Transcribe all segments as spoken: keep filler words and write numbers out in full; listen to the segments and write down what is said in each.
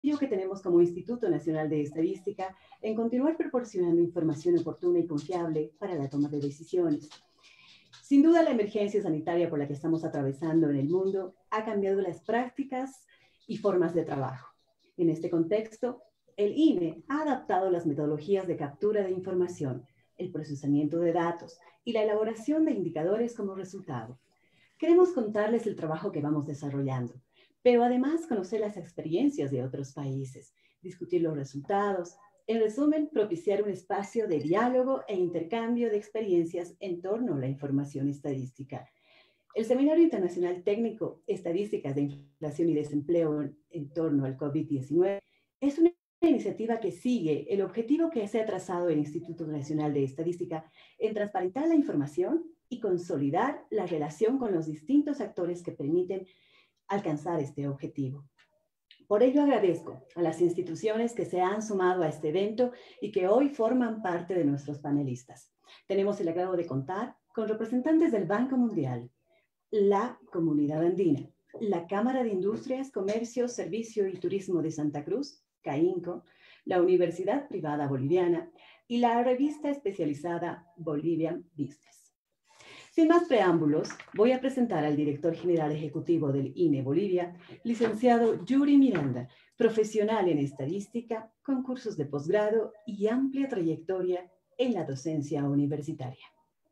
que tenemos como Instituto Nacional de Estadística en continuar proporcionando información oportuna y confiable para la toma de decisiones. Sin duda, la emergencia sanitaria por la que estamos atravesando en el mundo ha cambiado las prácticas y formas de trabajo. En este contexto, el I N E ha adaptado las metodologías de captura de información, el procesamiento de datos y la elaboración de indicadores como resultado. Queremos contarles el trabajo que vamos desarrollando, pero además conocer las experiencias de otros países, discutir los resultados, en resumen, propiciar un espacio de diálogo e intercambio de experiencias en torno a la información estadística. El Seminario Internacional Técnico Estadísticas de Inflación y Desempleo en, en torno al COVID diecinueve es una iniciativa que sigue el objetivo que se ha trazado el Instituto Nacional de Estadística en transparentar la información y consolidar la relación con los distintos actores que permiten alcanzar este objetivo. Por ello agradezco a las instituciones que se han sumado a este evento y que hoy forman parte de nuestros panelistas. Tenemos el agrado de contar con representantes del Banco Mundial, la Comunidad Andina, la Cámara de Industrias, Comercio, Servicio y Turismo de Santa Cruz, CAINCO, la Universidad Privada Boliviana y la revista especializada Bolivian Business. Sin más preámbulos, voy a presentar al director general ejecutivo del I N E Bolivia, licenciado Yuri Miranda, profesional en estadística, con cursos de posgrado y amplia trayectoria en la docencia universitaria.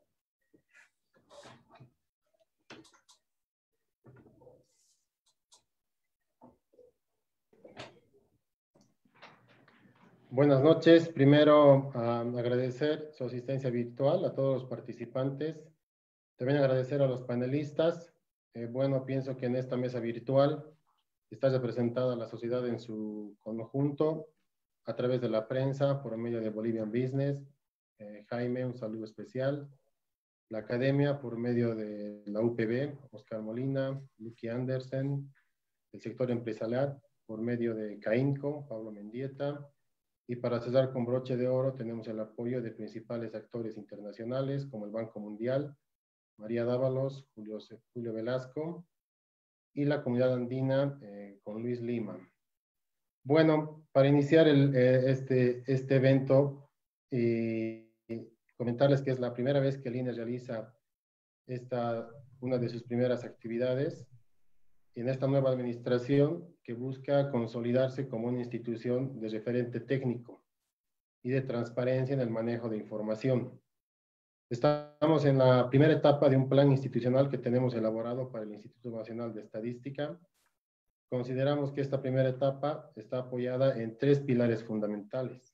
Buenas noches. Primero, uh, agradecer su asistencia virtual a todos los participantes. También agradecer a los panelistas. Eh, bueno, pienso que en esta mesa virtual está representada la sociedad en su conjunto a través de la prensa, por medio de Bolivian Business. Eh, Jaime, un saludo especial. La academia, por medio de la U P B, Oscar Molina, Lucky Andersen. El sector empresarial, por medio de CAINCO, Pablo Mendieta. Y para cerrar con broche de oro, tenemos el apoyo de principales actores internacionales como el Banco Mundial, María Dávalos, Julio, Julio Velasco, y la Comunidad Andina eh, con Luis Lima. Bueno, para iniciar el, eh, este, este evento, y eh, comentarles que es la primera vez que el I N E realiza esta, una de sus primeras actividades en esta nueva administración que busca consolidarse como una institución de referente técnico y de transparencia en el manejo de información. Estamos en la primera etapa de un plan institucional que tenemos elaborado para el Instituto Nacional de Estadística. Consideramos que esta primera etapa está apoyada en tres pilares fundamentales.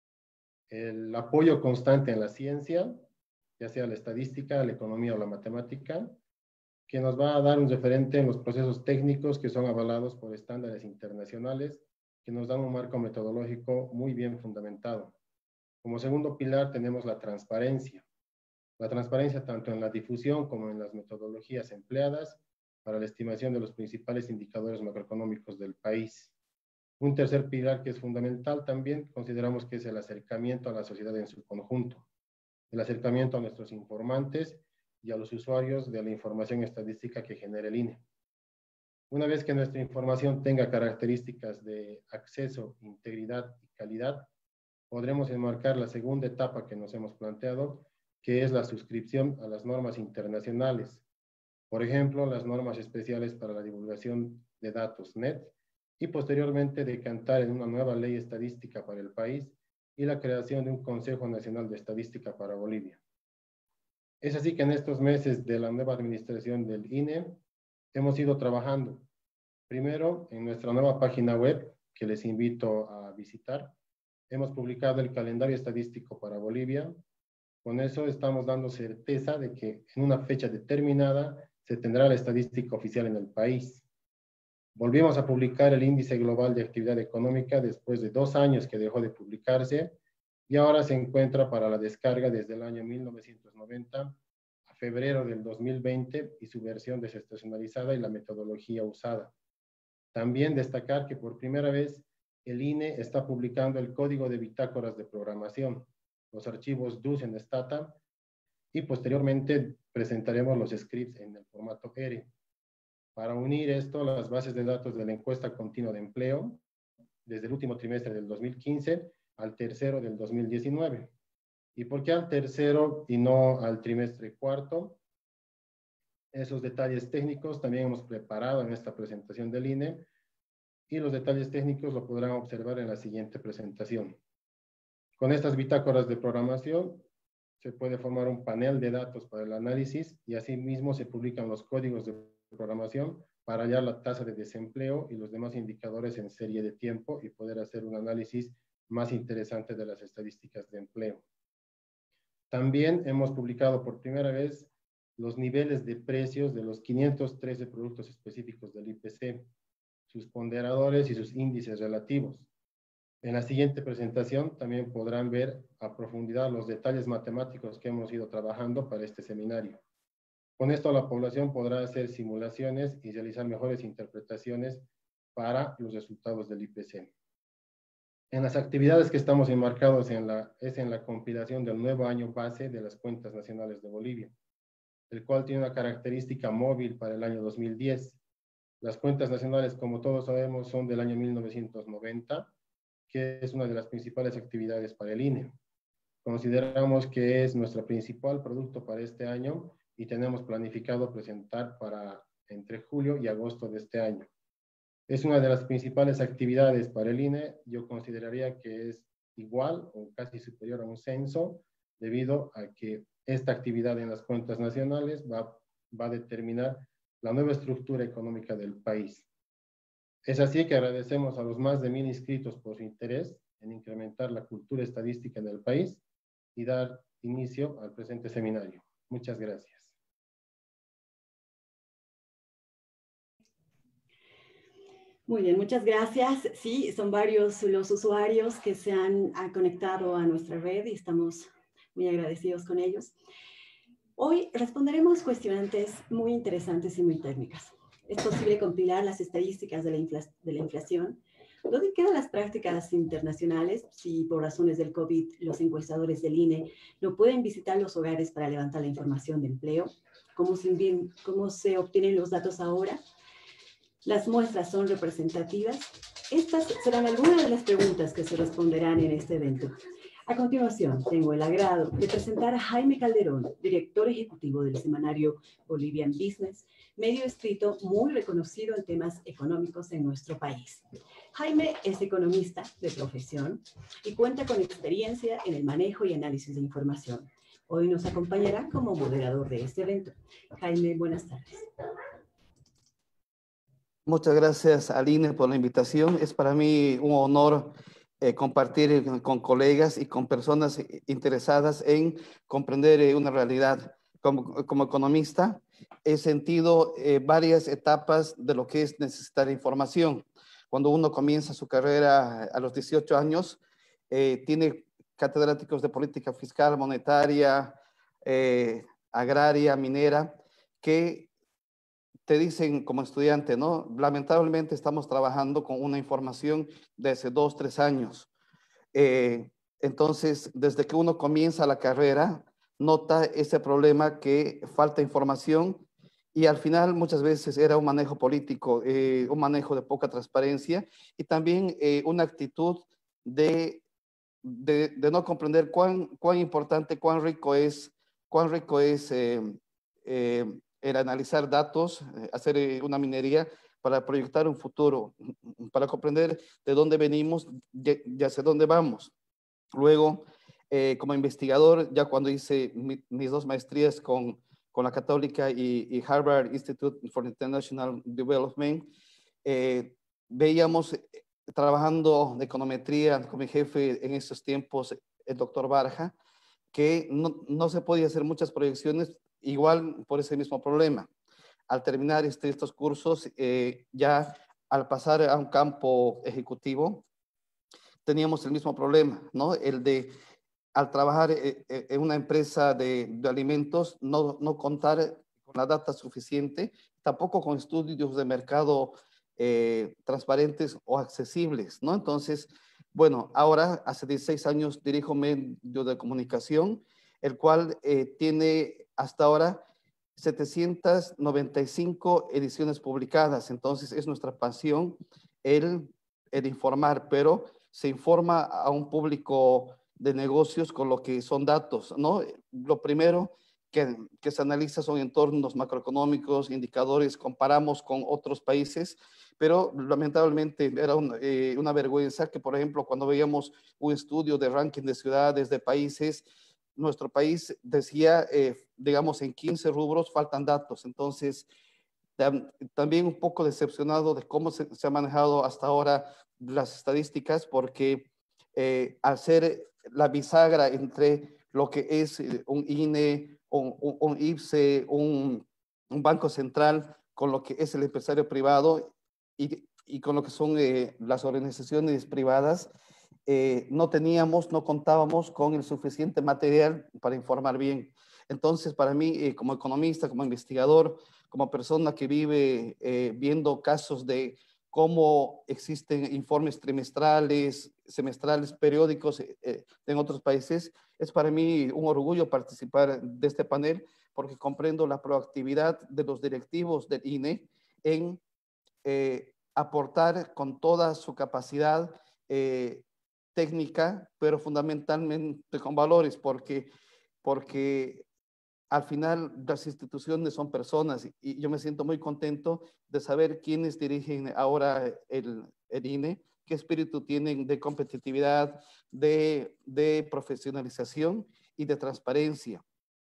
El apoyo constante en la ciencia, ya sea la estadística, la economía o la matemática, que nos va a dar un referente en los procesos técnicos que son avalados por estándares internacionales, que nos dan un marco metodológico muy bien fundamentado. Como segundo pilar tenemos la transparencia. La transparencia tanto en la difusión como en las metodologías empleadas para la estimación de los principales indicadores macroeconómicos del país. Un tercer pilar que es fundamental también consideramos que es el acercamiento a la sociedad en su conjunto, el acercamiento a nuestros informantes y a los usuarios de la información estadística que genera el I N E. Una vez que nuestra información tenga características de acceso, integridad y calidad, podremos enmarcar la segunda etapa que nos hemos planteado, que es la suscripción a las normas internacionales. Por ejemplo, las normas especiales para la divulgación de datos N E T y posteriormente decantar en una nueva ley estadística para el país y la creación de un Consejo Nacional de Estadística para Bolivia. Es así que en estos meses de la nueva administración del I N E hemos ido trabajando. Primero, en nuestra nueva página web, que les invito a visitar, hemos publicado el calendario estadístico para Bolivia. Con eso estamos dando certeza de que en una fecha determinada se tendrá la estadística oficial en el país. Volvimos a publicar el Índice Global de Actividad Económica después de dos años que dejó de publicarse y ahora se encuentra para la descarga desde el año mil novecientos noventa a febrero del dos mil veinte y su versión desestacionalizada y la metodología usada. También destacar que por primera vez el I N E está publicando el Código de Bitácoras de Programación, los archivos D U S en Stata, y posteriormente presentaremos los scripts en el formato R. Para unir esto, las bases de datos de la encuesta continua de empleo, desde el último trimestre del dos mil quince al tercero del dos mil diecinueve. ¿Y por qué al tercero y no al trimestre cuarto? Esos detalles técnicos también hemos preparado en esta presentación del I N E y los detalles técnicos lo podrán observar en la siguiente presentación. Con estas bitácoras de programación se puede formar un panel de datos para el análisis y asimismo se publican los códigos de programación para hallar la tasa de desempleo y los demás indicadores en serie de tiempo y poder hacer un análisis más interesante de las estadísticas de empleo. También hemos publicado por primera vez los niveles de precios de los quinientos trece productos específicos del I P C, sus ponderadores y sus índices relativos. En la siguiente presentación también podrán ver a profundidad los detalles matemáticos que hemos ido trabajando para este seminario. Con esto la población podrá hacer simulaciones y realizar mejores interpretaciones para los resultados del I P C. En las actividades que estamos enmarcados en la, es en la compilación del nuevo año base de las cuentas nacionales de Bolivia, el cual tiene una característica móvil para el año dos mil diez. Las cuentas nacionales, como todos sabemos, son del año mil novecientos noventa, que es una de las principales actividades para el I N E. Consideramos que es nuestro principal producto para este año y tenemos planificado presentar para entre julio y agosto de este año. Es una de las principales actividades para el I N E. Yo consideraría que es igual o casi superior a un censo, debido a que esta actividad en las cuentas nacionales va, va a determinar la nueva estructura económica del país. Es así que agradecemos a los más de mil inscritos por su interés en incrementar la cultura estadística en el país y dar inicio al presente seminario. Muchas gracias. Muy bien, muchas gracias. Sí, son varios los usuarios que se han, han conectado a nuestra red y estamos muy agradecidos con ellos. Hoy responderemos cuestionantes muy interesantes y muy técnicas. ¿Es posible compilar las estadísticas de la, infla de la inflación? ¿Dónde quedan las prácticas internacionales si por razones del COVID los encuestadores del I N E no pueden visitar los hogares para levantar la información de empleo? ¿Cómo se, cómo se obtienen los datos ahora? ¿Las muestras son representativas? Estas serán algunas de las preguntas que se responderán en este evento. A continuación, tengo el agrado de presentar a Jaime Calderón, director ejecutivo del semanario Bolivian Business, medio escrito muy reconocido en temas económicos en nuestro país. Jaime es economista de profesión y cuenta con experiencia en el manejo y análisis de información. Hoy nos acompañará como moderador de este evento. Jaime, buenas tardes. Muchas gracias, Aline, por la invitación. Es para mí un honor eh, compartir con colegas y con personas interesadas en comprender eh, una realidad. Como, como economista, he sentido eh, varias etapas de lo que es necesitar información. Cuando uno comienza su carrera a los dieciocho años, eh, tiene catedráticos de política fiscal, monetaria, eh, agraria, minera, que te dicen como estudiante, ¿no? Lamentablemente estamos trabajando con una información de hace dos, tres años. Eh, entonces, desde que uno comienza la carrera, nota ese problema que falta información y al final muchas veces era un manejo político, eh, un manejo de poca transparencia y también eh, una actitud de, de, de no comprender cuán, cuán importante, cuán rico es, cuán rico es eh, eh, el analizar datos, hacer una minería para proyectar un futuro, para comprender de dónde venimos y hacia dónde vamos. Luego, eh, como investigador, ya cuando hice mi, mis dos maestrías con, con la Católica y, y Harvard Institute for International Development, eh, veíamos, eh, trabajando de econometría con mi jefe en esos tiempos, el doctor Barja, que no, no se podía hacer muchas proyecciones igual por ese mismo problema. Al terminar este, estos cursos, eh, ya al pasar a un campo ejecutivo, teníamos el mismo problema, ¿no? El de, al trabajar eh, en una empresa de, de alimentos, no, no contar con la data suficiente, tampoco con estudios de mercado eh, transparentes o accesibles, ¿no? Entonces, bueno, ahora hace dieciséis años dirijo un medio de comunicación, el cual eh, tiene hasta ahora setecientas noventa y cinco ediciones publicadas. Entonces es nuestra pasión el el informar, pero se informa a un público de negocios con lo que son datos, ¿no? Lo primero que, que se analiza son entornos macroeconómicos, indicadores, comparamos con otros países, pero lamentablemente era un, eh, una vergüenza que, por ejemplo, cuando veíamos un estudio de ranking de ciudades, de países, nuestro país decía, eh, digamos, en quince rubros faltan datos. Entonces, tam, también un poco decepcionado de cómo se, se ha manejado hasta ahora las estadísticas, porque eh, al ser la bisagra entre lo que es un I N E, un, un, un I P S E, un, un banco central, con lo que es el empresario privado y, y con lo que son eh, las organizaciones privadas, eh, no teníamos, no contábamos con el suficiente material para informar bien. Entonces, para mí, eh, como economista, como investigador, como persona que vive eh, viendo casos de cómo existen informes trimestrales, semestrales, periódicos eh, en otros países, es para mí un orgullo participar de este panel porque comprendo la proactividad de los directivos del I N E en eh, aportar con toda su capacidad eh, técnica, pero fundamentalmente con valores, porque, porque al final las instituciones son personas y yo me siento muy contento de saber quiénes dirigen ahora el, el I N E, qué espíritu tienen de competitividad, de, de profesionalización y de transparencia.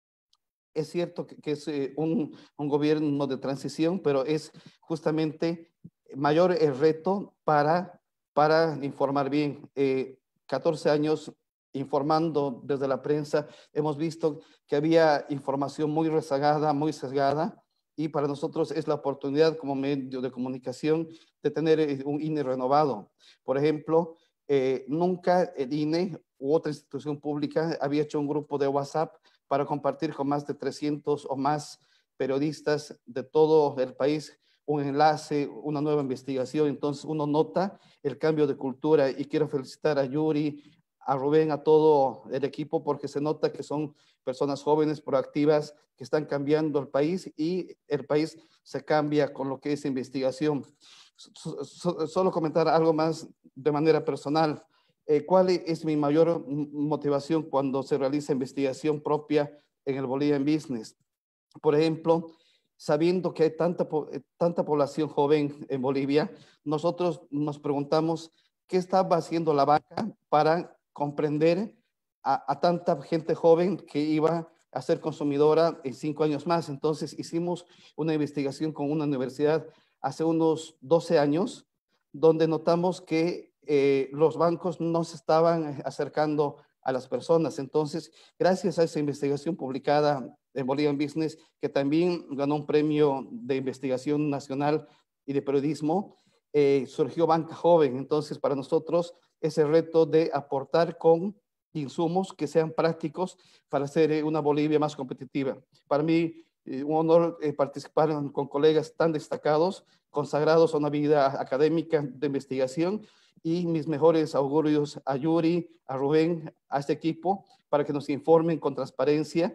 Es cierto que, que es eh, un, un gobierno de transición, pero es justamente mayor el reto para, para informar bien. Eh, catorce años informando desde la prensa, hemos visto que había información muy rezagada, muy sesgada, y para nosotros es la oportunidad como medio de comunicación de tener un I N E renovado. Por ejemplo, eh, nunca el I N E u otra institución pública había hecho un grupo de WhatsApp para compartir con más de trescientos o más periodistas de todo el país un enlace, una nueva investigación. Entonces uno nota el cambio de cultura y quiero felicitar a Yuri, a Rubén, a todo el equipo, porque se nota que son personas jóvenes, proactivas, que están cambiando el país y el país se cambia con lo que es investigación. So, so, solo comentar algo más de manera personal. Eh, ¿Cuál es mi mayor motivación cuando se realiza investigación propia en el Bolivian Business? Por ejemplo, sabiendo que hay tanta, tanta población joven en Bolivia, nosotros nos preguntamos qué estaba haciendo la banca para comprender a, a tanta gente joven que iba a ser consumidora en cinco años más. Entonces hicimos una investigación con una universidad hace unos doce años, donde notamos que eh, los bancos no se estaban acercando a las personas. Entonces, gracias a esa investigación publicada en Bolivian Business, que también ganó un premio de investigación nacional y de periodismo, eh, surgió Banca Joven. Entonces, para nosotros, ese reto de aportar con insumos que sean prácticos para hacer una Bolivia más competitiva. Para mí, eh, un honor eh, participar con colegas tan destacados, consagrados a una vida académica de investigación, y mis mejores augurios a Yuri, a Rubén, a este equipo, para que nos informen con transparencia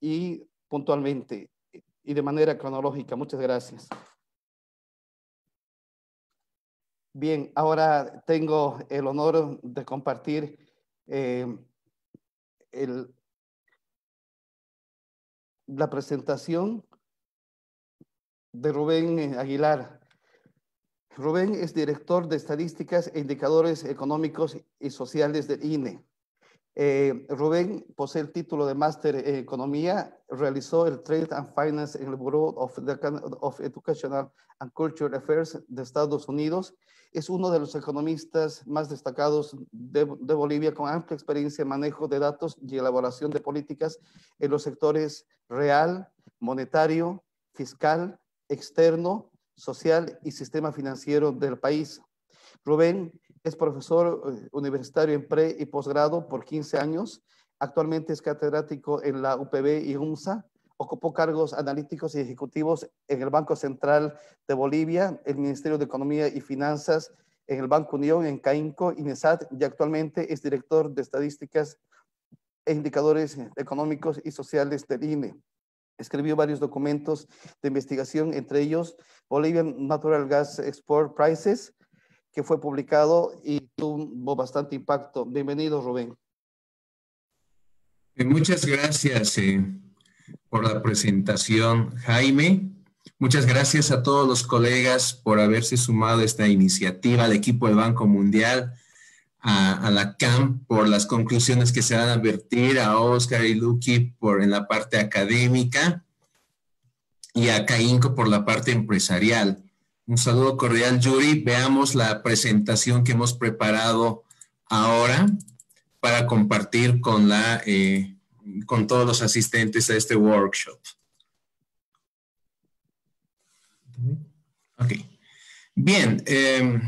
y puntualmente y de manera cronológica. Muchas gracias. Bien, ahora tengo el honor de compartir eh, el, la presentación de Rubén Aguilar. Rubén es director de Estadísticas e Indicadores Económicos y Sociales del I N E. Eh, Rubén posee el título de máster en Economía, realizó el Trade and Finance en el Bureau of, of Educational and Cultural Affairs de Estados Unidos. Es uno de los economistas más destacados de, de Bolivia, con amplia experiencia en manejo de datos y elaboración de políticas en los sectores real, monetario, fiscal, externo, social y sistema financiero del país. Rubén es profesor universitario en pre y posgrado por quince años. Actualmente es catedrático en la U P B y UNSA. Ocupó cargos analíticos y ejecutivos en el Banco Central de Bolivia, el Ministerio de Economía y Finanzas, en el Banco Unión, en CAINCO, INESAT, y actualmente es director de Estadísticas e Indicadores Económicos y Sociales del I N E. Escribió varios documentos de investigación, entre ellos Bolivian Natural Gas Export Prices, que fue publicado y tuvo bastante impacto. Bienvenido, Rubén. Muchas gracias eh, por la presentación, Jaime. Muchas gracias a todos los colegas por haberse sumado a esta iniciativa, al equipo del Banco Mundial, a, a la C A M por las conclusiones que se van a vertir, a Oscar y Lucky por en la parte académica y a CAINCO por la parte empresarial. Un saludo cordial, Yuri. Veamos la presentación que hemos preparado ahora para compartir con, la, eh, con todos los asistentes a este workshop. Ok. Bien. Eh,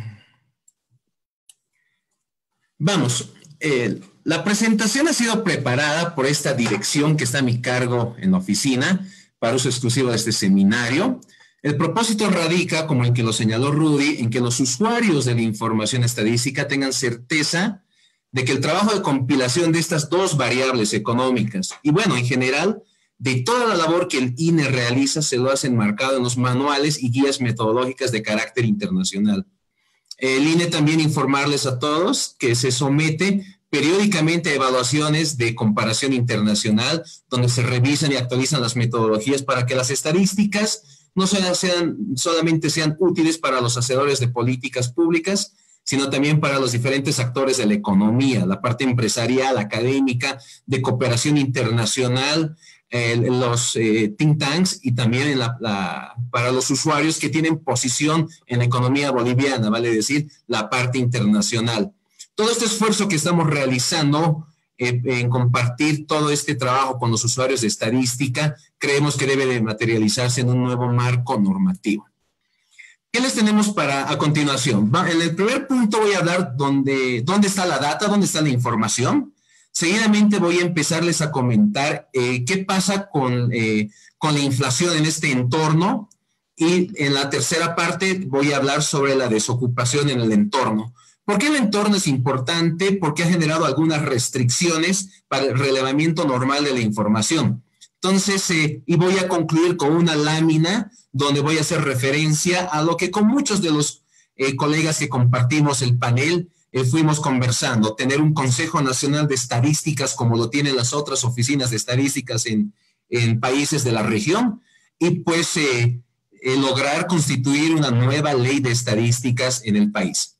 vamos. Eh, la presentación ha sido preparada por esta dirección que está a mi cargo en la oficina para uso exclusivo de este seminario. El propósito radica, como el que lo señaló Rudy, en que los usuarios de la información estadística tengan certeza de que el trabajo de compilación de estas dos variables económicas y, bueno, en general, de toda la labor que el I N E realiza, se lo hace enmarcado en los manuales y guías metodológicas de carácter internacional. El I N E también informarles a todos que se somete periódicamente a evaluaciones de comparación internacional, donde se revisan y actualizan las metodologías para que las estadísticas no sean, sean, solamente sean útiles para los hacedores de políticas públicas, sino también para los diferentes actores de la economía, la parte empresarial, académica, de cooperación internacional, eh, los eh, think tanks y también en la, la, para los usuarios que tienen posición en la economía boliviana, vale decir, la parte internacional. Todo este esfuerzo que estamos realizando eh, en compartir todo este trabajo con los usuarios de estadística, creemos que debe de materializarse en un nuevo marco normativo. ¿Qué les tenemos para a continuación? En el primer punto voy a hablar dónde, dónde está la data, dónde está la información. Seguidamente voy a empezarles a comentar eh, qué pasa con, eh, con la inflación en este entorno. Y en la tercera parte voy a hablar sobre la desocupación en el entorno. ¿Por qué el entorno es importante? Porque ha generado algunas restricciones para el relevamiento normal de la información. Entonces, eh, y voy a concluir con una lámina donde voy a hacer referencia a lo que con muchos de los eh, colegas que compartimos el panel eh, fuimos conversando, tener un Consejo Nacional de Estadísticas como lo tienen las otras oficinas de estadísticas en, en países de la región y pues eh, eh, lograr constituir una nueva ley de estadísticas en el país.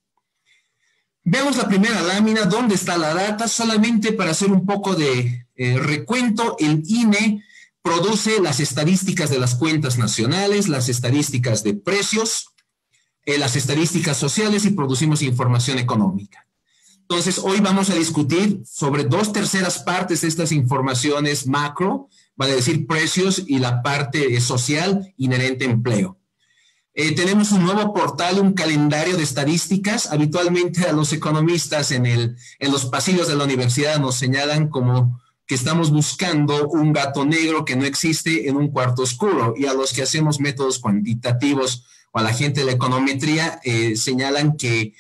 Veamos la primera lámina, ¿dónde está la data? Solamente para hacer un poco de eh, recuento, el I N E produce las estadísticas de las cuentas nacionales, las estadísticas de precios, eh, las estadísticas sociales y producimos información económica. Entonces, hoy vamos a discutir sobre dos terceras partes de estas informaciones macro, vale decir precios y la parte social inherente a empleo. Eh, tenemos un nuevo portal, un calendario de estadísticas. Habitualmente a los economistas en, el, en los pasillos de la universidad nos señalan como que estamos buscando un gato negro que no existe en un cuarto oscuro, y a los que hacemos métodos cuantitativos o a la gente de la econometría eh, señalan que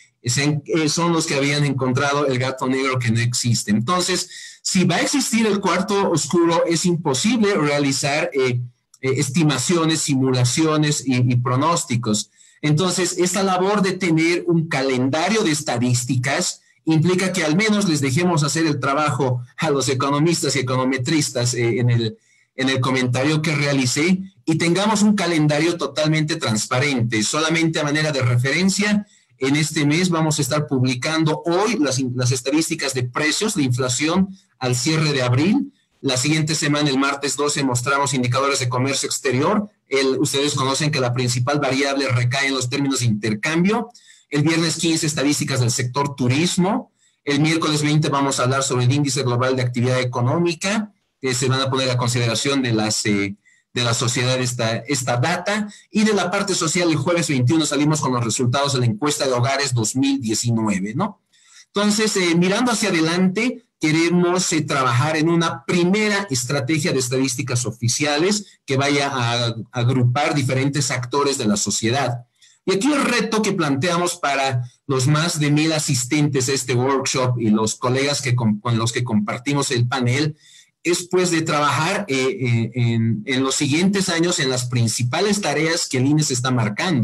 son los que habían encontrado el gato negro que no existe. Entonces, si va a existir el cuarto oscuro, es imposible realizar eh, eh, estimaciones, simulaciones y, y pronósticos. Entonces, esta labor de tener un calendario de estadísticas implica que al menos les dejemos hacer el trabajo a los economistas y econometristas eh, en, el, en el comentario que realicé y tengamos un calendario totalmente transparente. Solamente a manera de referencia, en este mes vamos a estar publicando hoy las, las estadísticas de precios, de inflación al cierre de abril. La siguiente semana, el martes doce, mostramos indicadores de comercio exterior. El, ustedes conocen que la principal variable recae en los términos de intercambio. El viernes quince, estadísticas del sector turismo. El miércoles veinte vamos a hablar sobre el índice global de actividad económica, que se van a poner a consideración de, las, eh, de la sociedad esta, esta data. Y de la parte social, el jueves veintiuno salimos con los resultados de la encuesta de hogares dos mil diecinueve, ¿no? Entonces, eh, mirando hacia adelante, queremos eh, trabajar en una primera estrategia de estadísticas oficiales que vaya a, a agrupar diferentes actores de la sociedad. Y aquí el reto que planteamos para los más de mil asistentes a este workshop y los colegas que con, con los que compartimos el panel es pues de trabajar eh, eh, en, en los siguientes años en las principales tareas que el I N E se está marcando.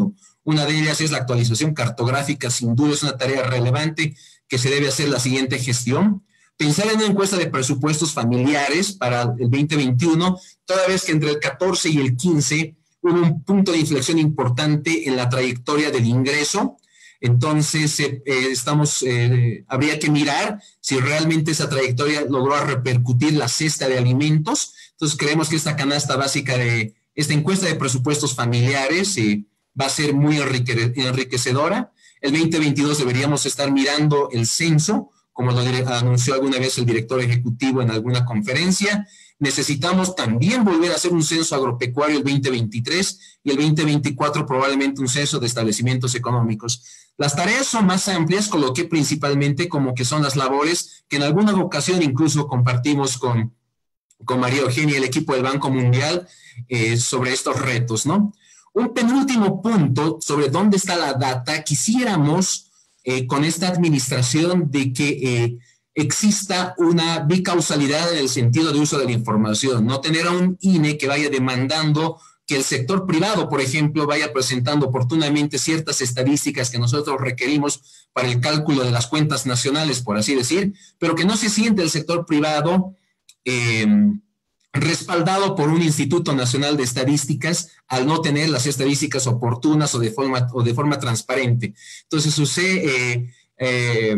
Una de ellas es la actualización cartográfica, sin duda es una tarea relevante que se debe hacer la siguiente gestión. Pensar en una encuesta de presupuestos familiares para el veinte veintiuno, toda vez que entre el catorce y el quince hubo un punto de inflexión importante en la trayectoria del ingreso. Entonces, eh, eh, estamos, eh, habría que mirar si realmente esa trayectoria logró repercutir la cesta de alimentos. Entonces, creemos que esta canasta básica de esta encuesta de presupuestos familiares eh, va a ser muy enrique, enriquecedora. El veinte veintidós deberíamos estar mirando el censo, como lo anunció alguna vez el director ejecutivo en alguna conferencia. Necesitamos también volver a hacer un censo agropecuario el veinte veintitrés y el veinte veinticuatro probablemente un censo de establecimientos económicos. Las tareas son más amplias, coloqué principalmente como que son las labores que en alguna ocasión incluso compartimos con, con María Eugenia y el equipo del Banco Mundial eh, sobre estos retos, ¿no? Un penúltimo punto sobre dónde está la data. Quisiéramos eh, con esta administración de que eh, exista una bicausalidad en el sentido de uso de la información, no tener a un I N E que vaya demandando que el sector privado, por ejemplo, vaya presentando oportunamente ciertas estadísticas que nosotros requerimos para el cálculo de las cuentas nacionales, por así decir, pero que no se siente el sector privado eh, respaldado por un Instituto Nacional de Estadísticas al no tener las estadísticas oportunas o de forma, o de forma transparente. Entonces, usted, eh, eh,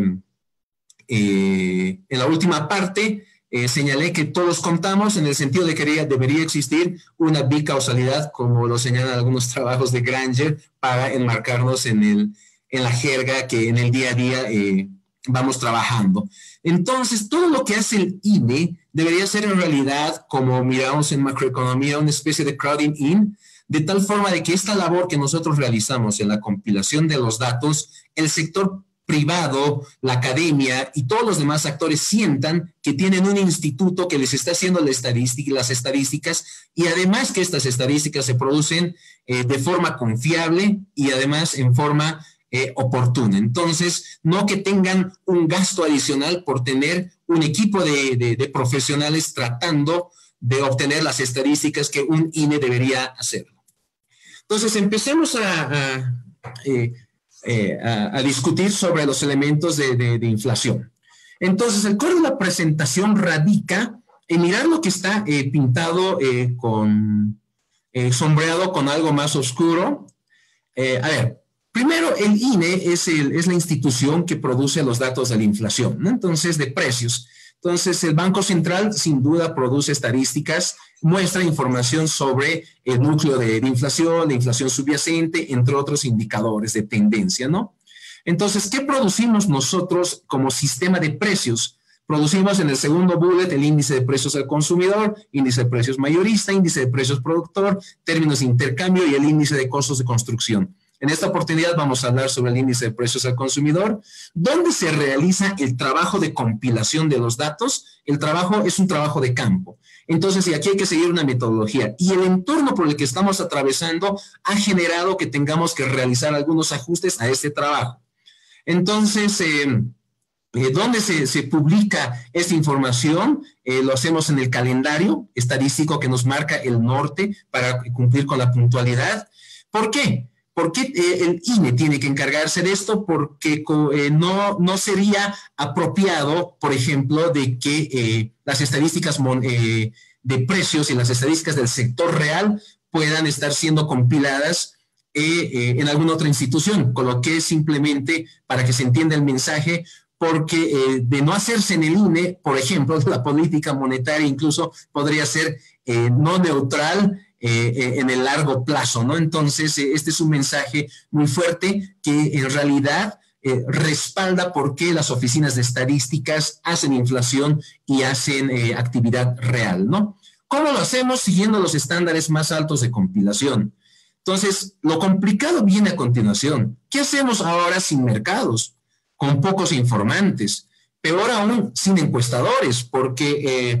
eh, en la última parte, Eh, señalé que todos contamos en el sentido de que debería existir una bicausalidad, como lo señalan algunos trabajos de Granger, para enmarcarnos en, el, en la jerga que en el día a día eh, vamos trabajando. Entonces, todo lo que hace el I N E debería ser en realidad, como miramos en macroeconomía, una especie de crowding in, de tal forma de que esta labor que nosotros realizamos en la compilación de los datos, el sector privado, la academia y todos los demás actores sientan que tienen un instituto que les está haciendo la estadística, las estadísticas, y además que estas estadísticas se producen eh, de forma confiable y además en forma eh, oportuna. Entonces, no que tengan un gasto adicional por tener un equipo de, de, de profesionales tratando de obtener las estadísticas que un I N E debería hacerlo. Entonces, empecemos a... a eh, Eh, a, a discutir sobre los elementos de, de, de inflación. Entonces, el core de la presentación radica en mirar lo que está eh, pintado eh, con, eh, sombreado con algo más oscuro. Eh, a ver, primero el I N E es, el, es la institución que produce los datos de la inflación, ¿no? Entonces, de precios. Entonces, el Banco Central sin duda produce estadísticas, muestra información sobre el núcleo de, de inflación, la inflación subyacente, entre otros indicadores de tendencia, ¿no? Entonces, ¿qué producimos nosotros como sistema de precios? Producimos en el segundo bullet el índice de precios al consumidor, índice de precios mayorista, índice de precios productor, términos de intercambio y el índice de costos de construcción. En esta oportunidad vamos a hablar sobre el índice de precios al consumidor, donde se realiza el trabajo de compilación de los datos. El trabajo es un trabajo de campo. Entonces, y aquí hay que seguir una metodología. Y el entorno por el que estamos atravesando ha generado que tengamos que realizar algunos ajustes a este trabajo. Entonces, eh, eh, ¿dónde se, se publica esta información? Eh, lo hacemos en el calendario estadístico que nos marca el norte para cumplir con la puntualidad. ¿Por qué? ¿Por qué eh, el I N E tiene que encargarse de esto? Porque eh, no, no sería apropiado, por ejemplo, de que eh, las estadísticas eh, de precios y las estadísticas del sector real puedan estar siendo compiladas eh, eh, en alguna otra institución. Coloqué simplemente para que se entienda el mensaje, porque eh, de no hacerse en el I N E, por ejemplo, la política monetaria incluso podría ser eh, no neutral, Eh, en el largo plazo, ¿no? Entonces, eh, este es un mensaje muy fuerte que en realidad eh, respalda por qué las oficinas de estadísticas hacen inflación y hacen eh, actividad real, ¿no? ¿Cómo lo hacemos? Siguiendo los estándares más altos de compilación. Entonces, lo complicado viene a continuación. ¿Qué hacemos ahora sin mercados? Con pocos informantes. Peor aún, sin encuestadores, porque... Eh,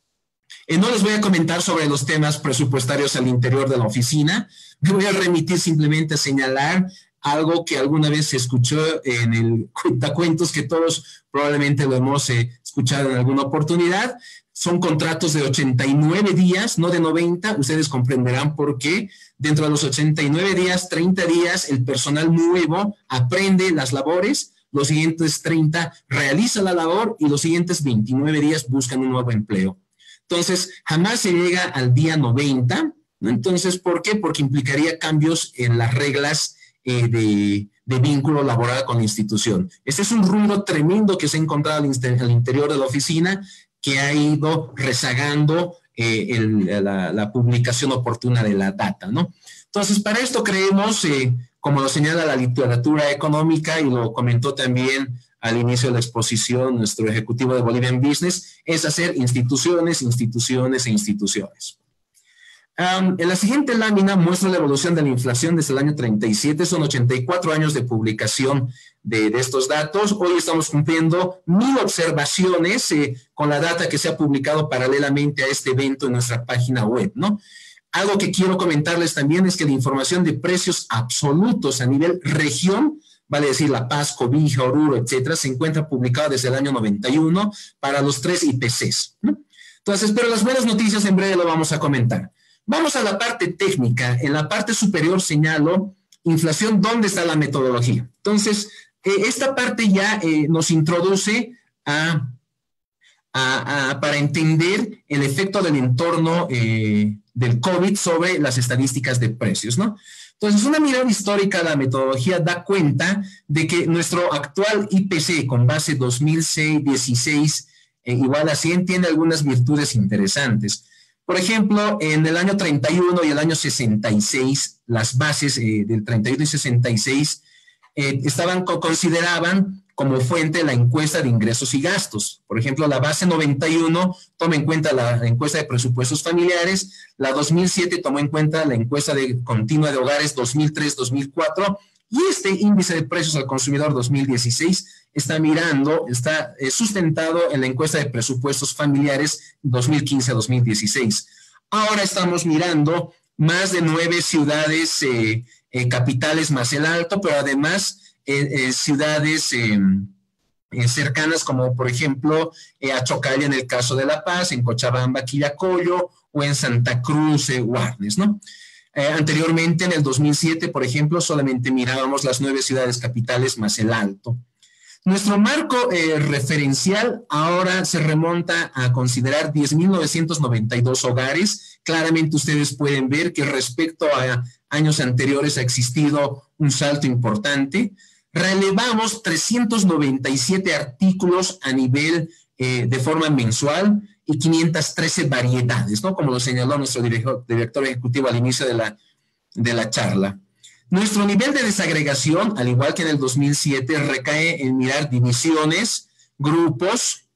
Eh, no les voy a comentar sobre los temas presupuestarios al interior de la oficina. Me voy a remitir simplemente a señalar algo que alguna vez se escuchó en el cuentacuentos, que todos probablemente lo hemos eh, escuchado en alguna oportunidad. Son contratos de ochenta y nueve días, no de noventa. Ustedes comprenderán por qué. Dentro de los ochenta y nueve días, treinta días, el personal nuevo aprende las labores. Los siguientes treinta realiza la labor y los siguientes veintinueve días buscan un nuevo empleo. Entonces, jamás se llega al día noventa. ¿No? Entonces, ¿por qué? Porque implicaría cambios en las reglas eh, de, de vínculo laboral con la institución. Este es un ruido tremendo que se ha encontrado al, al interior de la oficina, que ha ido rezagando eh, el, la, la publicación oportuna de la data, ¿no? Entonces, para esto creemos, eh, como lo señala la literatura económica y lo comentó también al inicio de la exposición nuestro ejecutivo de Bolivian Business, es hacer instituciones, instituciones e instituciones. Um, en la siguiente lámina muestra la evolución de la inflación desde el año treinta y siete, son ochenta y cuatro años de publicación de, de estos datos. Hoy estamos cumpliendo mil observaciones eh, con la data que se ha publicado paralelamente a este evento en nuestra página web, ¿no? Algo que quiero comentarles también es que la información de precios absolutos a nivel región, vale decir La Paz, Cobija, Oruro, etcétera, se encuentra publicada desde el año noventa y uno para los tres I P Cs, ¿no? Entonces, pero las buenas noticias en breve lo vamos a comentar. Vamos a la parte técnica. En la parte superior señalo inflación, ¿dónde está la metodología? Entonces, eh, esta parte ya eh, nos introduce a, a, a, para entender el efecto del entorno eh, del COVID sobre las estadísticas de precios, ¿no? Entonces, una mirada histórica a la metodología da cuenta de que nuestro actual I P C con base dos mil dieciséis eh, igual a cien tiene algunas virtudes interesantes. Por ejemplo, en el año treinta y uno y el año sesenta y seis, las bases eh, del treinta y uno y sesenta y seis eh, estaban, consideraban como fuente la encuesta de ingresos y gastos. Por ejemplo, la base noventa y uno toma en cuenta la encuesta de presupuestos familiares, la dos mil siete tomó en cuenta la encuesta de continua de hogares dos mil tres dos mil cuatro, y este índice de precios al consumidor dos mil dieciséis está mirando, está eh, sustentado en la encuesta de presupuestos familiares dos mil quince a dos mil dieciséis. Ahora estamos mirando más de nueve ciudades eh, eh, capitales más el Alto, pero además eh, eh, ciudades eh, eh, cercanas como por ejemplo eh, Achocalla en el caso de La Paz, en Cochabamba, Quillacollo o en Santa Cruz, eh, Guarnes, ¿no? Eh, anteriormente, en el dos mil siete, por ejemplo, solamente mirábamos las nueve ciudades capitales más el Alto. Nuestro marco eh, referencial ahora se remonta a considerar diez mil novecientos noventa y dos hogares. Claramente ustedes pueden ver que respecto a años anteriores ha existido un salto importante. Relevamos trescientos noventa y siete artículos a nivel eh, de forma mensual y quinientas trece variedades, ¿no? Como lo señaló nuestro director, director ejecutivo al inicio de la, de la charla. Nuestro nivel de desagregación, al igual que en el dos mil siete, recae en mirar divisiones, grupos,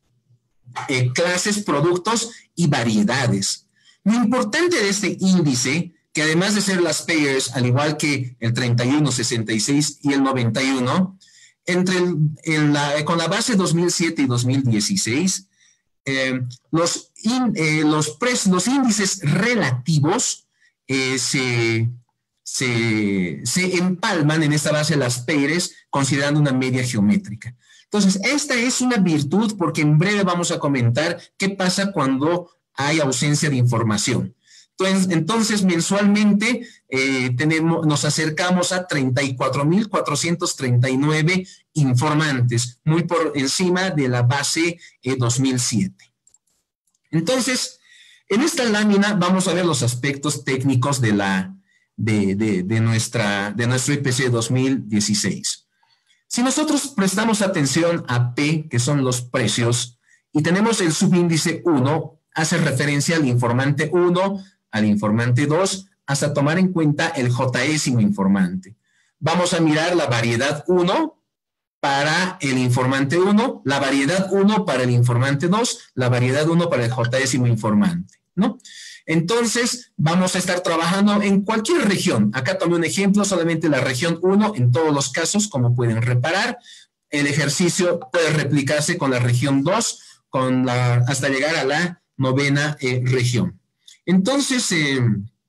eh, clases, productos y variedades. Lo importante de este índice, que además de ser las payers, al igual que el treinta y uno, sesenta y seis y el noventa y uno, entre el, en la, con la base dos mil siete y dos mil dieciséis, Eh, los, in, eh, los, pres, los índices relativos eh, se, se, se empalman en esta base de las payers considerando una media geométrica. Entonces, esta es una virtud porque en breve vamos a comentar qué pasa cuando hay ausencia de información. Entonces, entonces mensualmente eh, tenemos, nos acercamos a treinta y cuatro mil cuatrocientos treinta y nueve informantes, muy por encima de la base eh, dos mil siete. Entonces, en esta lámina vamos a ver los aspectos técnicos de, la, de, de, de, nuestra, de nuestro I P C dos mil dieciséis. Si nosotros prestamos atención a P, que son los precios, y tenemos el subíndice uno, hace referencia al informante uno, al informante dos, hasta tomar en cuenta el J-ésimo informante. Vamos a mirar la variedad uno para el informante uno, la variedad uno para el informante dos, la variedad uno para el J-ésimo informante, ¿no? Entonces, vamos a estar trabajando en cualquier región. Acá tomé un ejemplo, solamente la región uno, en todos los casos, como pueden reparar. El ejercicio puede replicarse con la región dos, con la, hasta llegar a la novena eh, región. Entonces, eh,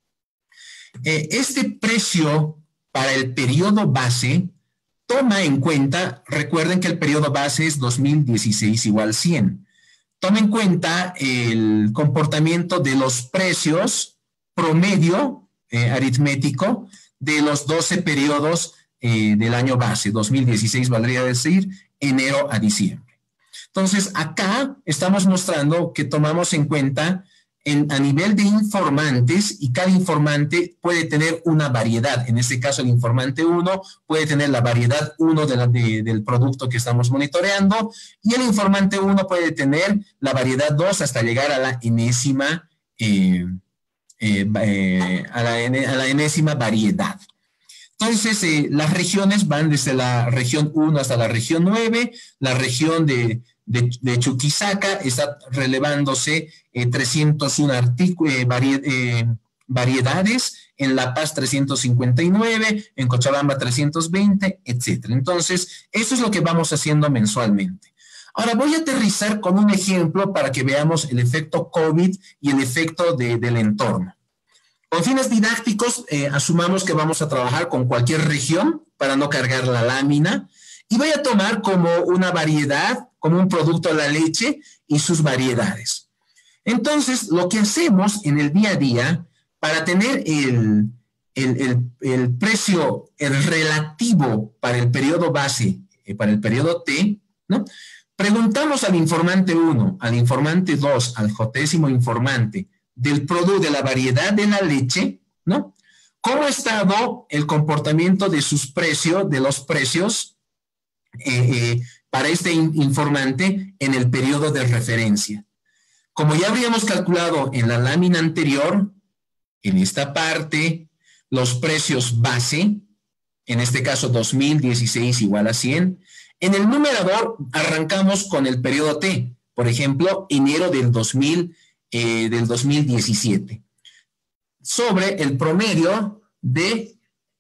eh, este precio para el periodo base toma en cuenta, recuerden que el periodo base es dos mil dieciséis igual cien. toma en cuenta el comportamiento de los precios promedio eh, aritmético de los doce periodos eh, del año base, dos mil dieciséis valdría decir enero a diciembre. Entonces, acá estamos mostrando que tomamos en cuenta en, a nivel de informantes, y cada informante puede tener una variedad. En este caso, el informante uno puede tener la variedad uno de la, de, del producto que estamos monitoreando, y el informante uno puede tener la variedad dos hasta llegar a la enésima, eh, eh, eh, a la, a la enésima variedad. Entonces, eh, las regiones van desde la región uno hasta la región nueve. La región de, de, de Chuquisaca está relevándose eh, trescientos uno eh, vari, eh, variedades, en La Paz trescientos cincuenta y nueve, en Cochabamba trescientos veinte, etcétera. Entonces, eso es lo que vamos haciendo mensualmente. Ahora voy a aterrizar con un ejemplo para que veamos el efecto COVID y el efecto de, del entorno. Con fines didácticos, eh, asumamos que vamos a trabajar con cualquier región para no cargar la lámina, y voy a tomar como una variedad, como un producto la leche y sus variedades. Entonces, lo que hacemos en el día a día para tener el, el, el, el precio el relativo para el periodo base, eh, para el periodo T, ¿no? Preguntamos al informante uno, al informante dos, al jotésimo informante, del producto, de la variedad de la leche, ¿no? ¿Cómo ha estado el comportamiento de sus precios, de los precios eh, eh, para este in informante en el periodo de referencia? Como ya habríamos calculado en la lámina anterior, en esta parte, los precios base, en este caso dos mil dieciséis igual a cien, en el numerador arrancamos con el periodo T, por ejemplo, enero del dos mil Eh, del dos mil diecisiete, sobre el promedio de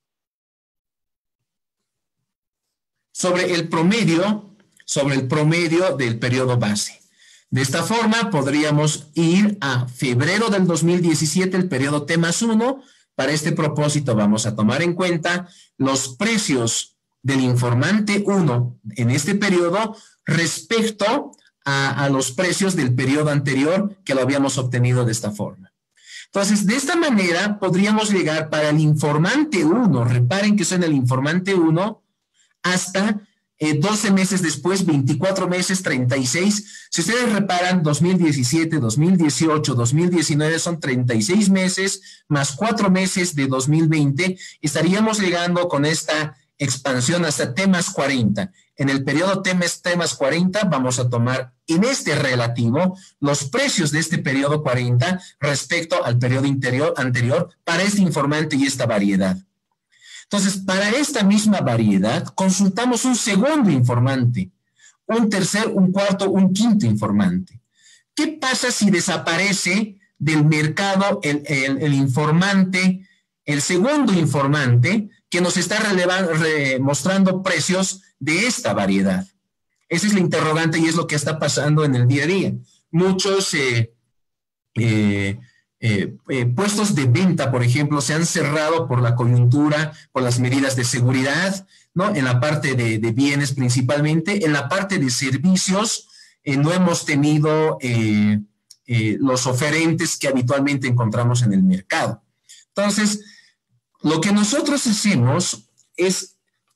sobre el promedio sobre el promedio del periodo base. De esta forma podríamos ir a febrero del dos mil diecisiete, el periodo T más uno. Para este propósito vamos a tomar en cuenta los precios del informante uno en este periodo respecto A, a los precios del periodo anterior, que lo habíamos obtenido de esta forma. Entonces, de esta manera podríamos llegar para el informante uno, reparen que son el informante uno, hasta eh, doce meses después, veinticuatro meses, treinta y seis. Si ustedes reparan, dos mil diecisiete, dos mil dieciocho, dos mil diecinueve son treinta y seis meses, más cuatro meses de dos mil veinte, estaríamos llegando con esta expansión hasta T más cuarenta. En el periodo T más cuarenta vamos a tomar en este relativo los precios de este periodo cuarenta respecto al periodo interior, anterior para este informante y esta variedad. Entonces, para esta misma variedad consultamos un segundo informante, un tercer, un cuarto, un quinto informante. ¿Qué pasa si desaparece del mercado el, el, el informante, el segundo informante, que nos está re, mostrando precios de esta variedad? Esa es la interrogante y es lo que está pasando en el día a día. Muchos eh, eh, eh, eh, puestos de venta, por ejemplo, se han cerrado por la coyuntura, por las medidas de seguridad, ¿no? En la parte de, de bienes principalmente. En la parte de servicios eh, no hemos tenido eh, eh, los oferentes que habitualmente encontramos en el mercado. Entonces, lo que nosotros hacemos es,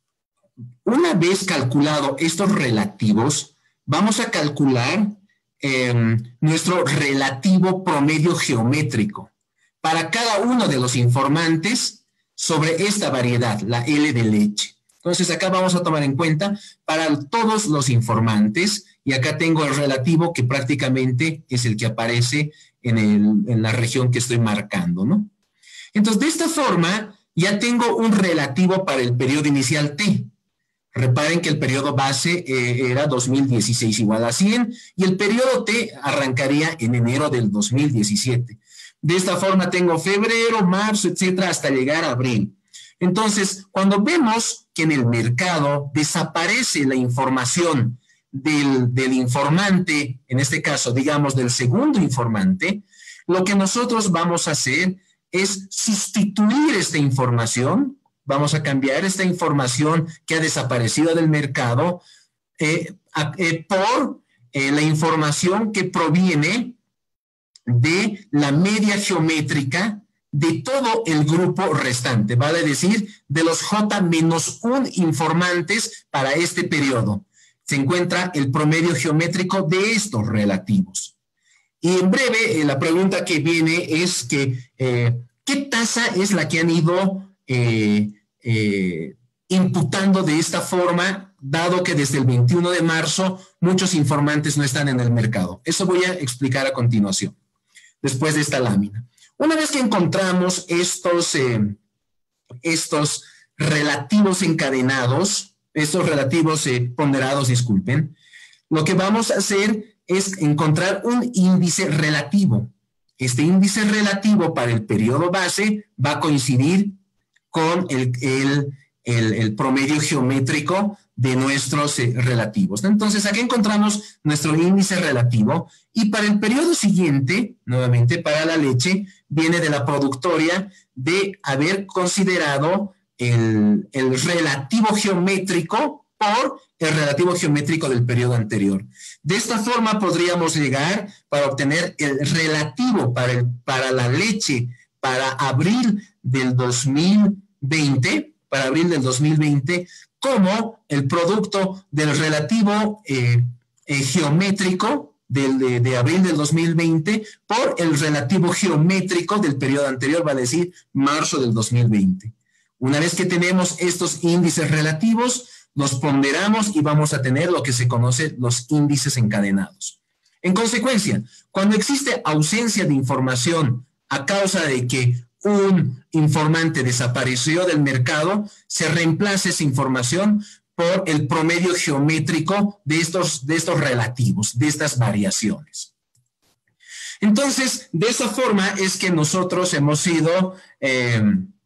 una vez calculado estos relativos, vamos a calcular eh, nuestro relativo promedio geométrico para cada uno de los informantes sobre esta variedad, la L de leche. Entonces acá vamos a tomar en cuenta para todos los informantes, y acá tengo el relativo que prácticamente es el que aparece en, el, en la región que estoy marcando, ¿no? Entonces, de esta forma, ya tengo un relativo para el periodo inicial T. Reparen que el periodo base eh, era dos mil dieciséis igual a cien, y el periodo T arrancaría en enero del dos mil diecisiete. De esta forma tengo febrero, marzo, etcétera, hasta llegar a abril. Entonces, cuando vemos que en el mercado desaparece la información del, del informante, en este caso, digamos, del segundo informante, lo que nosotros vamos a hacer es sustituir esta información. Vamos a cambiar esta información que ha desaparecido del mercado eh, a, eh, por eh, la información que proviene de la media geométrica de todo el grupo restante, vale decir, de los J menos uno informantes para este periodo. Se encuentra el promedio geométrico de estos relativos. Y en breve, eh, la pregunta que viene es que, eh, ¿qué tasa es la que han ido eh, eh, imputando de esta forma, dado que desde el veintiuno de marzo muchos informantes no están en el mercado? Eso voy a explicar a continuación, después de esta lámina. Una vez que encontramos estos, eh, estos relativos encadenados, estos relativos eh, ponderados, disculpen, lo que vamos a hacer es encontrar un índice relativo. Este índice relativo para el periodo base va a coincidir con el, el, el, el promedio geométrico de nuestros eh, relativos. Entonces, aquí encontramos nuestro índice relativo y para el periodo siguiente, nuevamente para la leche, viene de la productoria de haber considerado el, el relativo geométrico por el relativo geométrico del periodo anterior. De esta forma podríamos llegar para obtener el relativo para, el, para la leche para abril del dos mil veinte, para abril del dos mil veinte, como el producto del relativo eh, eh, geométrico del, de, de abril del dos mil veinte por el relativo geométrico del periodo anterior, va a decir marzo del dos mil veinte. Una vez que tenemos estos índices relativos, los ponderamos y vamos a tener lo que se conoce los índices encadenados. En consecuencia, cuando existe ausencia de información a causa de que un informante desapareció del mercado, se reemplaza esa información por el promedio geométrico de estos, de estos relativos, de estas variaciones. Entonces, de esa forma es que nosotros hemos ido eh,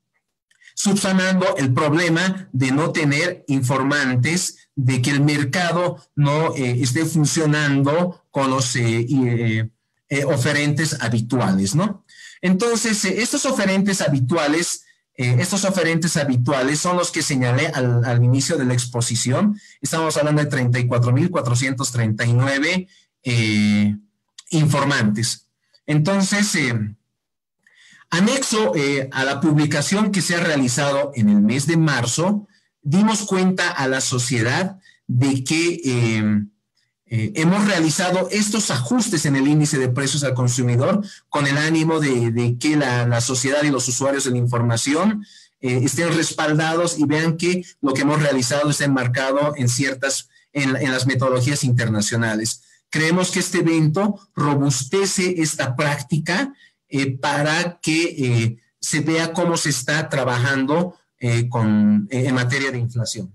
subsanando el problema de no tener informantes, de que el mercado no eh, esté funcionando con los eh, eh, eh, oferentes habituales, ¿no? Entonces, eh, estos oferentes habituales, eh, estos oferentes habituales son los que señalé al, al inicio de la exposición. Estamos hablando de treinta y cuatro mil cuatrocientos treinta y nueve eh, informantes. Entonces, eh, anexo eh, a la publicación que se ha realizado en el mes de marzo, dimos cuenta a la sociedad de que eh, eh, hemos realizado estos ajustes en el índice de precios al consumidor con el ánimo de, de que la, la sociedad y los usuarios de la información eh, estén respaldados y vean que lo que hemos realizado está enmarcado en ciertas, en, en las metodologías internacionales. Creemos que este evento robustece esta práctica eh, para que eh, se vea cómo se está trabajando eh, con, eh, en materia de inflación.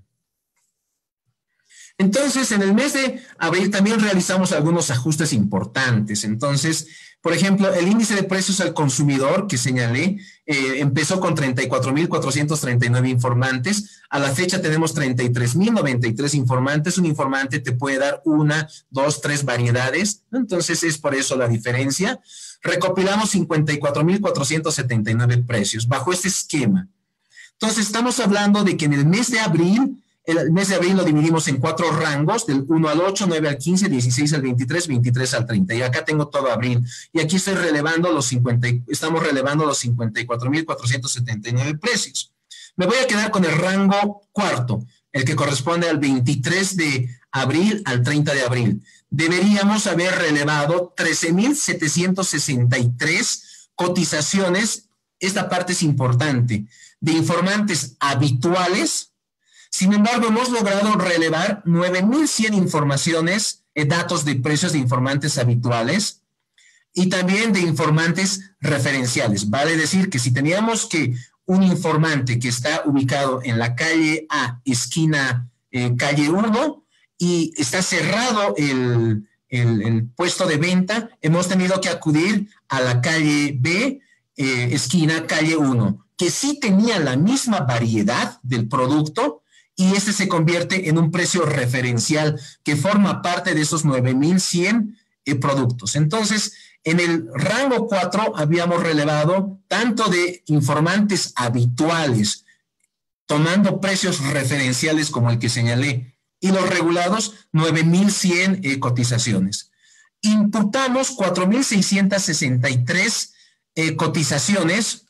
Entonces, en el mes de abril también realizamos algunos ajustes importantes. Entonces, por ejemplo, el índice de precios al consumidor que señalé eh, empezó con treinta y cuatro mil cuatrocientos treinta y nueve informantes. A la fecha tenemos treinta y tres mil noventa y tres informantes. Un informante te puede dar una, dos, tres variedades. Entonces, es por eso la diferencia. Recopilamos cincuenta y cuatro mil cuatrocientos setenta y nueve precios bajo este esquema. Entonces, estamos hablando de que en el mes de abril, el mes de abril lo dividimos en cuatro rangos, del uno al ocho, nueve al quince, dieciséis al veintitrés, veintitrés al treinta. Y acá tengo todo abril. Y aquí estoy relevando los cincuenta, estamos relevando los cincuenta y cuatro mil cuatrocientos setenta y nueve precios. Me voy a quedar con el rango cuarto, el que corresponde al veintitrés de abril al treinta de abril. Deberíamos haber relevado trece mil setecientos sesenta y tres cotizaciones, esta parte es importante, de informantes habituales. Sin embargo, hemos logrado relevar nueve mil cien informaciones, eh, datos de precios de informantes habituales y también de informantes referenciales. Vale decir que si teníamos que un informante que está ubicado en la calle A, esquina eh, calle uno, y está cerrado el, el, el puesto de venta, hemos tenido que acudir a la calle B, eh, esquina calle uno, que sí tenía la misma variedad del producto, y este se convierte en un precio referencial que forma parte de esos nueve mil cien eh, productos. Entonces, en el rango cuatro habíamos relevado tanto de informantes habituales, tomando precios referenciales como el que señalé, y los regulados nueve mil cien eh, cotizaciones. Imputamos cuatro mil seiscientas sesenta y tres eh, cotizaciones,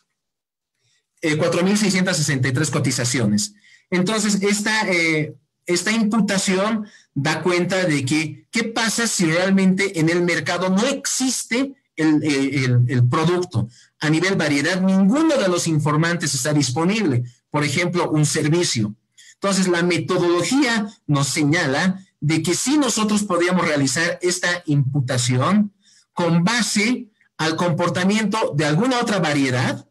eh, cuatro mil seiscientas sesenta y tres cotizaciones. Entonces, esta, eh, esta imputación da cuenta de que, ¿qué pasa si realmente en el mercado no existe el, el, el producto? A nivel variedad, ninguno de los informantes está disponible. Por ejemplo, un servicio. Entonces, la metodología nos señala de que sí nosotros podríamos realizar esta imputación con base al comportamiento de alguna otra variedad,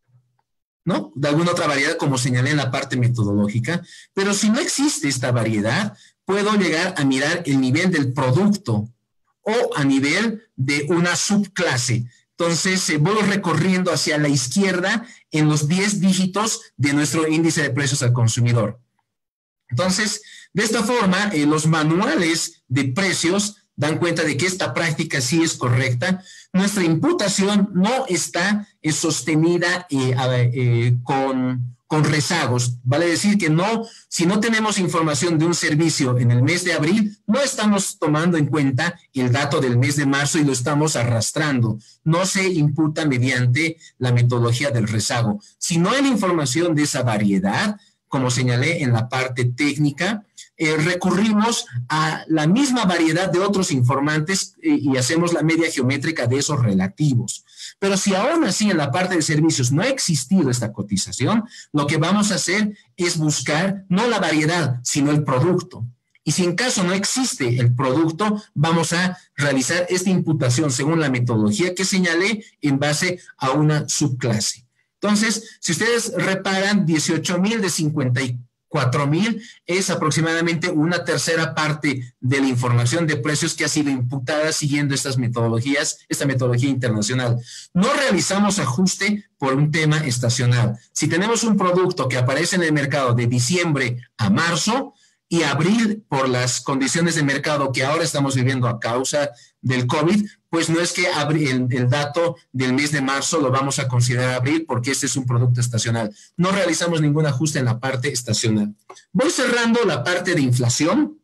¿no? De alguna otra variedad, como señalé en la parte metodológica, pero si no existe esta variedad, puedo llegar a mirar el nivel del producto o a nivel de una subclase. Entonces, eh, voy recorriendo hacia la izquierda en los diez dígitos de nuestro índice de precios al consumidor. Entonces, de esta forma, eh, los manuales de precios dan cuenta de que esta práctica sí es correcta. Nuestra imputación no está eh, sostenida eh, eh, con, con rezagos. Vale decir que no, si no tenemos información de un servicio en el mes de abril, no estamos tomando en cuenta el dato del mes de marzo y lo estamos arrastrando. No se imputa mediante la metodología del rezago. Si no hay la información de esa variedad, como señalé en la parte técnica, eh, recurrimos a la misma variedad de otros informantes eh, y hacemos la media geométrica de esos relativos. Pero si aún así en la parte de servicios no ha existido esta cotización, lo que vamos a hacer es buscar no la variedad, sino el producto. Y si en caso no existe el producto, vamos a realizar esta imputación según la metodología que señalé en base a una subclase. Entonces, si ustedes reparan, dieciocho mil de cincuenta y cuatro mil es aproximadamente una tercera parte de la información de precios que ha sido imputada siguiendo estas metodologías, esta metodología internacional. No realizamos ajuste por un tema estacional. Si tenemos un producto que aparece en el mercado de diciembre a marzo y abril, por las condiciones de mercado que ahora estamos viviendo a causa del COVID, pues no es que el, el dato del mes de marzo lo vamos a considerar abril porque este es un producto estacional. No realizamos ningún ajuste en la parte estacional. Voy cerrando la parte de inflación,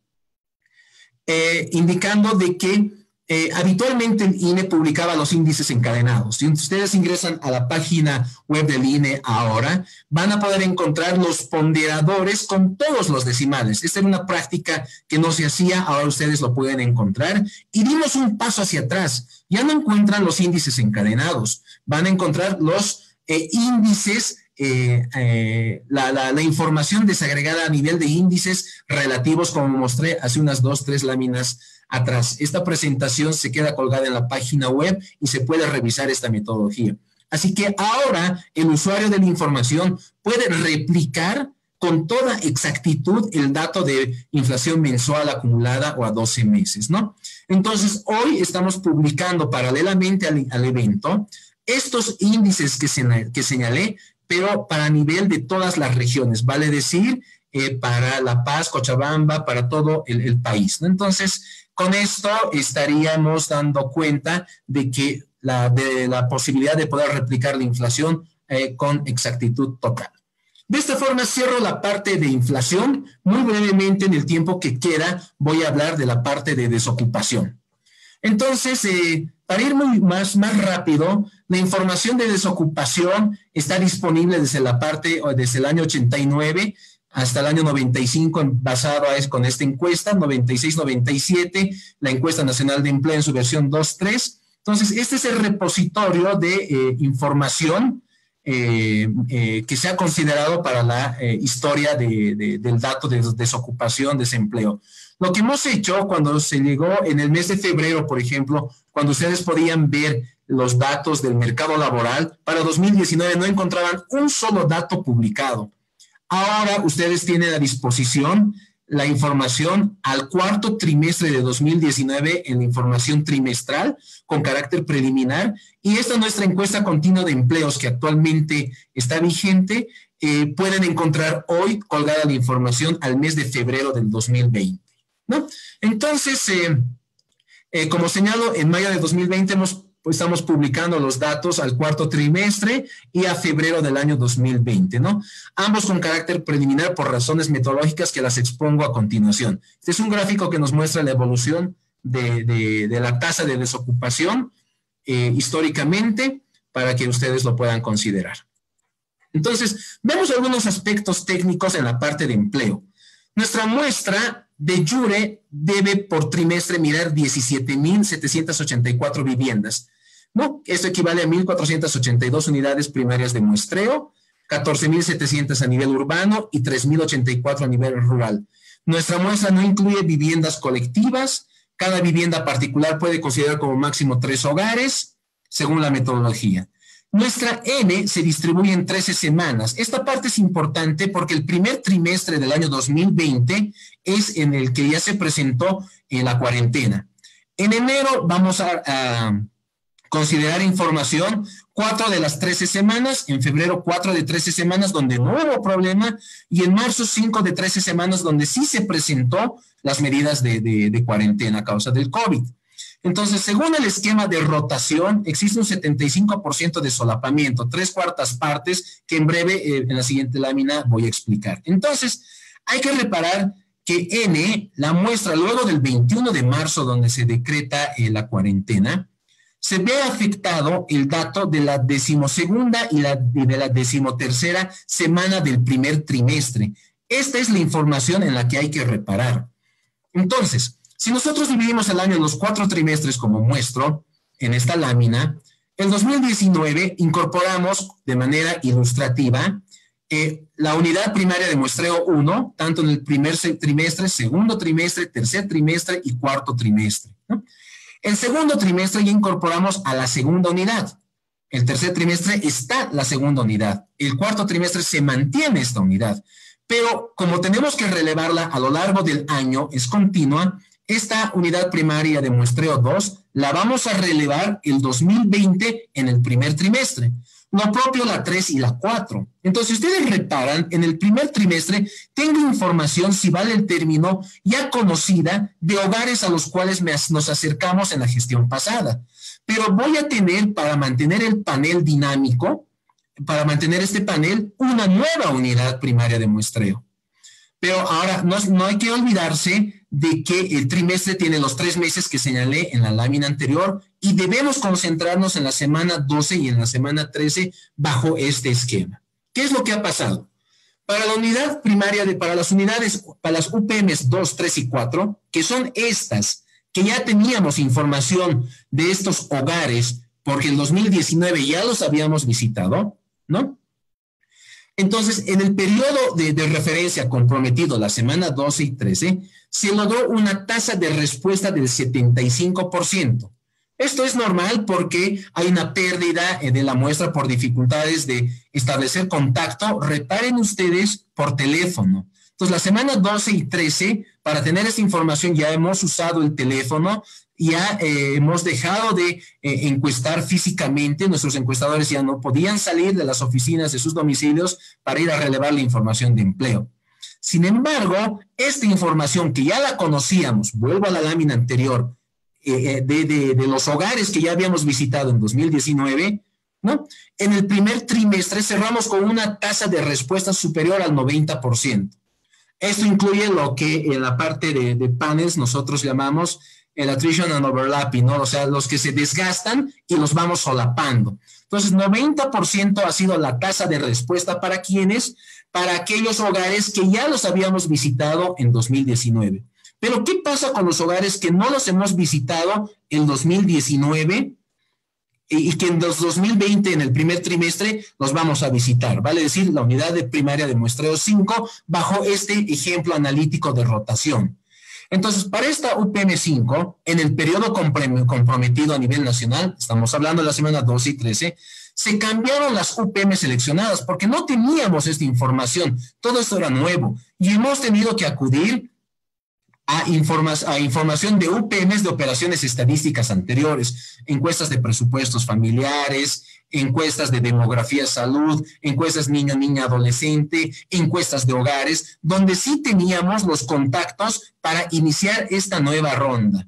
eh, indicando de que eh, habitualmente el I N E publicaba los índices encadenados. Si ustedes ingresan a la página web del I N E ahora, van a poder encontrar los ponderadores con todos los decimales. Esta era una práctica que no se hacía, ahora ustedes lo pueden encontrar. Y dimos un paso hacia atrás. Ya no encuentran los índices encadenados, van a encontrar los eh, índices, eh, eh, la, la, la información desagregada a nivel de índices relativos, como mostré hace unas dos, tres láminas atrás. Esta presentación se queda colgada en la página web y se puede revisar esta metodología. Así que ahora el usuario de la información puede replicar con toda exactitud el dato de inflación mensual acumulada o a doce meses, ¿no? Entonces, hoy estamos publicando paralelamente al, al evento estos índices que, se, que señalé, pero para nivel de todas las regiones, vale decir, eh, para La Paz, Cochabamba, para todo el, el país, ¿no? Entonces, con esto estaríamos dando cuenta de que la, de la posibilidad de poder replicar la inflación eh, con exactitud total. De esta forma cierro la parte de inflación. Muy brevemente, en el tiempo que queda, voy a hablar de la parte de desocupación. Entonces, eh, para ir muy más, más rápido, la información de desocupación está disponible desde la parte, desde el año ochenta y nueve hasta el año noventa y cinco, basado a, con esta encuesta, noventa y seis noventa y siete, la encuesta nacional de empleo en su versión dos punto tres. Entonces, este es el repositorio de eh, información eh, eh, que se ha considerado para la eh, historia de, de, del dato de desocupación, desempleo. Lo que hemos hecho cuando se llegó en el mes de febrero, por ejemplo, cuando ustedes podían ver los datos del mercado laboral, para dos mil diecinueve no encontraban un solo dato publicado. Ahora ustedes tienen a disposición la información al cuarto trimestre de dos mil diecinueve en la información trimestral con carácter preliminar, y esta nuestra encuesta continua de empleos que actualmente está vigente, eh, pueden encontrar hoy colgada la información al mes de febrero del dos mil veinte, ¿no? Entonces, eh, eh, como señalo, en mayo de dos mil veinte hemos pues estamos publicando los datos al cuarto trimestre y a febrero del año dos mil veinte, ¿no? Ambos con carácter preliminar por razones metodológicas que las expongo a continuación. Este es un gráfico que nos muestra la evolución de, de, de la tasa de desocupación eh, históricamente para que ustedes lo puedan considerar. Entonces, vemos algunos aspectos técnicos en la parte de empleo. Nuestra muestra de jure debe por trimestre mirar diecisiete mil setecientas ochenta y cuatro viviendas, ¿no? Esto equivale a mil cuatrocientas ochenta y dos unidades primarias de muestreo, catorce mil setecientas a nivel urbano y tres mil ochenta y cuatro a nivel rural. Nuestra muestra no incluye viviendas colectivas. Cada vivienda particular puede considerar como máximo tres hogares, según la metodología. Nuestra N se distribuye en trece semanas. Esta parte es importante porque el primer trimestre del año dos mil veinte es en el que ya se presentó en la cuarentena. En enero vamos a, a considerar información cuatro de las trece semanas, en febrero cuatro de trece semanas donde no hubo problema y en marzo cinco de trece semanas donde sí se presentó las medidas de, de, de cuarentena a causa del COVID. Entonces, según el esquema de rotación, existe un setenta y cinco por ciento de solapamiento, tres cuartas partes, que en breve, eh, en la siguiente lámina, voy a explicar. Entonces, hay que reparar que N, la muestra luego del veintiuno de marzo, donde se decreta eh, la cuarentena, se ve afectado el dato de la decimosegunda y, la, y de la decimotercera semana del primer trimestre. Esta es la información en la que hay que reparar. Entonces, si nosotros dividimos el año en los cuatro trimestres como muestro en esta lámina, en dos mil diecinueve incorporamos de manera ilustrativa eh, la unidad primaria de muestreo uno, tanto en el primer trimestre, segundo trimestre, tercer trimestre y cuarto trimestre, ¿no? El segundo trimestre ya incorporamos a la segunda unidad. El tercer trimestre está la segunda unidad. El cuarto trimestre se mantiene esta unidad. Pero como tenemos que relevarla a lo largo del año, es continua, esta unidad primaria de muestreo dos la vamos a relevar el dos mil veinte en el primer trimestre. Lo propio la tres y la cuatro. Entonces, si ustedes reparan, en el primer trimestre tengo información, si vale el término, ya conocida de hogares a los cuales me, nos acercamos en la gestión pasada. Pero voy a tener, para mantener el panel dinámico, para mantener este panel, una nueva unidad primaria de muestreo. Pero ahora no, no hay que olvidarse de que el trimestre tiene los tres meses que señalé en la lámina anterior y debemos concentrarnos en la semana doce y en la semana trece bajo este esquema. ¿Qué es lo que ha pasado? Para la unidad primaria, de, para las unidades, para las U P Ms dos, tres y cuatro, que son estas, que ya teníamos información de estos hogares, porque en dos mil diecinueve ya los habíamos visitado, ¿no? Entonces, en el periodo de, de referencia comprometido, la semana doce y trece, se logró una tasa de respuesta del setenta y cinco por ciento. Esto es normal porque hay una pérdida de la muestra por dificultades de establecer contacto. Reparen ustedes por teléfono. Entonces, la semana doce y trece, para tener esta información ya hemos usado el teléfono, ya eh, hemos dejado de eh, encuestar físicamente, nuestros encuestadores ya no podían salir de las oficinas de sus domicilios para ir a relevar la información de empleo. Sin embargo, esta información que ya la conocíamos, vuelvo a la lámina anterior, eh, de, de, de los hogares que ya habíamos visitado en dos mil diecinueve, ¿no? En el primer trimestre cerramos con una tasa de respuesta superior al noventa por ciento. Esto incluye lo que en la parte de, de panels nosotros llamamos el attrition and overlapping, ¿no? O sea, los que se desgastan y los vamos solapando. Entonces, noventa por ciento ha sido la tasa de respuesta para quienes, para aquellos hogares que ya los habíamos visitado en dos mil diecinueve. Pero, ¿qué pasa con los hogares que no los hemos visitado en dos mil diecinueve y que en dos mil veinte, en el primer trimestre, los vamos a visitar? Vale decir, la unidad de primaria de muestreo cinco bajo este ejemplo analítico de rotación. Entonces, para esta U P M cinco, en el periodo comprometido a nivel nacional, estamos hablando de la semana doce y trece, se cambiaron las U P M seleccionadas porque no teníamos esta información. Todo esto era nuevo y hemos tenido que acudir a, informa a información de U P Ms de operaciones estadísticas anteriores, encuestas de presupuestos familiares, encuestas de demografía, salud, encuestas niño, niña, adolescente, encuestas de hogares, donde sí teníamos los contactos para iniciar esta nueva ronda.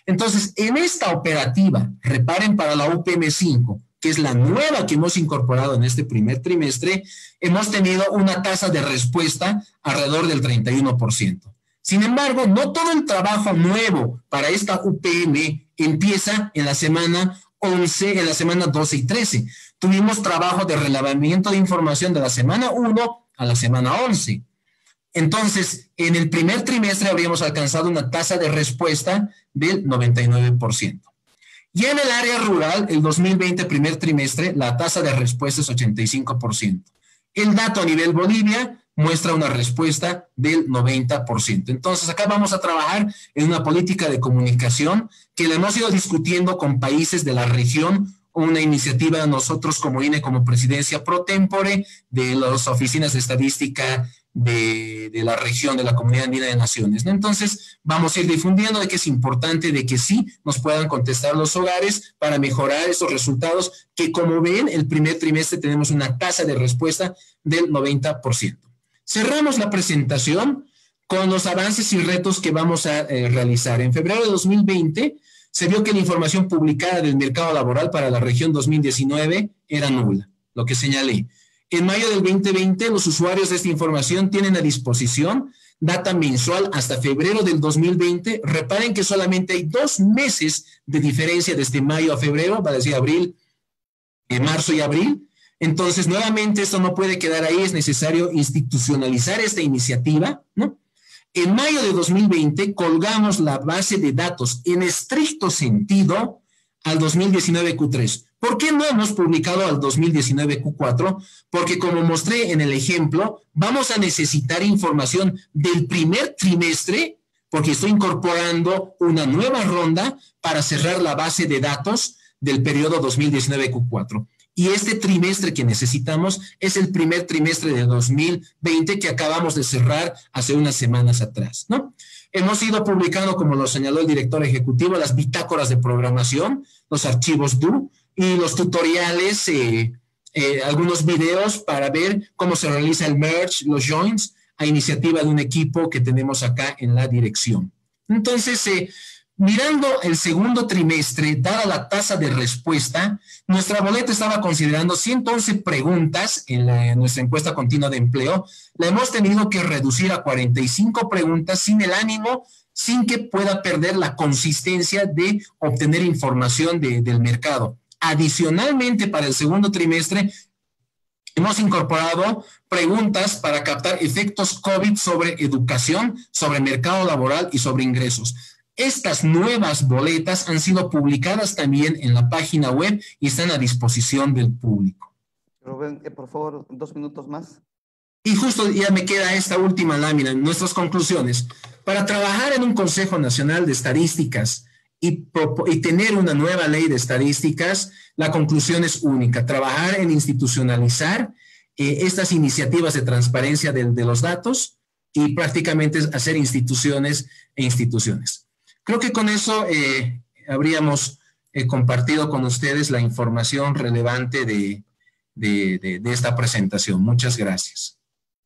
Entonces, en esta operativa, reparen para la U P M cinco, que es la nueva que hemos incorporado en este primer trimestre, hemos tenido una tasa de respuesta alrededor del treinta y uno por ciento. Sin embargo, no todo el trabajo nuevo para esta U P M empieza en la semana once, en la semana doce y trece. Tuvimos trabajo de relevamiento de información de la semana uno a la semana once. Entonces, en el primer trimestre habríamos alcanzado una tasa de respuesta del noventa y nueve por ciento. Y en el área rural, el dos mil veinte, primer trimestre, la tasa de respuesta es ochenta y cinco por ciento. El dato a nivel Bolivia muestra una respuesta del noventa por ciento. Entonces, acá vamos a trabajar en una política de comunicación que la hemos ido discutiendo con países de la región, una iniciativa de nosotros como I N E, como presidencia pro tempore, de las oficinas de estadística de, de la región de la Comunidad Andina de Naciones, ¿no? Entonces, vamos a ir difundiendo de que es importante de que sí nos puedan contestar los hogares para mejorar esos resultados que, como ven, el primer trimestre tenemos una tasa de respuesta del noventa por ciento. Cerramos la presentación con los avances y retos que vamos a eh, realizar. En febrero de dos mil veinte se vio que la información publicada del mercado laboral para la región dos mil diecinueve era nula, lo que señalé. En mayo del veinte veinte, los usuarios de esta información tienen a disposición data mensual hasta febrero del dos mil veinte. Reparen que solamente hay dos meses de diferencia desde mayo a febrero, va a decir abril, eh, marzo y abril. Entonces, nuevamente, esto no puede quedar ahí, es necesario institucionalizar esta iniciativa, ¿no? En mayo de dos mil veinte colgamos la base de datos en estricto sentido al dos mil diecinueve Q tres. ¿Por qué no hemos publicado al dos mil diecinueve Q cuatro? Porque, como mostré en el ejemplo, vamos a necesitar información del primer trimestre, porque estoy incorporando una nueva ronda para cerrar la base de datos del periodo dos mil diecinueve Q cuatro. Y este trimestre que necesitamos es el primer trimestre de dos mil veinte que acabamos de cerrar hace unas semanas atrás, ¿no? Hemos ido publicando, como lo señaló el director ejecutivo, las bitácoras de programación, los archivos D O y los tutoriales, eh, eh, algunos videos para ver cómo se realiza el merge, los joins, a iniciativa de un equipo que tenemos acá en la dirección. Entonces, eh, mirando el segundo trimestre, dada la tasa de respuesta, nuestra boleta estaba considerando ciento once preguntas en, la, en nuestra encuesta continua de empleo. La hemos tenido que reducir a cuarenta y cinco preguntas sin el ánimo, sin que pueda perder la consistencia de obtener información de, del mercado. Adicionalmente, para el segundo trimestre, hemos incorporado preguntas para captar efectos COVID sobre educación, sobre mercado laboral y sobre ingresos. Estas nuevas boletas han sido publicadas también en la página web y están a disposición del público. Rubén, eh, por favor, dos minutos más. Y justo ya me queda esta última lámina, nuestras conclusiones. Para trabajar en un Consejo Nacional de Estadísticas y, y tener una nueva ley de estadísticas, la conclusión es única: trabajar en institucionalizar eh, estas iniciativas de transparencia de, de los datos y prácticamente hacer instituciones e instituciones. Creo que con eso eh, habríamos eh, compartido con ustedes la información relevante de, de, de, de esta presentación. Muchas gracias.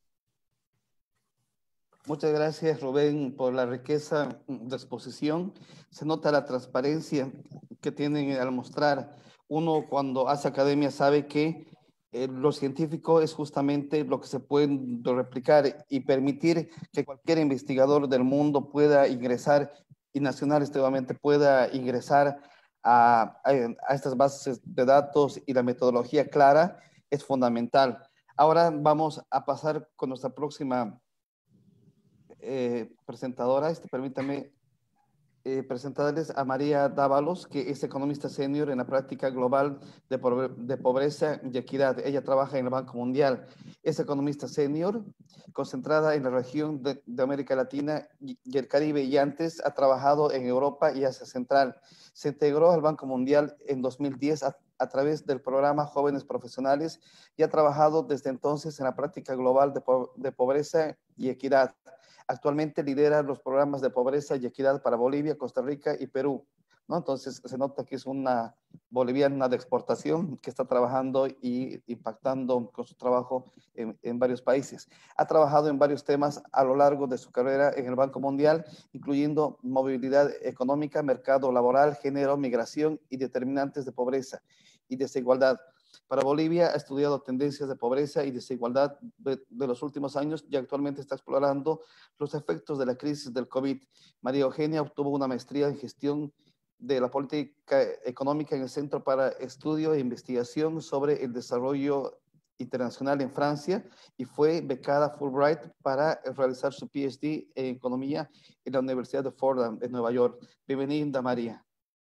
Muchas gracias, Rubén, por la riqueza de exposición. Se nota la transparencia que tienen al mostrar. Uno, cuando hace academia, sabe que eh, lo científico es justamente lo que se puede replicar y permitir que cualquier investigador del mundo pueda ingresar y nacional nuevamente pueda ingresar a, a, a estas bases de datos, y la metodología clara es fundamental. Ahora vamos a pasar con nuestra próxima eh, presentadora. Este, permítame eh, presentarles a María Dávalos, que es economista senior en la práctica global de, pobre, de pobreza y equidad. Ella trabaja en el Banco Mundial. Es economista senior, concentrada en la región de, de América Latina y, y el Caribe, y antes ha trabajado en Europa y Asia Central. Se integró al Banco Mundial en dos mil diez a, a través del programa Jóvenes Profesionales y ha trabajado desde entonces en la práctica global de, po de pobreza y equidad. Actualmente lidera los programas de pobreza y equidad para Bolivia, Costa Rica y Perú. ¿no? Entonces se nota que es una boliviana de exportación que está trabajando y impactando con su trabajo en, en varios países. Ha trabajado en varios temas a lo largo de su carrera en el Banco Mundial, incluyendo movilidad económica, mercado laboral, género, migración y determinantes de pobreza y desigualdad. Para Bolivia ha estudiado tendencias de pobreza y desigualdad de, de los últimos años y actualmente está explorando los efectos de la crisis del COVID. María Eugenia obtuvo una maestría en gestión de la política económica en el Centro para Estudio e Investigación sobre el Desarrollo Internacional en Francia y fue becada Fulbright para realizar su P H D en Economía en la Universidad de Fordham en Nueva York. Bienvenida, María.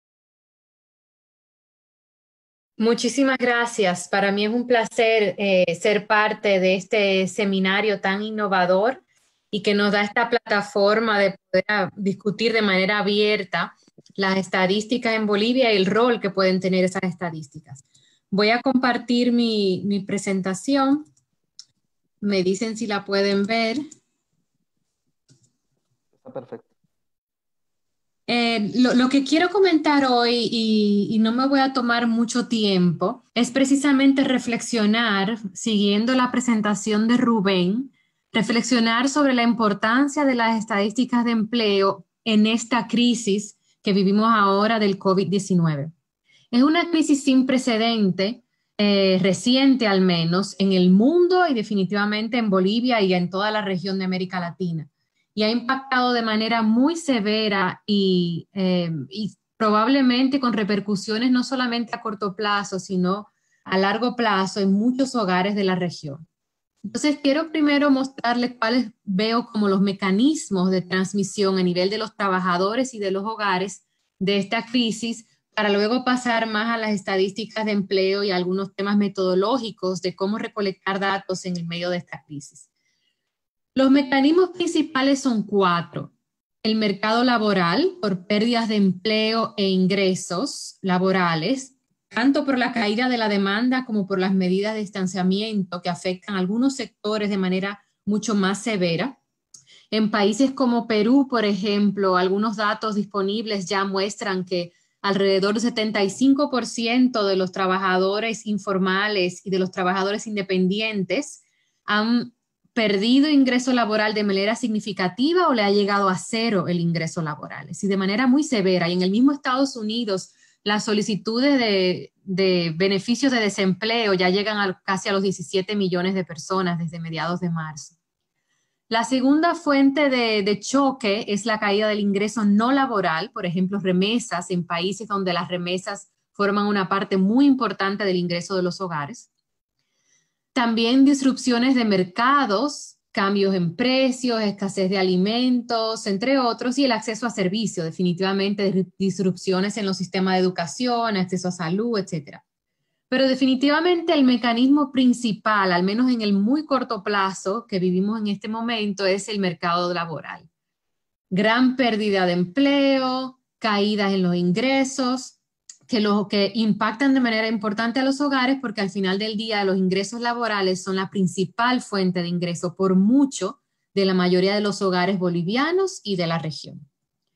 Muchísimas gracias. Para mí es un placer eh, ser parte de este seminario tan innovador y que nos da esta plataforma de poder discutir de manera abierta las estadísticas en Bolivia y el rol que pueden tener esas estadísticas. Voy a compartir mi, mi presentación. Me dicen si la pueden ver. Está perfecto. Eh, lo, lo que quiero comentar hoy, y, y no me voy a tomar mucho tiempo, es precisamente reflexionar, siguiendo la presentación de Rubén, reflexionar sobre la importancia de las estadísticas de empleo en esta crisis que vivimos ahora del COVID diecinueve. Es una crisis sin precedente, eh, reciente al menos, en el mundo y definitivamente en Bolivia y en toda la región de América Latina. Y ha impactado de manera muy severa y, eh, y probablemente con repercusiones no solamente a corto plazo, sino a largo plazo en muchos hogares de la región. Entonces, quiero primero mostrarles cuáles veo como los mecanismos de transmisión a nivel de los trabajadores y de los hogares de esta crisis, para luego pasar más a las estadísticas de empleo y algunos temas metodológicos de cómo recolectar datos en el medio de esta crisis. Los mecanismos principales son cuatro. El mercado laboral, por pérdidas de empleo e ingresos laborales, tanto por la caída de la demanda como por las medidas de distanciamiento que afectan a algunos sectores de manera mucho más severa. En países como Perú, por ejemplo, algunos datos disponibles ya muestran que alrededor del setenta y cinco por ciento de los trabajadores informales y de los trabajadores independientes han perdido ingreso laboral de manera significativa o le ha llegado a cero el ingreso laboral, es decir, de manera muy severa. Y en el mismo Estados Unidos, las solicitudes de, de beneficios de desempleo ya llegan a casi a los diecisiete millones de personas desde mediados de marzo. La segunda fuente de, de choque es la caída del ingreso no laboral, por ejemplo, remesas en países donde las remesas forman una parte muy importante del ingreso de los hogares. También disrupciones de mercados, cambios en precios, escasez de alimentos, entre otros, y el acceso a servicios, definitivamente disrupciones en los sistemas de educación, acceso a salud, etcétera. Pero definitivamente el mecanismo principal, al menos en el muy corto plazo que vivimos en este momento, es el mercado laboral. Gran pérdida de empleo, caídas en los ingresos, que, lo, que impactan de manera importante a los hogares porque al final del día los ingresos laborales son la principal fuente de ingreso por mucho de la mayoría de los hogares bolivianos y de la región.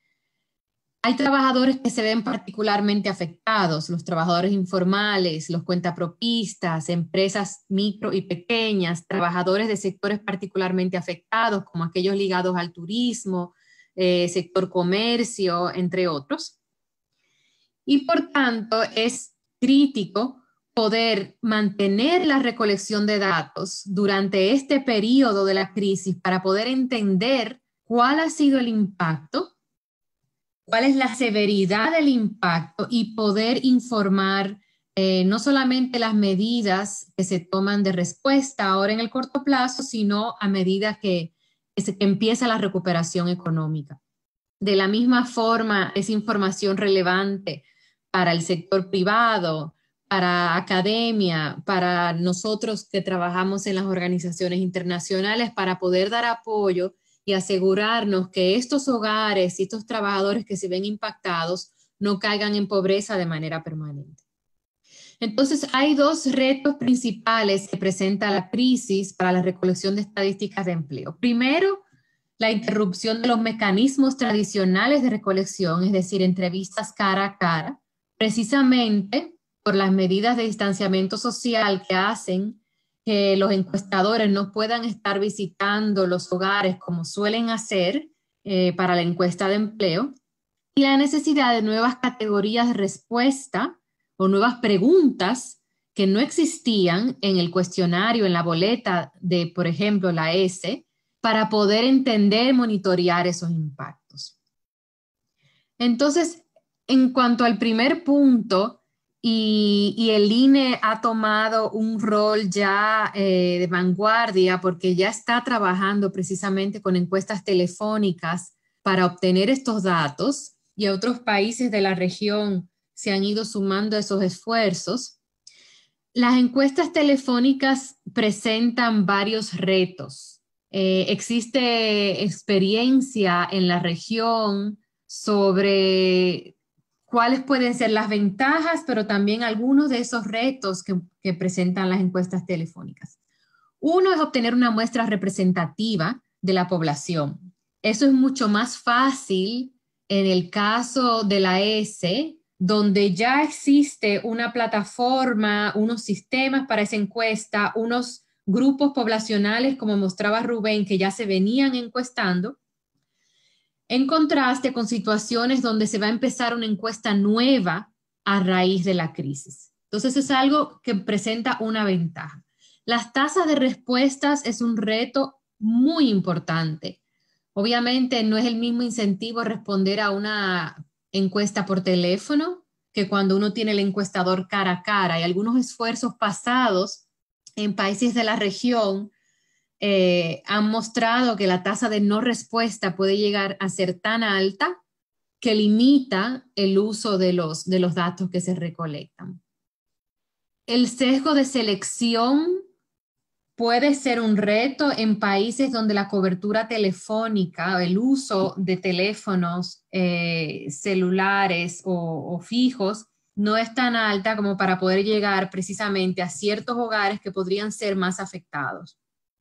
Hay trabajadores que se ven particularmente afectados, los trabajadores informales, los cuentapropistas, empresas micro y pequeñas, trabajadores de sectores particularmente afectados como aquellos ligados al turismo, eh, sector comercio, entre otros. Y por tanto es crítico poder mantener la recolección de datos durante este periodo de la crisis para poder entender cuál ha sido el impacto, cuál es la severidad del impacto y poder informar eh, no solamente las medidas que se toman de respuesta ahora en el corto plazo, sino a medida que, que, se, que empieza la recuperación económica. De la misma forma, es información relevante para el sector privado, para academia, para nosotros que trabajamos en las organizaciones internacionales, para poder dar apoyo y asegurarnos que estos hogares y estos trabajadores que se ven impactados no caigan en pobreza de manera permanente. Entonces, hay dos retos principales que presenta la crisis para la recolección de estadísticas de empleo. Primero, la interrupción de los mecanismos tradicionales de recolección, es decir, entrevistas cara a cara, precisamente por las medidas de distanciamiento social que hacen que los encuestadores no puedan estar visitando los hogares como suelen hacer eh, para la encuesta de empleo, y la necesidad de nuevas categorías de respuesta o nuevas preguntas que no existían en el cuestionario, en la boleta de, por ejemplo, la ESE, para poder entender y monitorear esos impactos. Entonces, en cuanto al primer punto, y, y el I N E ha tomado un rol ya eh, de vanguardia porque ya está trabajando precisamente con encuestas telefónicas para obtener estos datos, y otros países de la región se han ido sumando a esos esfuerzos. Las encuestas telefónicas presentan varios retos. Eh, existe experiencia en la región sobre cuáles pueden ser las ventajas, pero también algunos de esos retos que, que presentan las encuestas telefónicas. Uno es obtener una muestra representativa de la población. Eso es mucho más fácil en el caso de la ESE, donde ya existe una plataforma, unos sistemas para esa encuesta, unos grupos poblacionales, como mostraba Rubén, que ya se venían encuestando, en contraste con situaciones donde se va a empezar una encuesta nueva a raíz de la crisis. Entonces es algo que presenta una ventaja. Las tasas de respuestas es un reto muy importante. Obviamente no es el mismo incentivo responder a una encuesta por teléfono que cuando uno tiene el encuestador cara a cara, y algunos esfuerzos pasados en países de la región eh, han mostrado que la tasa de no respuesta puede llegar a ser tan alta que limita el uso de los, de los datos que se recolectan. El sesgo de selección puede ser un reto en países donde la cobertura telefónica, el uso de teléfonos eh, celulares o, o fijos, no es tan alta como para poder llegar precisamente a ciertos hogares que podrían ser más afectados.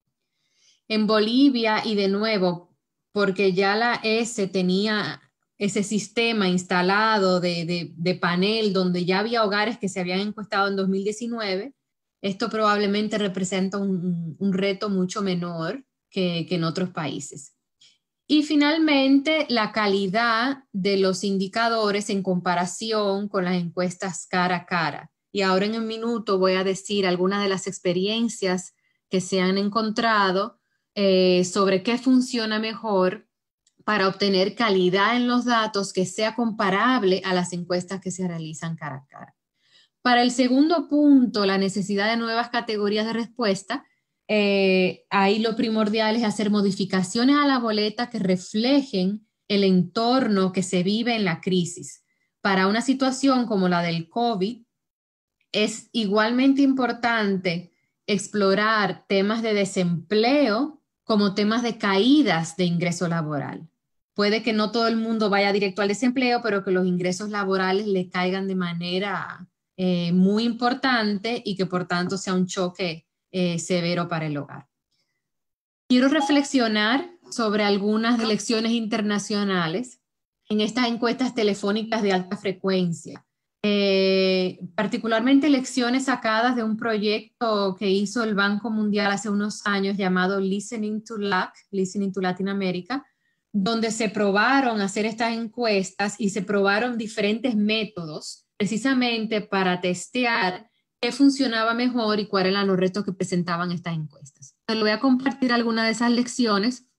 En Bolivia, y de nuevo, porque ya la ESE tenía ese sistema instalado de, de, de panel donde ya había hogares que se habían encuestado en dos mil diecinueve, esto probablemente representa un, un reto mucho menor que, que en otros países. Y finalmente, la calidad de los indicadores en comparación con las encuestas cara a cara. Y ahora en un minuto voy a decir algunas de las experiencias que se han encontrado eh, sobre qué funciona mejor para obtener calidad en los datos que sea comparable a las encuestas que se realizan cara a cara. Para el segundo punto, la necesidad de nuevas categorías de respuesta, eh, ahí lo primordial es hacer modificaciones a la boleta que reflejen el entorno que se vive en la crisis. Para una situación como la del COVID, es igualmente importante explorar temas de desempleo como temas de caídas de ingreso laboral. Puede que no todo el mundo vaya directo al desempleo, pero que los ingresos laborales le caigan de manera Eh, muy importante y que por tanto sea un choque eh, severo para el hogar. Quiero reflexionar sobre algunas lecciones internacionales en estas encuestas telefónicas de alta frecuencia, eh, particularmente lecciones sacadas de un proyecto que hizo el Banco Mundial hace unos años llamado Listening to L A C, Listening to Latin America, donde se probaron hacer estas encuestas y se probaron diferentes métodos precisamente para testear qué funcionaba mejor y cuáles eran los retos que presentaban estas encuestas. Les voy a compartir algunas de esas lecciones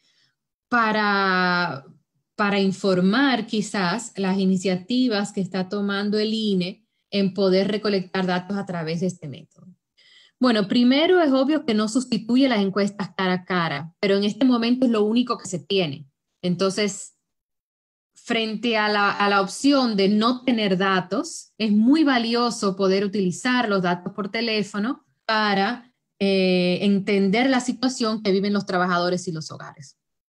para, para informar quizás las iniciativas que está tomando el I N E en poder recolectar datos a través de este método. Bueno, primero es obvio que no sustituye las encuestas cara a cara, pero en este momento es lo único que se tiene. Entonces, frente a la, a la opción de no tener datos, es muy valioso poder utilizar los datos por teléfono para eh, entender la situación que viven los trabajadores y los hogares.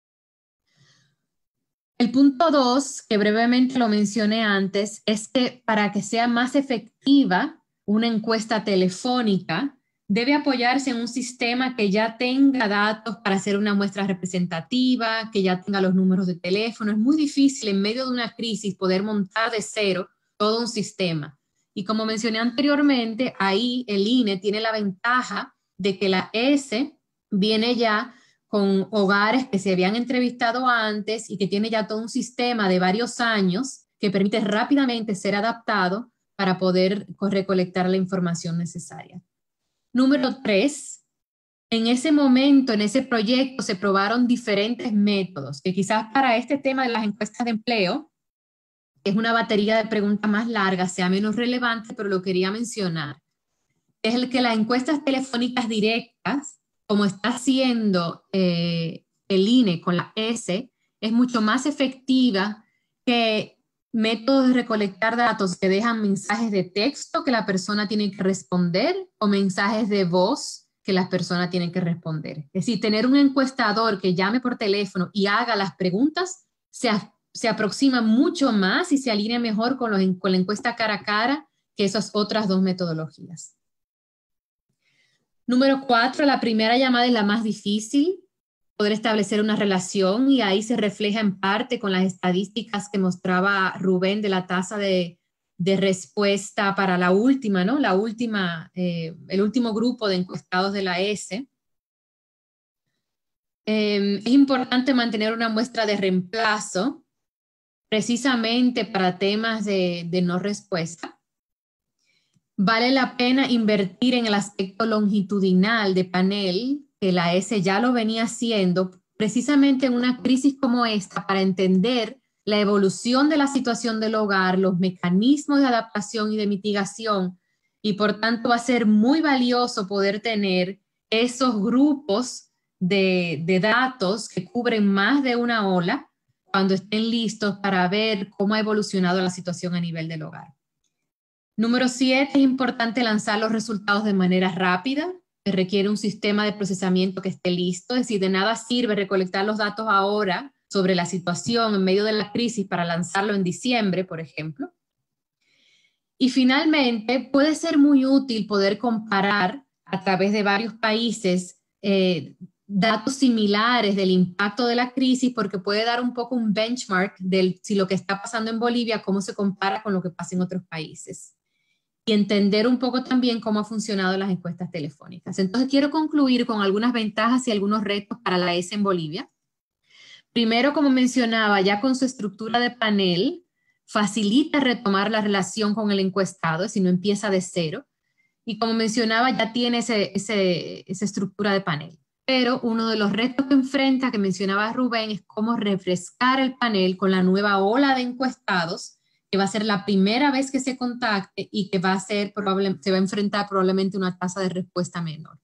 El punto dos, que brevemente lo mencioné antes, es que para que sea más efectiva una encuesta telefónica, debe apoyarse en un sistema que ya tenga datos para hacer una muestra representativa, que ya tenga los números de teléfono. Es muy difícil en medio de una crisis poder montar de cero todo un sistema. Y como mencioné anteriormente, ahí el I N E tiene la ventaja de que la E S E viene ya con hogares que se habían entrevistado antes y que tiene ya todo un sistema de varios años que permite rápidamente ser adaptado para poder recolectar la información necesaria. Número tres, en ese momento, en ese proyecto, se probaron diferentes métodos, que quizás para este tema de las encuestas de empleo, que es una batería de preguntas más larga, sea menos relevante, pero lo quería mencionar. Es el que las encuestas telefónicas directas, como está haciendo eh, el I N E con la E S E, es mucho más efectiva que métodos de recolectar datos que dejan mensajes de texto que la persona tiene que responder o mensajes de voz que las personas tienen que responder. Es decir, tener un encuestador que llame por teléfono y haga las preguntas se, se aproxima mucho más y se alinea mejor con, los, con la encuesta cara a cara que esas otras dos metodologías. Número cuatro, la primera llamada es la más difícil. Poder establecer una relación, y ahí se refleja en parte con las estadísticas que mostraba Rubén de la tasa de, de respuesta para la última, ¿no? La última, eh, el último grupo de encuestados de la E S E. Eh, es importante mantener una muestra de reemplazo, precisamente para temas de, de no respuesta. Vale la pena invertir en el aspecto longitudinal de panel, que la E S E ya lo venía haciendo, precisamente en una crisis como esta, para entender la evolución de la situación del hogar, los mecanismos de adaptación y de mitigación, y por tanto va a ser muy valioso poder tener esos grupos de, de datos que cubren más de una ola cuando estén listos para ver cómo ha evolucionado la situación a nivel del hogar. Número siete, es importante lanzar los resultados de manera rápida, que requiere un sistema de procesamiento que esté listo. Es decir, de nada sirve recolectar los datos ahora sobre la situación en medio de la crisis para lanzarlo en diciembre, por ejemplo. Y finalmente, puede ser muy útil poder comparar a través de varios países eh, datos similares del impacto de la crisis, porque puede dar un poco un benchmark de si lo que está pasando en Bolivia, cómo se compara con lo que pasa en otros países. Y entender un poco también cómo han funcionado las encuestas telefónicas. Entonces quiero concluir con algunas ventajas y algunos retos para la E S E en Bolivia. Primero, como mencionaba, ya con su estructura de panel, facilita retomar la relación con el encuestado, si no empieza de cero. Y como mencionaba, ya tiene ese, ese, esa estructura de panel. Pero uno de los retos que enfrenta, que mencionaba Rubén, es cómo refrescar el panel con la nueva ola de encuestados, que va a ser la primera vez que se contacte y que va a ser probable, se va a enfrentar probablemente una tasa de respuesta menor.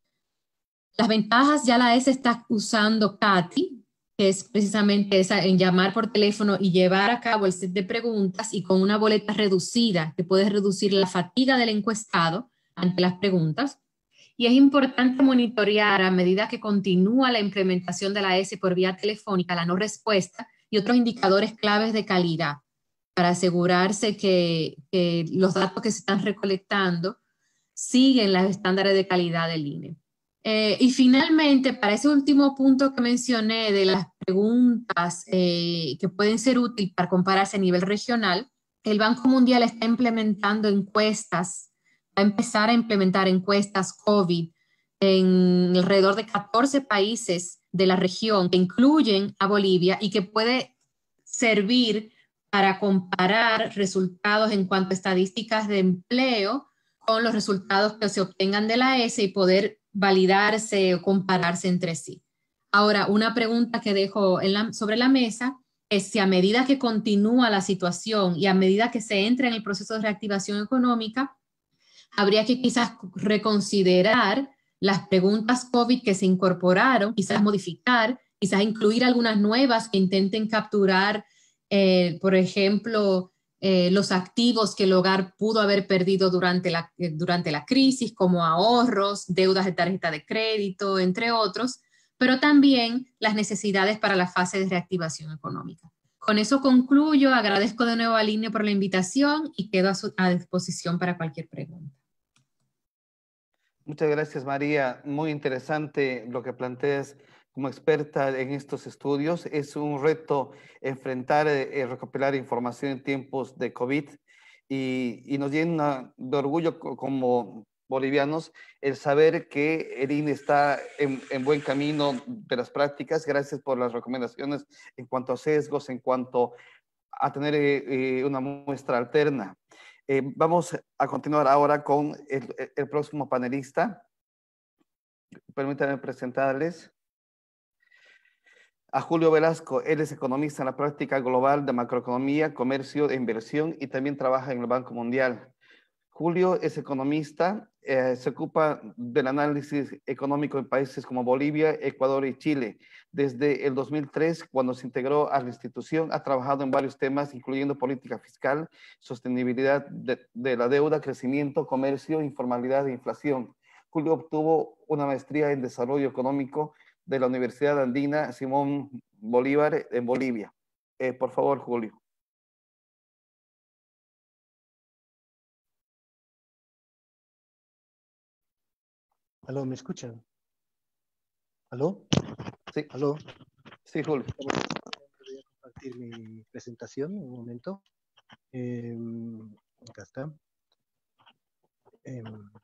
Las ventajas, ya la E S E está usando C A T I, que es precisamente esa en llamar por teléfono y llevar a cabo el set de preguntas, y con una boleta reducida que puede reducir la fatiga del encuestado ante las preguntas. Y es importante monitorear a medida que continúa la implementación de la E S E por vía telefónica, la no respuesta y otros indicadores claves de calidad, para asegurarse que, que los datos que se están recolectando siguen los estándares de calidad del I N E. Eh, y finalmente, para ese último punto que mencioné de las preguntas eh, que pueden ser útiles para compararse a nivel regional, el Banco Mundial está implementando encuestas, va a empezar a implementar encuestas COVID en alrededor de catorce países de la región que incluyen a Bolivia, y que puede servir para comparar resultados en cuanto a estadísticas de empleo con los resultados que se obtengan de la E S E y poder validarse o compararse entre sí. Ahora, una pregunta que dejo en la, sobre la mesa es si a medida que continúa la situación y a medida que se entra en el proceso de reactivación económica, habría que quizás reconsiderar las preguntas COVID que se incorporaron, quizás modificar, quizás incluir algunas nuevas que intenten capturar Eh, por ejemplo, eh, los activos que el hogar pudo haber perdido durante la, eh, durante la crisis, como ahorros, deudas de tarjeta de crédito, entre otros, pero también las necesidades para la fase de reactivación económica. Con eso concluyo, agradezco de nuevo a Aline por la invitación y quedo a su a disposición para cualquier pregunta. Muchas gracias, María. Muy interesante lo que planteas como experta en estos estudios. Es un reto enfrentar, eh, recopilar información en tiempos de COVID y, y nos llena de orgullo como bolivianos el saber que el I N E está en, en buen camino de las prácticas. Gracias por las recomendaciones en cuanto a sesgos, en cuanto a tener eh, eh, una muestra alterna. Eh, vamos a continuar ahora con el, el próximo panelista. Permítanme presentarles a Julio Velasco. Él es economista en la práctica global de macroeconomía, comercio e inversión y también trabaja en el Banco Mundial. Julio es economista, eh, se ocupa del análisis económico en países como Bolivia, Ecuador y Chile. Desde el dos mil tres, cuando se integró a la institución, ha trabajado en varios temas, incluyendo política fiscal, sostenibilidad de, de la deuda, crecimiento, comercio, informalidad e inflación. Julio obtuvo una maestría en desarrollo económico de la Universidad Andina Simón Bolívar en Bolivia. Eh, por favor, Julio. ¿Aló, me escuchan? ¿Aló? Sí. ¿Aló? Sí, Julio. Voy a compartir mi presentación un momento. Eh, acá está. Eh,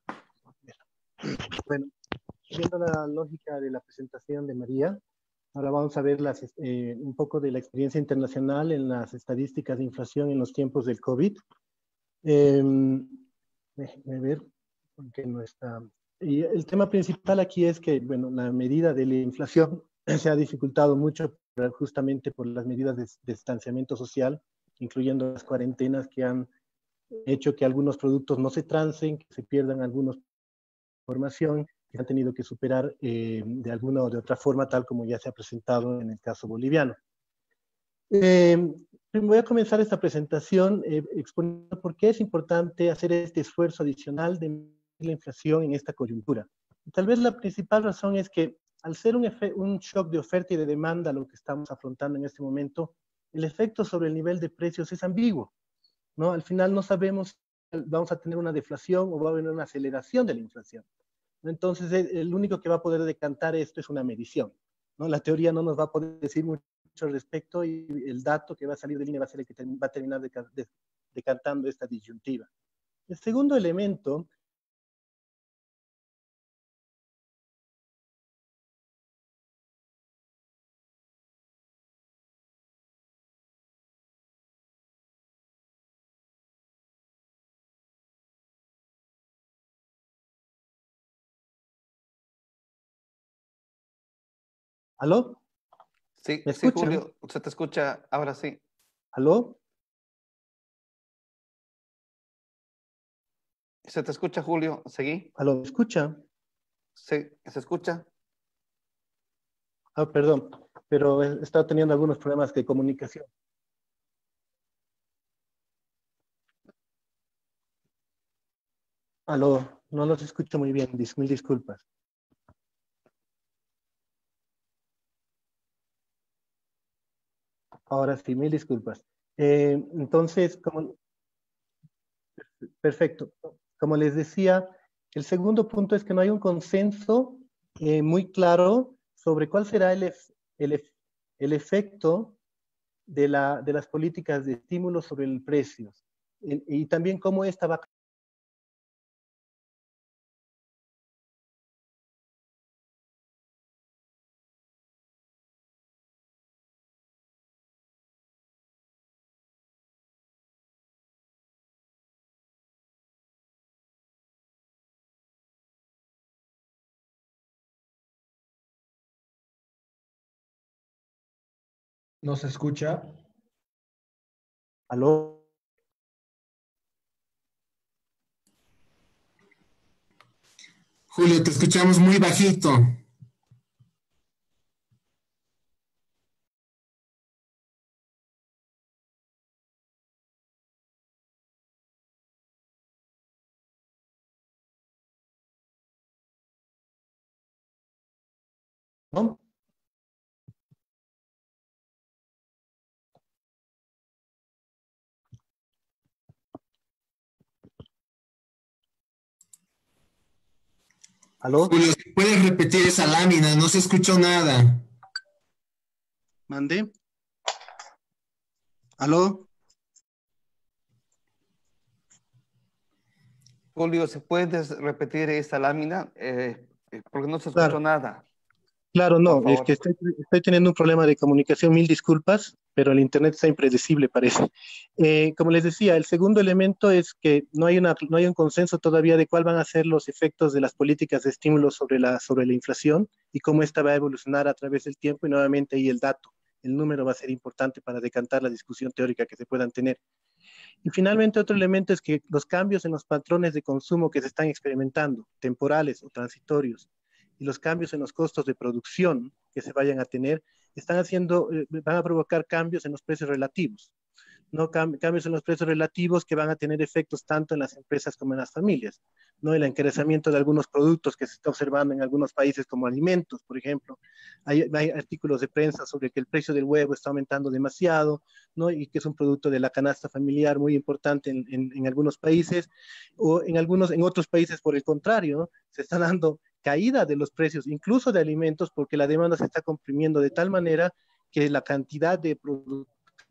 bueno, viendo la lógica de la presentación de María, ahora vamos a ver las, eh, un poco de la experiencia internacional en las estadísticas de inflación en los tiempos del COVID. Eh, déjenme ver, porque no está... Y el tema principal aquí es que, bueno, la medida de la inflación se ha dificultado mucho justamente por las medidas de, de distanciamiento social, incluyendo las cuarentenas que han hecho que algunos productos no se trancen, que se pierdan algunos información, que han tenido que superar eh, de alguna o de otra forma, tal como ya se ha presentado en el caso boliviano. Eh, voy a comenzar esta presentación eh, exponiendo por qué es importante hacer este esfuerzo adicional de la inflación en esta coyuntura. Y tal vez la principal razón es que al ser un, un shock de oferta y de demanda lo que estamos afrontando en este momento, el efecto sobre el nivel de precios es ambiguo, ¿no? Al final no sabemos si vamos a tener una deflación o va a haber una aceleración de la inflación. Entonces, el único que va a poder decantar esto es una medición, ¿no? La teoría no nos va a poder decir mucho al respecto y el dato que va a salir de línea va a ser el que va a terminar decantando esta disyuntiva. El segundo elemento ¿Aló? Sí, ¿Me sí, escuchan? Julio, se te escucha ahora sí. ¿Aló? Se te escucha, Julio, seguí. ¿Aló? ¿Me escucha? Sí, ¿se escucha? Ah, perdón, pero he estado teniendo algunos problemas de comunicación. Aló, no los escucho muy bien, dis mil disculpas. Ahora sí, mil disculpas. Eh, entonces, como, perfecto. Como les decía, el segundo punto es que no hay un consenso eh, muy claro sobre cuál será el, ef el, ef el efecto de, la, de las políticas de estímulo sobre el precio y, y también cómo esta va a ¿No se escucha? ¿Aló? Julio, te escuchamos muy bajito. ¿No? ¿Aló? Julio, si puedes repetir esa lámina, no se escuchó nada. ¿Mandé? ¿Aló? Julio, ¿se puede repetir esta lámina? Eh, eh, porque no se escuchó Claro, nada, claro, por no, es que favor. estoy, estoy teniendo un problema de comunicación, mil disculpas, pero el internet está impredecible, parece. Eh, como les decía, el segundo elemento es que no hay una, no hay un consenso todavía de cuáles van a ser los efectos de las políticas de estímulo sobre la, sobre la inflación y cómo esta va a evolucionar a través del tiempo, y nuevamente ahí el dato, el número va a ser importante para decantar la discusión teórica que se puedan tener. Y finalmente otro elemento es que los cambios en los patrones de consumo que se están experimentando, temporales o transitorios, y los cambios en los costos de producción que se vayan a tener, están haciendo, eh, van a provocar cambios en los precios relativos. ¿No? Cam cambios en los precios relativos que van a tener efectos tanto en las empresas como en las familias, ¿no? El encarecimiento de algunos productos que se está observando en algunos países como alimentos, por ejemplo. Hay, hay artículos de prensa sobre que el precio del huevo está aumentando demasiado, ¿no? Y que es un producto de la canasta familiar muy importante en, en, en algunos países, o en, algunos, en otros países, por el contrario, ¿no? Se está dando caída de los precios, incluso de alimentos, porque la demanda se está comprimiendo de tal manera que la cantidad de productos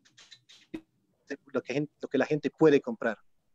Lo que, lo que la gente puede comprar.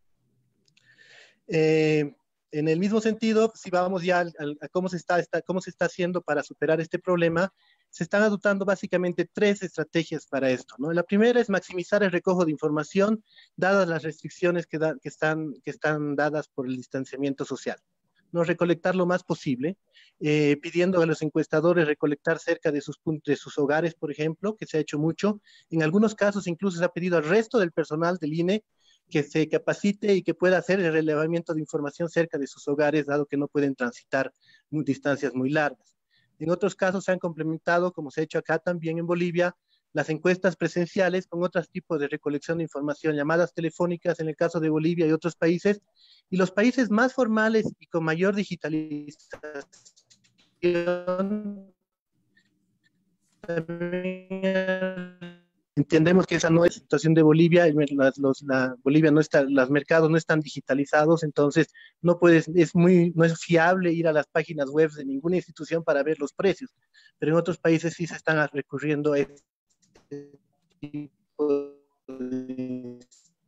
Eh, en el mismo sentido, si vamos ya al, al, a cómo se, está, está, cómo se está haciendo para superar este problema, se están adoptando básicamente tres estrategias para esto, ¿no? La primera es maximizar el recojo de información, dadas las restricciones que, da, que, están, que están dadas por el distanciamiento social. No recolectar lo más posible, eh, pidiendo a los encuestadores recolectar cerca de sus, de sus hogares, por ejemplo, que se ha hecho mucho. En algunos casos incluso se ha pedido al resto del personal del I N E que se capacite y que pueda hacer el relevamiento de información cerca de sus hogares, dado que no pueden transitar muy, distancias muy largas. En otros casos se han complementado, como se ha hecho acá también en Bolivia, las encuestas presenciales con otros tipos de recolección de información, llamadas telefónicas en el caso de Bolivia y otros países, y los países más formales y con mayor digitalización entendemos que esa no es la situación de Bolivia, las, los, la, Bolivia no está, los mercados no están digitalizados, entonces no puedes, es muy, no es fiable ir a las páginas web de ninguna institución para ver los precios, pero en otros países sí se están recurriendo a este tipo de...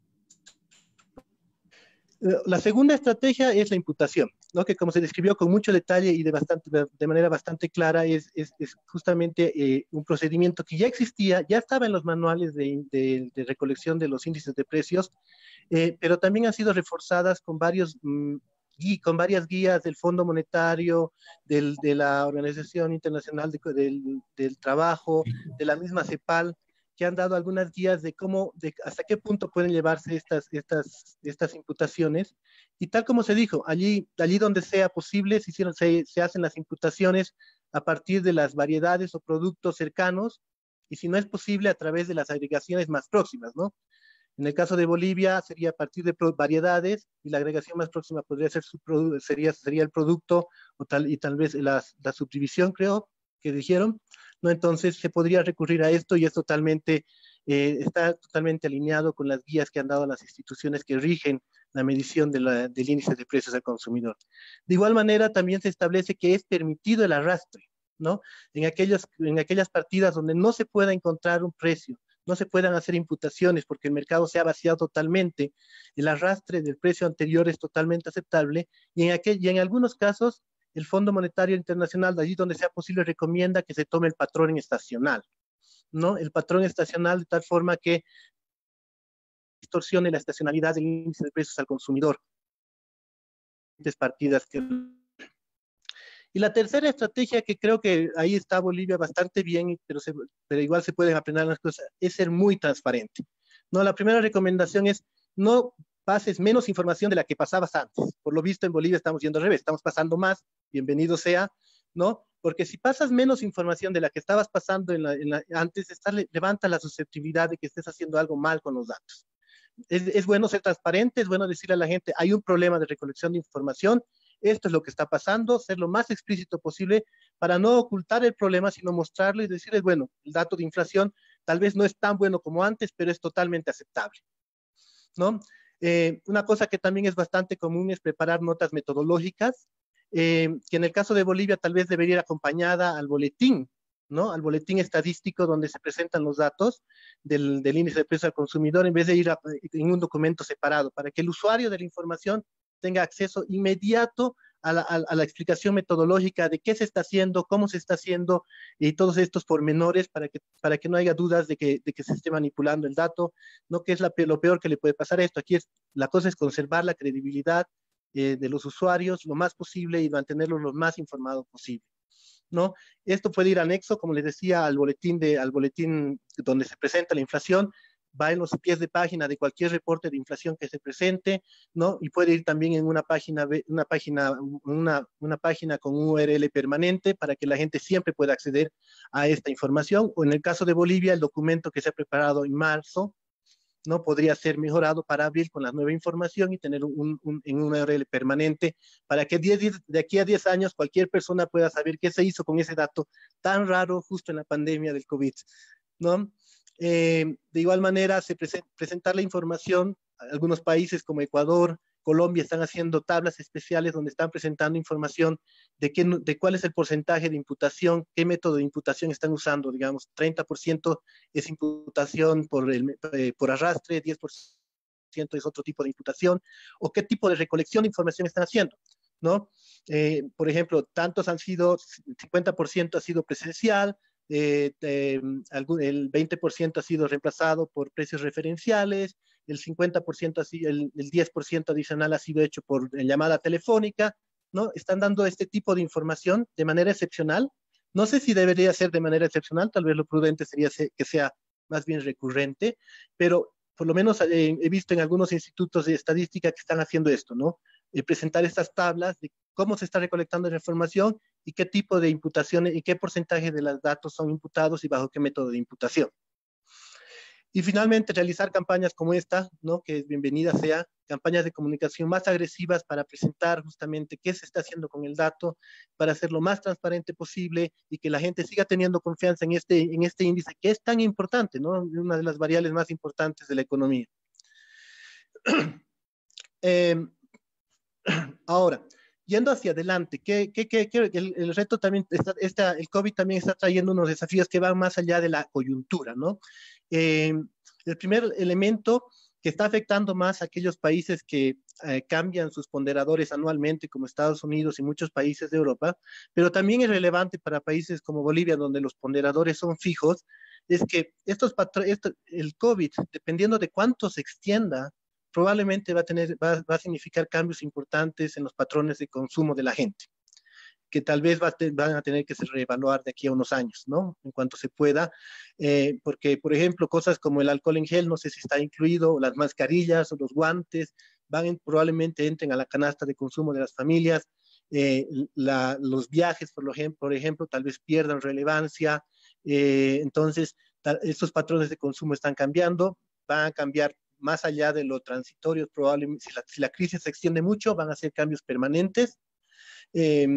La segunda estrategia es la imputación, ¿no? Que como se describió con mucho detalle y de, bastante, de manera bastante clara, es, es, es justamente eh, un procedimiento que ya existía, ya estaba en los manuales de, de, de recolección de los índices de precios, eh, pero también han sido reforzadas con, varios, mmm, y con varias guías del Fondo Monetario, del, de la Organización Internacional de, del, del Trabajo, de la misma CEPAL, que han dado algunas guías de cómo, de hasta qué punto pueden llevarse estas, estas, estas imputaciones. Y tal como se dijo, allí, allí donde sea posible, se, hicieron, se, se hacen las imputaciones a partir de las variedades o productos cercanos, y si no es posible, a través de las agregaciones más próximas, ¿no? En el caso de Bolivia, sería a partir de variedades, y la agregación más próxima podría ser su sería, sería el producto, o tal, y tal vez la, la subdivisión, creo, que dijeron, ¿no? Entonces se podría recurrir a esto y es totalmente, eh, está totalmente alineado con las guías que han dado las instituciones que rigen la medición de la, del índice de precios al consumidor. De igual manera, también se establece que es permitido el arrastre, ¿no? En aquellas, en aquellas partidas donde no se pueda encontrar un precio, no se puedan hacer imputaciones porque el mercado se ha vaciado totalmente, el arrastre del precio anterior es totalmente aceptable, y en, aquel, y en algunos casos el Fondo Monetario Internacional, de allí donde sea posible, recomienda que se tome el patrón estacional, ¿no? El patrón estacional de tal forma que distorsione la estacionalidad del índice de precios al consumidor. Partidas que... Y la tercera estrategia, que creo que ahí está Bolivia bastante bien, pero, se, pero igual se pueden aprender las cosas, es ser muy transparente, ¿no? La primera recomendación es no pases menos información de la que pasabas antes. Por lo visto en Bolivia estamos yendo al revés, estamos pasando más, bienvenido sea, ¿no? Porque si pasas menos información de la que estabas pasando en la, en la, antes, está, levanta la susceptibilidad de que estés haciendo algo mal con los datos. Es, es bueno ser transparente, es bueno decirle a la gente, hay un problema de recolección de información, esto es lo que está pasando, ser lo más explícito posible para no ocultar el problema, sino mostrarles y decirles, bueno, el dato de inflación tal vez no es tan bueno como antes, pero es totalmente aceptable, ¿no? Eh, una cosa que también es bastante común es preparar notas metodológicas, eh, que en el caso de Bolivia tal vez debería ir acompañada al boletín, ¿no? Al boletín estadístico donde se presentan los datos del, del índice de precios al consumidor, en vez de ir a, en un documento separado, para que el usuario de la información tenga acceso inmediato a la, a, a la explicación metodológica de qué se está haciendo, cómo se está haciendo y todos estos pormenores para que, para que no haya dudas de que, de que se esté manipulando el dato, no que es la, lo peor que le puede pasar a esto. Aquí es, la cosa es conservar la credibilidad eh, de los usuarios lo más posible y mantenerlos lo más informados posible, ¿no? Esto puede ir anexo, como les decía, al boletín, de, al boletín donde se presenta la inflación, va en los pies de página de cualquier reporte de inflación que se presente, ¿no? Y puede ir también en una página, una página, una, una página con U R L permanente para que la gente siempre pueda acceder a esta información. O en el caso de Bolivia, el documento que se ha preparado en marzo, ¿no? Podría ser mejorado para abril con la nueva información y tener un, un, en un U R L permanente para que diez, de aquí a diez años cualquier persona pueda saber qué se hizo con ese dato tan raro justo en la pandemia del COVID, ¿no? Eh, de igual manera, se presen presentar la información, algunos países como Ecuador, Colombia están haciendo tablas especiales donde están presentando información de, qué, de cuál es el porcentaje de imputación, qué método de imputación están usando, digamos, treinta por ciento es imputación por, el, eh, por arrastre, diez por ciento es otro tipo de imputación, o qué tipo de recolección de información están haciendo, ¿no? Eh, por ejemplo, tantos han sido, cincuenta por ciento ha sido presencial, Eh, eh, el veinte por ciento ha sido reemplazado por precios referenciales, el cincuenta por ciento así, el, el diez por ciento adicional ha sido hecho por llamada telefónica, ¿no? Están dando este tipo de información de manera excepcional. No sé si debería ser de manera excepcional, tal vez lo prudente sería que sea más bien recurrente, pero por lo menos eh, he visto en algunos institutos de estadística que están haciendo esto, ¿no? Eh, presentar estas tablas de cómo se está recolectando la información y qué tipo de imputaciones y qué porcentaje de los datos son imputados y bajo qué método de imputación. Y finalmente, realizar campañas como esta, ¿no? Que bienvenida sea, campañas de comunicación más agresivas para presentar justamente qué se está haciendo con el dato, para hacerlo más transparente posible y que la gente siga teniendo confianza en este, en este índice que es tan importante, ¿no? Una de las variables más importantes de la economía. eh, ahora, yendo hacia adelante, ¿qué, qué, qué, qué el, el reto también, está, está, el COVID también está trayendo unos desafíos que van más allá de la coyuntura, ¿no? Eh, el primer elemento que está afectando más a aquellos países que eh, cambian sus ponderadores anualmente, como Estados Unidos y muchos países de Europa, pero también es relevante para países como Bolivia, donde los ponderadores son fijos, es que estos esto, el COVID, dependiendo de cuánto se extienda, probablemente va a, tener, va, va a significar cambios importantes en los patrones de consumo de la gente, que tal vez va a te, van a tener que reevaluar de aquí a unos años, ¿no? En cuanto se pueda, eh, porque, por ejemplo, cosas como el alcohol en gel, no sé si está incluido, las mascarillas o los guantes, van en, probablemente entren a la canasta de consumo de las familias, eh, la, los viajes, por, lo, por ejemplo, tal vez pierdan relevancia, eh, entonces, tal, estos patrones de consumo están cambiando, van a cambiar más allá de lo transitorio, probablemente, si la, si la crisis se extiende mucho, van a ser cambios permanentes. Eh,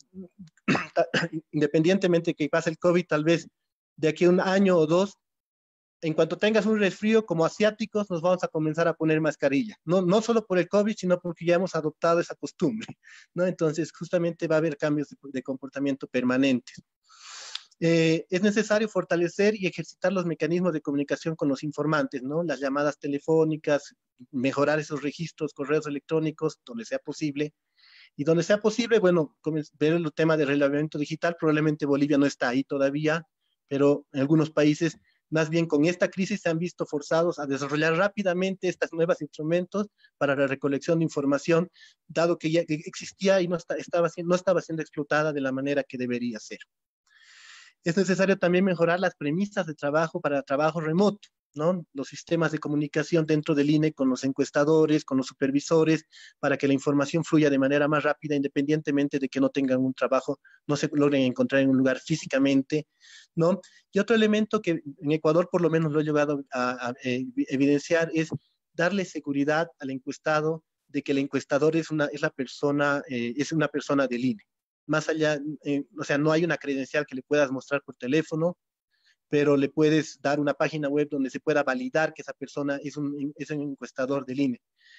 independientemente de que pase el COVID, tal vez de aquí a un año o dos, en cuanto tengas un resfrío, como asiáticos, nos vamos a comenzar a poner mascarilla. No, no solo por el COVID, sino porque ya hemos adoptado esa costumbre, ¿no? Entonces, justamente va a haber cambios de, de comportamiento permanentes. Eh, es necesario fortalecer y ejercitar los mecanismos de comunicación con los informantes, ¿no? Las llamadas telefónicas, mejorar esos registros, correos electrónicos, donde sea posible. Y donde sea posible, bueno, ver el tema de relevamiento digital, probablemente Bolivia no está ahí todavía, pero en algunos países, más bien con esta crisis, se han visto forzados a desarrollar rápidamente estos nuevos instrumentos para la recolección de información, dado que ya existía y no, está, estaba, no estaba siendo explotada de la manera que debería ser. Es necesario también mejorar las premisas de trabajo para trabajo remoto, ¿no? Los sistemas de comunicación dentro del I N E con los encuestadores, con los supervisores, para que la información fluya de manera más rápida, independientemente de que no tengan un trabajo, no se logren encontrar en un lugar físicamente, ¿no? Y otro elemento que en Ecuador por lo menos lo he llegado a, a, a evidenciar es darle seguridad al encuestado de que el encuestador es una, es la persona, eh, es una persona del I N E. Más allá, eh, o sea, no hay una credencial que le puedas mostrar por teléfono, pero le puedes dar una página web donde se pueda validar que esa persona es un, es un encuestador del I N E.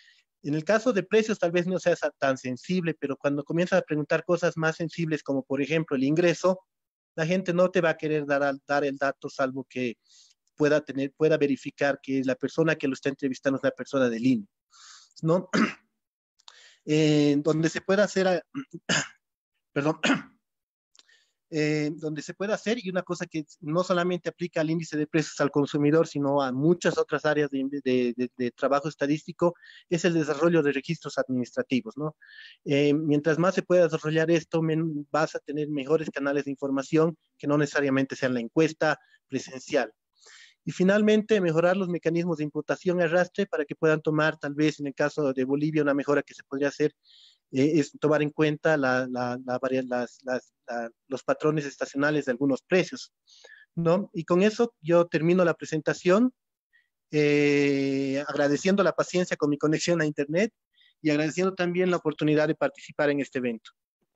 En el caso de precios tal vez no sea tan sensible, pero cuando comienzas a preguntar cosas más sensibles como por ejemplo el ingreso, la gente no te va a querer dar, dar el dato salvo que pueda, tener, pueda verificar que la persona que lo está entrevistando es una persona del I N E, ¿no? Eh, donde se pueda hacer, perdón, eh, donde se puede hacer, y una cosa que no solamente aplica al índice de precios al consumidor, sino a muchas otras áreas de, de, de, de trabajo estadístico, es el desarrollo de registros administrativos, ¿no? Eh, mientras más se pueda desarrollar esto, men, vas a tener mejores canales de información que no necesariamente sean la encuesta presencial. Y finalmente, mejorar los mecanismos de imputación y arrastre para que puedan tomar, tal vez en el caso de Bolivia, una mejora que se podría hacer eh, es tomar en cuenta la, la, la, las, las, la, los patrones estacionales de algunos precios, ¿no? Y con eso yo termino la presentación, eh, agradeciendo la paciencia con mi conexión a Internet y agradeciendo también la oportunidad de participar en este evento.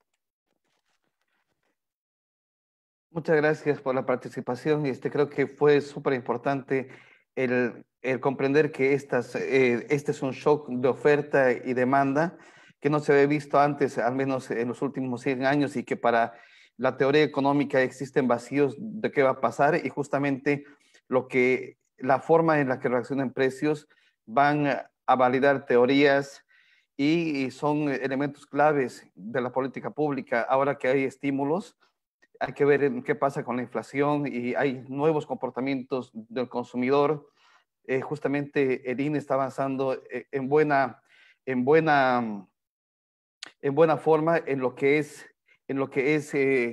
Muchas gracias por la participación. Este, creo que fue súper importante el, el comprender que estas, eh, este es un shock de oferta y demanda que no se había visto antes, al menos en los últimos cien años, y que para la teoría económica existen vacíos de qué va a pasar, y justamente lo que, la forma en la que reaccionan precios van a validar teorías y, y son elementos claves de la política pública. Ahora que hay estímulos, hay que ver qué pasa con la inflación y hay nuevos comportamientos del consumidor. Eh, justamente el I N E está avanzando en buena, en buena, en buena forma en lo que es, en lo que es eh,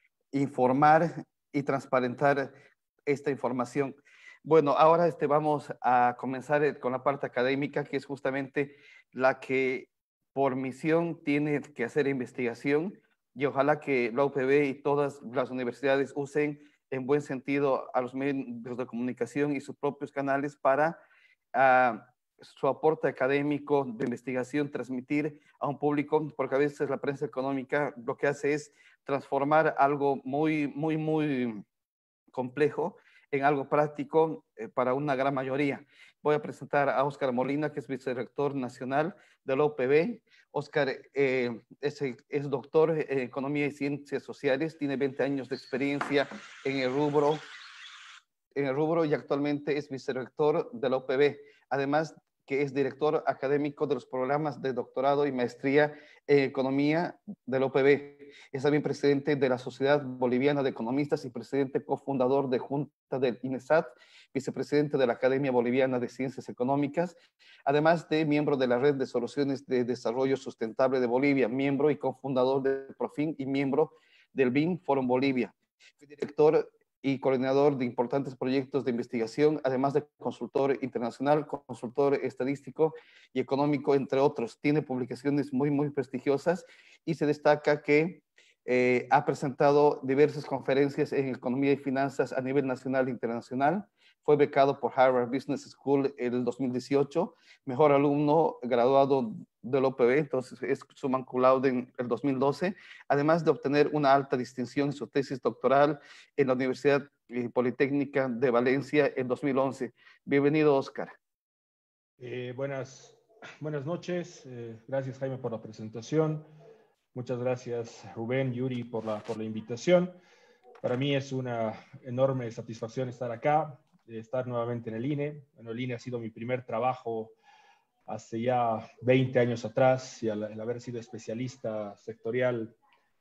informar y transparentar esta información. Bueno, ahora este, vamos a comenzar con la parte académica, que es justamente la que por misión tiene que hacer investigación, y ojalá que la U P B y todas las universidades usen en buen sentido a los medios de comunicación y sus propios canales para uh, su aporte académico de investigación, transmitir a un público, porque a veces la prensa económica lo que hace es transformar algo muy, muy, muy complejo en algo práctico eh, para una gran mayoría. Voy a presentar a Óscar Molina, que es vicerrector nacional de la U P B. Óscar eh, es, es doctor en Economía y Ciencias Sociales, tiene veinte años de experiencia en el rubro, en el rubro y actualmente es vicerrector de la U P B. Además, que es director académico de los programas de doctorado y maestría en Economía de la U P B. Es también presidente de la Sociedad Boliviana de Economistas y presidente cofundador de Junta del INESAT, vicepresidente de la Academia Boliviana de Ciencias Económicas, además de miembro de la Red de Soluciones de Desarrollo Sustentable de Bolivia, miembro y cofundador de Profin y miembro del B I M Forum Bolivia. Fue director y coordinador de importantes proyectos de investigación, además de consultor internacional, consultor estadístico y económico, entre otros. Tiene publicaciones muy, muy prestigiosas y se destaca que eh, ha presentado diversas conferencias en economía y finanzas a nivel nacional e internacional. Fue becado por Harvard Business School en el dos mil dieciocho, mejor alumno graduado de la U P B, entonces es summa cum laude en el dos mil doce, además de obtener una alta distinción en su tesis doctoral en la Universidad Politécnica de Valencia en dos mil once. Bienvenido, Óscar. Eh, buenas, buenas noches, eh, gracias Jaime por la presentación, muchas gracias Rubén, Yuri por la, por la invitación. Para mí es una enorme satisfacción estar acá, estar nuevamente en el I N E. Bueno, el I N E ha sido mi primer trabajo hace ya veinte años atrás, y al, al haber sido especialista sectorial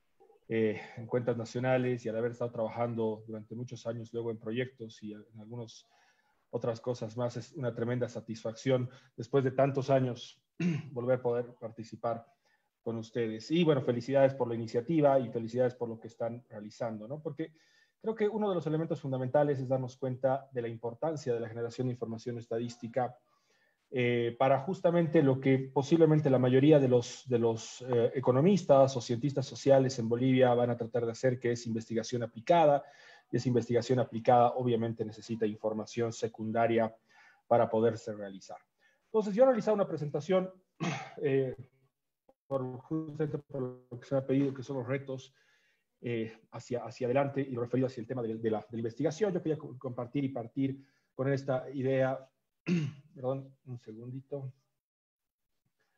eh, en cuentas nacionales y al haber estado trabajando durante muchos años luego en proyectos y en algunas otras cosas más, es una tremenda satisfacción después de tantos años volver a poder participar con ustedes. Y bueno, felicidades por la iniciativa y felicidades por lo que están realizando, ¿no? Porque creo que uno de los elementos fundamentales es darnos cuenta de la importancia de la generación de información estadística eh, para justamente lo que posiblemente la mayoría de los, de los eh, economistas o cientistas sociales en Bolivia van a tratar de hacer, que es investigación aplicada. Y esa investigación aplicada obviamente necesita información secundaria para poderse realizar. Entonces, yo he realizado una presentación eh, por, justamente por lo que se me ha pedido, que son los retos Eh, hacia, hacia adelante y lo referido hacia el tema de, de, la, de la investigación. Yo quería compartir y partir con esta idea, perdón, un segundito.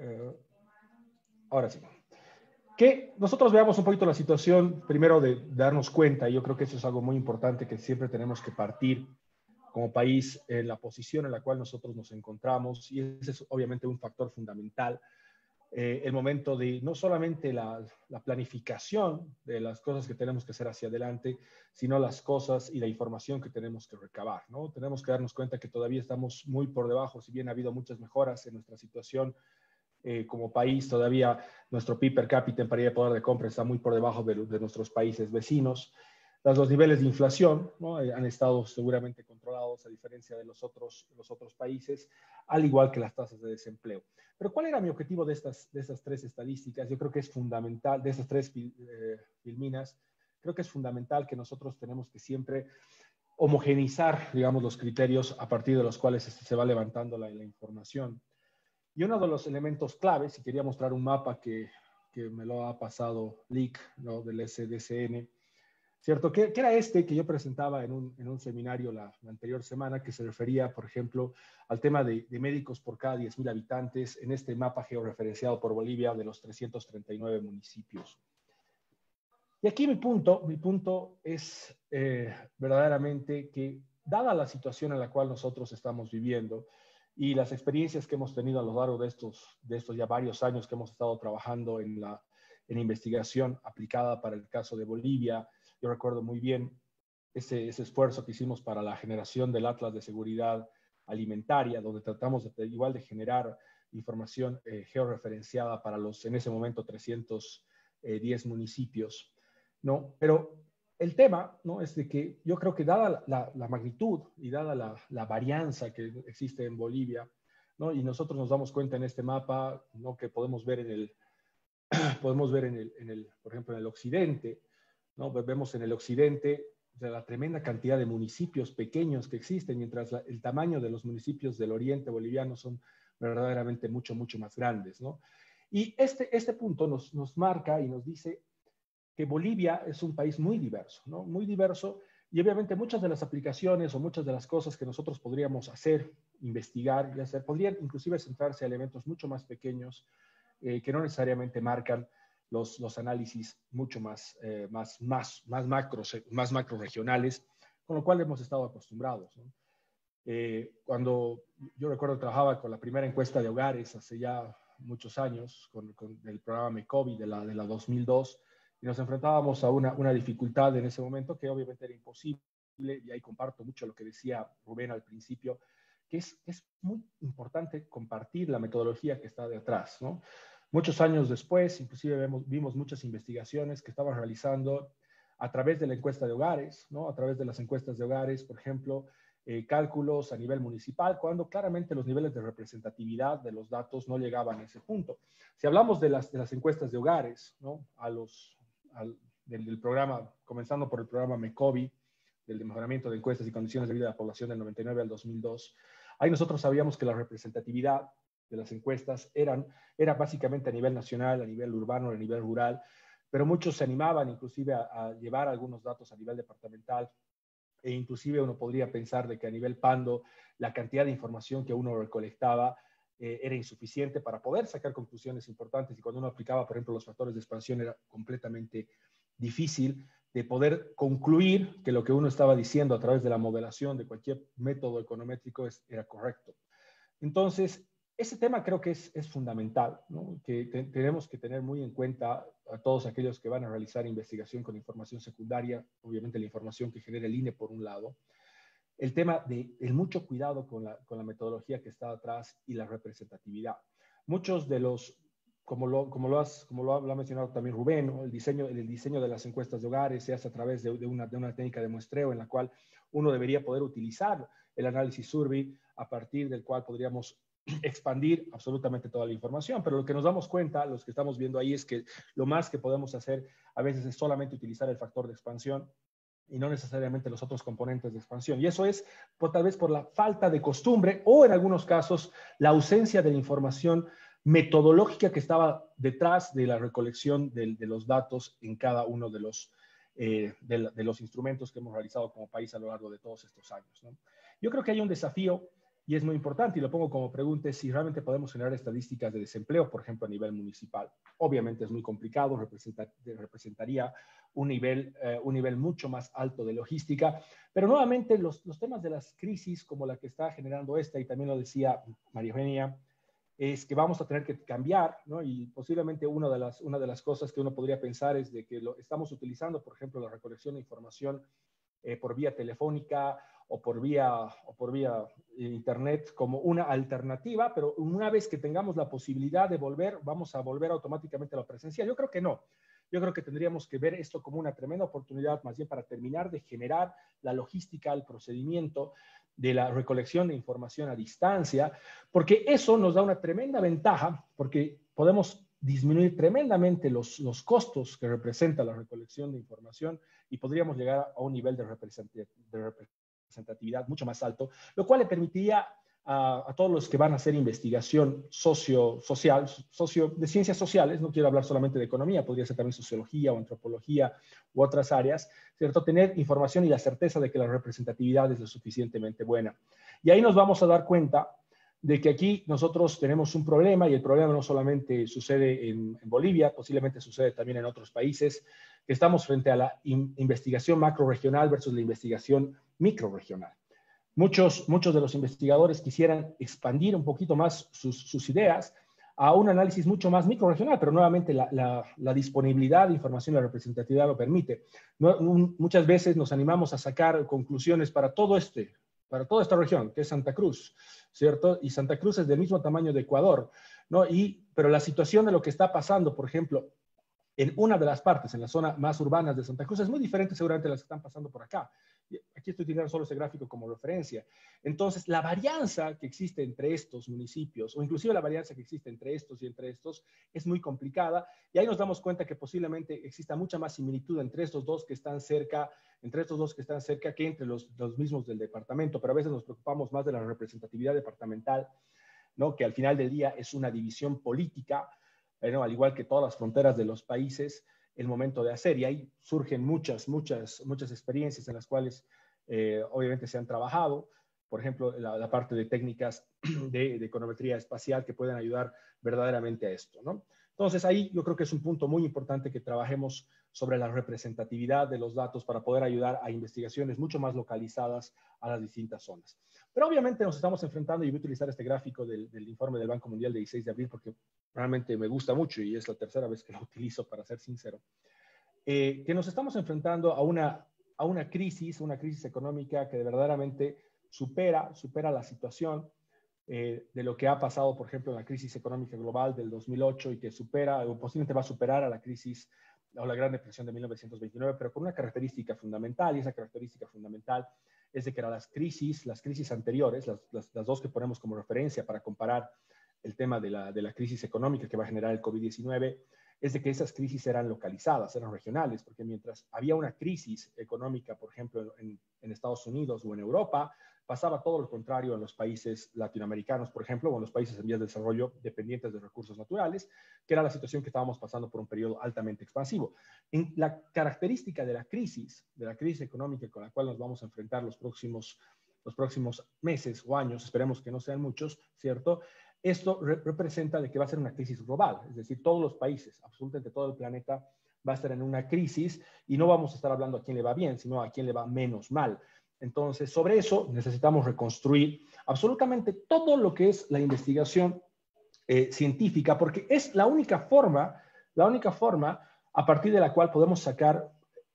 Eh, ahora sí. Que nosotros veamos un poquito la situación, primero de, de darnos cuenta, y yo creo que eso es algo muy importante que siempre tenemos que partir como país en la posición en la cual nosotros nos encontramos, y ese es obviamente un factor fundamental. Eh, el momento de no solamente la, la planificación de las cosas que tenemos que hacer hacia adelante, sino las cosas y la información que tenemos que recabar, ¿no? Tenemos que darnos cuenta que todavía estamos muy por debajo, si bien ha habido muchas mejoras en nuestra situación eh, como país, todavía nuestro P I B per cápita en paridad de poder de compra está muy por debajo de, de nuestros países vecinos. Las, los niveles de inflación, ¿no? eh, han estado seguramente controlados a diferencia de los otros, los otros países, al igual que las tasas de desempleo. Pero ¿cuál era mi objetivo de estas, de estas tres estadísticas? Yo creo que es fundamental, de estas tres eh, filminas, creo que es fundamental que nosotros tenemos que siempre homogeneizar, digamos, los criterios a partir de los cuales se va levantando la, la información. Y uno de los elementos claves, y quería mostrar un mapa que, que me lo ha pasado Lick, ¿no? Del S D C N, ¿cierto? Que, que era este que yo presentaba en un, en un seminario la, la anterior semana, que se refería, por ejemplo, al tema de, de médicos por cada diez mil habitantes en este mapa georreferenciado por Bolivia de los trescientos treinta y nueve municipios. Y aquí mi punto, mi punto es eh, verdaderamente que, dada la situación en la cual nosotros estamos viviendo y las experiencias que hemos tenido a lo largo de estos, de estos ya varios años que hemos estado trabajando en la en investigación aplicada para el caso de Bolivia, yo recuerdo muy bien ese, ese esfuerzo que hicimos para la generación del Atlas de Seguridad Alimentaria, donde tratamos de, igual de generar información eh, georreferenciada para los, en ese momento, trescientos diez municipios, ¿no? Pero el tema, ¿no? Es de que yo creo que dada la, la, la magnitud y dada la, la varianza que existe en Bolivia, ¿no? Y nosotros nos damos cuenta en este mapa, ¿no? Que podemos ver en el, podemos ver en el, en el, por ejemplo, en el occidente, ¿no? Vemos en el occidente de la tremenda cantidad de municipios pequeños que existen, mientras la, el tamaño de los municipios del oriente boliviano son verdaderamente mucho, mucho más grandes, ¿no? Y este, este punto nos, nos marca y nos dice que Bolivia es un país muy diverso, ¿no? Muy diverso, y obviamente muchas de las aplicaciones o muchas de las cosas que nosotros podríamos hacer, investigar y hacer, podrían inclusive centrarse a elementos mucho más pequeños eh, que no necesariamente marcan los, los análisis mucho más, eh, más, más, más, macros, más macro regionales, con lo cual hemos estado acostumbrados, ¿no? Eh, cuando yo recuerdo que trabajaba con la primera encuesta de hogares hace ya muchos años, con, con el programa MECOVI de la, de la dos mil dos, y nos enfrentábamos a una, una dificultad en ese momento que obviamente era imposible, y ahí comparto mucho lo que decía Rubén al principio, que es, es muy importante compartir la metodología que está detrás, ¿no? Muchos años después, inclusive vemos, vimos muchas investigaciones que estaban realizando a través de la encuesta de hogares, ¿no? A través de las encuestas de hogares, por ejemplo, eh, cálculos a nivel municipal, cuando claramente los niveles de representatividad de los datos no llegaban a ese punto. Si hablamos de las, de las encuestas de hogares, ¿no? A los, al, del, del programa, comenzando por el programa MECOVI, del de mejoramiento de encuestas y condiciones de vida de la población del noventa y nueve al dos mil dos, ahí nosotros sabíamos que la representatividad de las encuestas eran, era básicamente a nivel nacional, a nivel urbano, a nivel rural, pero muchos se animaban inclusive a, a llevar algunos datos a nivel departamental, e inclusive uno podría pensar de que a nivel Pando la cantidad de información que uno recolectaba eh, era insuficiente para poder sacar conclusiones importantes, y cuando uno aplicaba, por ejemplo, los factores de expansión era completamente difícil de poder concluir que lo que uno estaba diciendo a través de la modelación de cualquier método econométrico es, era correcto. Entonces, ese tema creo que es, es fundamental, ¿no? Que te, tenemos que tener muy en cuenta a todos aquellos que van a realizar investigación con información secundaria, obviamente la información que genera el I N E por un lado, el tema de el mucho cuidado con la, con la metodología que está atrás y la representatividad. Muchos de los, como lo, como lo, has, como lo, ha, lo ha mencionado también Rubén, ¿no? el, diseño, el diseño de las encuestas de hogares se hace a través de, de, una, de una técnica de muestreo en la cual uno debería poder utilizar el análisis Survey, a partir del cual podríamos expandir absolutamente toda la información, pero lo que nos damos cuenta, los que estamos viendo ahí, es que lo más que podemos hacer a veces es solamente utilizar el factor de expansión y no necesariamente los otros componentes de expansión. Y eso es por, tal vez por la falta de costumbre o en algunos casos la ausencia de la información metodológica que estaba detrás de la recolección de, de los datos en cada uno de los, eh, de, de los instrumentos que hemos realizado como país a lo largo de todos estos años, ¿no? Yo creo que hay un desafío y es muy importante, y lo pongo como pregunta, es si realmente podemos generar estadísticas de desempleo, por ejemplo, a nivel municipal. Obviamente es muy complicado, representa, representaría un nivel, eh, un nivel mucho más alto de logística, pero nuevamente los, los temas de las crisis, como la que está generando esta, y también lo decía María Eugenia, es que vamos a tener que cambiar, ¿no? Y posiblemente una de, las, una de las cosas que uno podría pensar es de que lo estamos utilizando, por ejemplo, la recolección de información eh, por vía telefónica, o por vía, o por vía internet como una alternativa, pero una vez que tengamos la posibilidad de volver, vamos a volver automáticamente a la presencial. Yo creo que no. Yo creo que tendríamos que ver esto como una tremenda oportunidad, más bien para terminar de generar la logística, el procedimiento de la recolección de información a distancia, porque eso nos da una tremenda ventaja, porque podemos disminuir tremendamente los, los costos que representa la recolección de información y podríamos llegar a un nivel de representatividad, de representatividad mucho más alto, lo cual le permitiría a, a todos los que van a hacer investigación socio, social, socio, de ciencias sociales, no quiero hablar solamente de economía, podría ser también sociología o antropología u otras áreas, ¿cierto? Tener información y la certeza de que la representatividad es lo suficientemente buena. Y ahí nos vamos a dar cuenta de que aquí nosotros tenemos un problema, y el problema no solamente sucede en, en Bolivia, posiblemente sucede también en otros países, que estamos frente a la in, investigación macroregional versus la investigación microregional. Muchos, muchos de los investigadores quisieran expandir un poquito más sus, sus ideas a un análisis mucho más microregional, pero nuevamente la, la, la disponibilidad de información y la representatividad lo permite. No, un, muchas veces nos animamos a sacar conclusiones para todo este, para toda esta región, que es Santa Cruz, ¿cierto? Y Santa Cruz es del mismo tamaño de Ecuador, ¿no? Y, pero la situación de lo que está pasando, por ejemplo, en una de las partes, en la zona más urbanas de Santa Cruz, es muy diferente seguramente de las que están pasando por acá. Aquí estoy utilizando solo ese gráfico como referencia. Entonces, la varianza que existe entre estos municipios, o inclusive la varianza que existe entre estos y entre estos, es muy complicada, y ahí nos damos cuenta que posiblemente exista mucha más similitud entre estos dos que están cerca, entre estos dos que están cerca que entre los, los mismos del departamento, pero a veces nos preocupamos más de la representatividad departamental, ¿no? Que al final del día es una división política, ¿no? Al igual que todas las fronteras de los países, el momento de hacer, y ahí surgen muchas, muchas, muchas experiencias en las cuales eh, obviamente se han trabajado, por ejemplo, la, la parte de técnicas de, de econometría espacial que pueden ayudar verdaderamente a esto, ¿no? Entonces ahí yo creo que es un punto muy importante que trabajemos sobre la representatividad de los datos para poder ayudar a investigaciones mucho más localizadas a las distintas zonas. Pero obviamente nos estamos enfrentando, y voy a utilizar este gráfico del, del informe del Banco Mundial de dieciséis de abril porque realmente me gusta mucho y es la tercera vez que lo utilizo, para ser sincero, eh, que nos estamos enfrentando a una, a una crisis, una crisis económica que verdaderamente supera, supera la situación eh, de lo que ha pasado, por ejemplo, en la crisis económica global del dos mil ocho, y que supera, o posiblemente va a superar a la crisis o la Gran Depresión de mil novecientos veintinueve, pero con una característica fundamental, y esa característica fundamental es de que las crisis, las crisis anteriores, las, las, las dos que ponemos como referencia para comparar el tema de la, de la crisis económica que va a generar el COVID diecinueve, es de que esas crisis eran localizadas, eran regionales, porque mientras había una crisis económica, por ejemplo, en, en Estados Unidos o en Europa, pasaba todo lo contrario en los países latinoamericanos, por ejemplo, o en los países en vías de desarrollo dependientes de recursos naturales, que era la situación que estábamos pasando por un periodo altamente expansivo. En la característica de la crisis, de la crisis económica con la cual nos vamos a enfrentar los próximos, los próximos meses o años, esperemos que no sean muchos, ¿cierto? Esto re representa de que va a ser una crisis global, es decir, todos los países, absolutamente todo el planeta va a estar en una crisis, y no vamos a estar hablando a quién le va bien, sino a quién le va menos mal. Entonces, sobre eso necesitamos reconstruir absolutamente todo lo que es la investigación eh, científica, porque es la única forma, la única forma a partir de la cual podemos sacar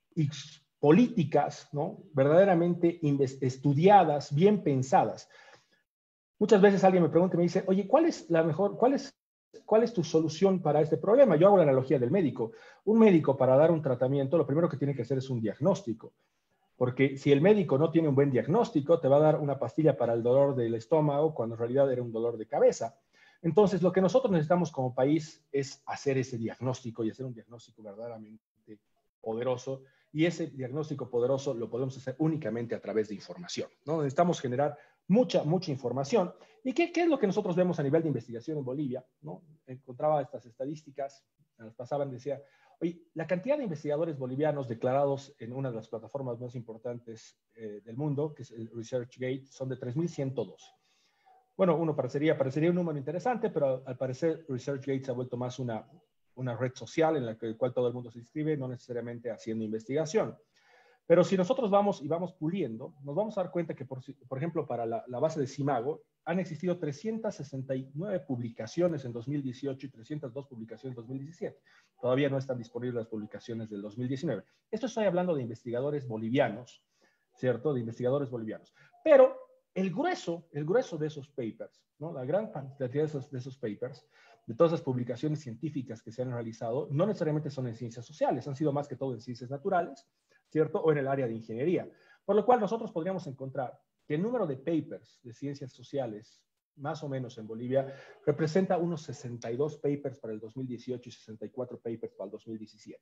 políticas, ¿no? Verdaderamente estudiadas, bien pensadas. Muchas veces alguien me pregunta y me dice, oye, ¿cuál es la mejor, cuál es, cuál es tu solución para este problema? Yo hago la analogía del médico. Un médico, para dar un tratamiento, lo primero que tiene que hacer es un diagnóstico. Porque si el médico no tiene un buen diagnóstico, te va a dar una pastilla para el dolor del estómago cuando en realidad era un dolor de cabeza. Entonces, lo que nosotros necesitamos como país es hacer ese diagnóstico, y hacer un diagnóstico verdaderamente poderoso. Y ese diagnóstico poderoso lo podemos hacer únicamente a través de información, ¿no? Necesitamos generar mucha, mucha información. ¿Y qué, qué es lo que nosotros vemos a nivel de investigación en Bolivia, ¿no? Encontraba estas estadísticas, las pasaban, decía, oye, la cantidad de investigadores bolivianos declarados en una de las plataformas más importantes eh, del mundo, que es el ResearchGate, son de tres mil ciento dos. bueno, uno parecería, parecería un número interesante, pero al parecer ResearchGate se ha vuelto más una, una red social en la que, cual todo el mundo se inscribe, no necesariamente haciendo investigación. Pero si nosotros vamos y vamos puliendo, nos vamos a dar cuenta que, por, por ejemplo, para la, la base de Simago, han existido trescientas sesenta y nueve publicaciones en dos mil dieciocho y trescientas dos publicaciones en dos mil diecisiete. Todavía no están disponibles las publicaciones del dos mil diecinueve. Esto estoy hablando de investigadores bolivianos, ¿cierto? De investigadores bolivianos. Pero el grueso, el grueso de esos papers, ¿no? La gran cantidad de esos, de esos papers, de todas las publicaciones científicas que se han realizado, no necesariamente son en ciencias sociales, han sido más que todo en ciencias naturales, ¿cierto? O en el área de ingeniería. Por lo cual nosotros podríamos encontrar que el número de papers de ciencias sociales, más o menos en Bolivia, representa unos sesenta y dos papers para el dos mil dieciocho y sesenta y cuatro papers para el dos mil diecisiete.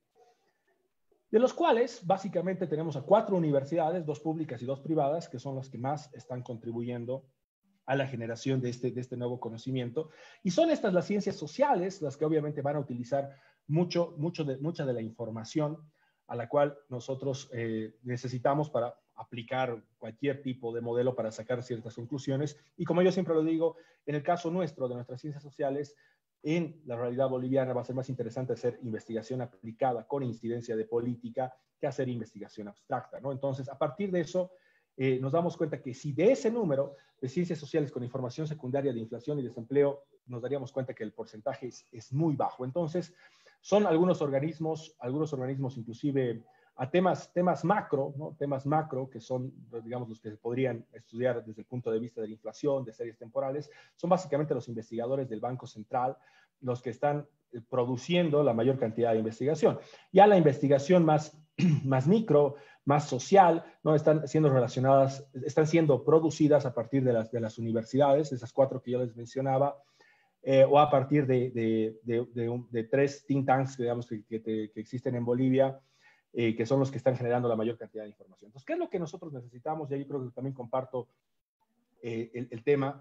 De los cuales, básicamente, tenemos a cuatro universidades, dos públicas y dos privadas, que son las que más están contribuyendo a la generación de este, de este nuevo conocimiento. Y son estas las ciencias sociales, las que obviamente van a utilizar mucho, mucho de, mucha de la información a la cual nosotros eh, necesitamos para aplicar cualquier tipo de modelo para sacar ciertas conclusiones. Y como yo siempre lo digo, en el caso nuestro, de nuestras ciencias sociales, en la realidad boliviana va a ser más interesante hacer investigación aplicada con incidencia de política que hacer investigación abstracta, ¿no? Entonces, a partir de eso, eh, nos damos cuenta que si de ese número de ciencias sociales con información secundaria de inflación y desempleo, nos daríamos cuenta que el porcentaje es, es muy bajo. Entonces, son algunos organismos, algunos organismos inclusive a temas, temas macro, ¿no? Temas macro que son, digamos, los que se podrían estudiar desde el punto de vista de la inflación, de series temporales, son básicamente los investigadores del Banco Central, los que están produciendo la mayor cantidad de investigación. Ya la investigación más, más micro, más social, ¿no? Están siendo relacionadas, están siendo producidas a partir de las, de las universidades, esas cuatro que yo les mencionaba, eh, o a partir de, de, de, de, un, de tres think tanks, digamos, que, que, que existen en Bolivia, Eh, que son los que están generando la mayor cantidad de información. Entonces, ¿qué es lo que nosotros necesitamos? Y ahí creo que también comparto eh, el, el tema,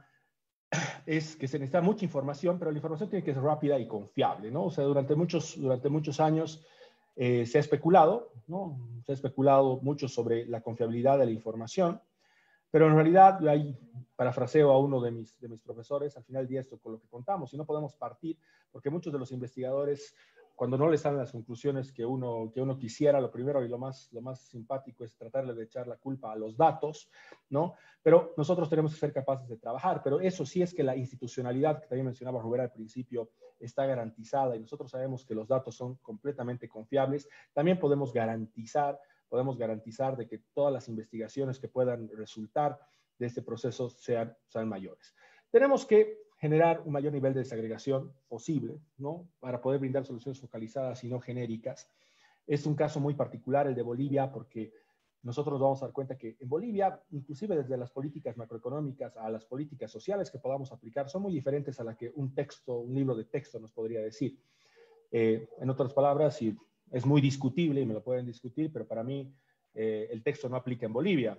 es que se necesita mucha información, pero la información tiene que ser rápida y confiable, ¿no? O sea, durante muchos, durante muchos años eh, se ha especulado, ¿no? Se ha especulado mucho sobre la confiabilidad de la información, pero en realidad, hay, parafraseo a uno de mis, de mis profesores, al final del día esto con lo que contamos, y no podemos partir, porque muchos de los investigadores, cuando no les dan las conclusiones que uno, que uno quisiera, lo primero y lo más, lo más simpático es tratarle de echar la culpa a los datos, ¿no? Pero nosotros tenemos que ser capaces de trabajar, pero eso sí es que la institucionalidad, que también mencionaba Rubén al principio, está garantizada y nosotros sabemos que los datos son completamente confiables. También podemos garantizar, podemos garantizar de que todas las investigaciones que puedan resultar de este proceso sean, sean mayores. Tenemos que generar un mayor nivel de desagregación posible, ¿no? Para poder brindar soluciones focalizadas y no genéricas. Es un caso muy particular el de Bolivia porque nosotros nos vamos a dar cuenta que en Bolivia, inclusive desde las políticas macroeconómicas a las políticas sociales que podamos aplicar, son muy diferentes a la que un texto, un libro de texto nos podría decir. Eh, en otras palabras, y es muy discutible y me lo pueden discutir, pero para mí eh, el texto no aplica en Bolivia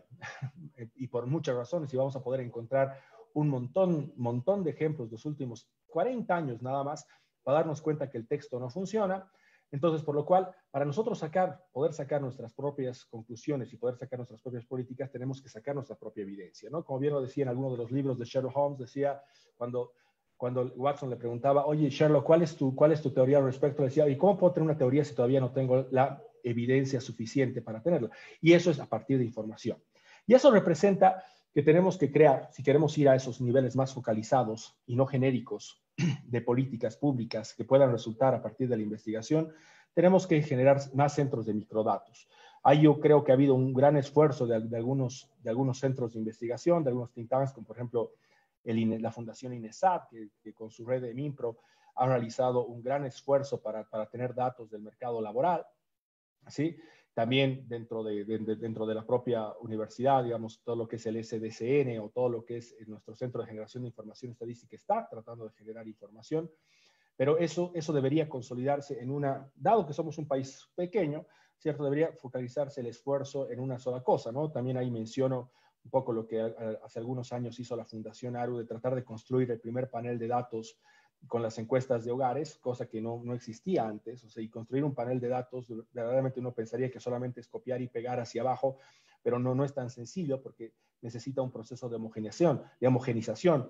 y por muchas razones, y vamos a poder encontrar un montón, montón de ejemplos de los últimos cuarenta años nada más para darnos cuenta que el texto no funciona. Entonces, por lo cual, para nosotros sacar, poder sacar nuestras propias conclusiones y poder sacar nuestras propias políticas, tenemos que sacar nuestra propia evidencia, ¿no? Como bien lo decía en alguno de los libros de Sherlock Holmes, decía, cuando, cuando Watson le preguntaba, oye, Sherlock, ¿cuál es tu, cuál es tu teoría al respecto? Le decía, ¿y cómo puedo tener una teoría si todavía no tengo la evidencia suficiente para tenerla? Y eso es a partir de información. Y eso representa que tenemos que crear, si queremos ir a esos niveles más focalizados y no genéricos de políticas públicas que puedan resultar a partir de la investigación, tenemos que generar más centros de microdatos. Ahí yo creo que ha habido un gran esfuerzo de, de, algunos, de algunos centros de investigación, de algunos think tanks, como por ejemplo el, la Fundación INESAT, que, que con su red de MINPRO ha realizado un gran esfuerzo para, para tener datos del mercado laboral, ¿sí? También dentro de, de, de, dentro de la propia universidad, digamos, todo lo que es el S D C N o todo lo que es nuestro Centro de Generación de Información Estadística está tratando de generar información, pero eso, eso debería consolidarse en una, dado que somos un país pequeño, ¿cierto? Debería focalizarse el esfuerzo en una sola cosa, ¿no? También ahí menciono un poco lo que hace algunos años hizo la Fundación ARU de tratar de construir el primer panel de datos con las encuestas de hogares, cosa que no, no existía antes, o sea, y construir un panel de datos, verdaderamente uno pensaría que solamente es copiar y pegar hacia abajo, pero no, no es tan sencillo porque necesita un proceso de homogenización, de homogenización.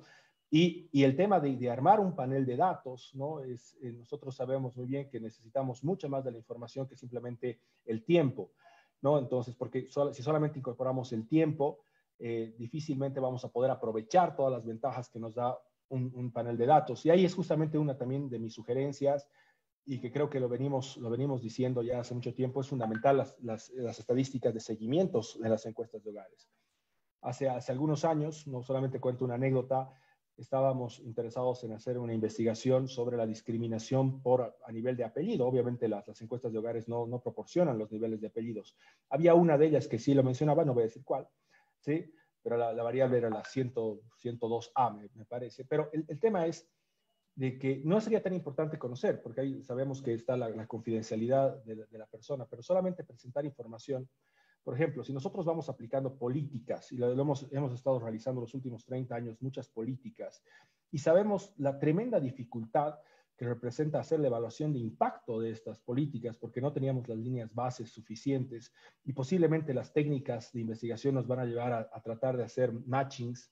Y, y el tema de, de armar un panel de datos, ¿no? Es, eh, nosotros sabemos muy bien que necesitamos mucho más de la información que simplemente el tiempo, ¿no? Entonces, porque so, si solamente incorporamos el tiempo, eh, difícilmente vamos a poder aprovechar todas las ventajas que nos da un, un panel de datos. Y ahí es justamente una también de mis sugerencias, y que creo que lo venimos, lo venimos diciendo ya hace mucho tiempo, es fundamental las, las, las estadísticas de seguimientos de las encuestas de hogares. Hace, hace algunos años, no solamente cuento una anécdota, estábamos interesados en hacer una investigación sobre la discriminación por, a nivel de apellido. Obviamente las, las encuestas de hogares no, no proporcionan los niveles de apellidos. Había una de ellas que sí lo mencionaba, no voy a decir cuál, ¿sí? Pero la, la variable era la ciento dos A, me, me parece. Pero el, el tema es de que no sería tan importante conocer, porque ahí sabemos que está la, la confidencialidad de la, de la persona, pero solamente presentar información. Por ejemplo, si nosotros vamos aplicando políticas, y lo, lo hemos, hemos estado realizando los últimos treinta años, muchas políticas, y sabemos la tremenda dificultad que representa hacer la evaluación de impacto de estas políticas, porque no teníamos las líneas bases suficientes, y posiblemente las técnicas de investigación nos van a llevar a, a tratar de hacer matchings.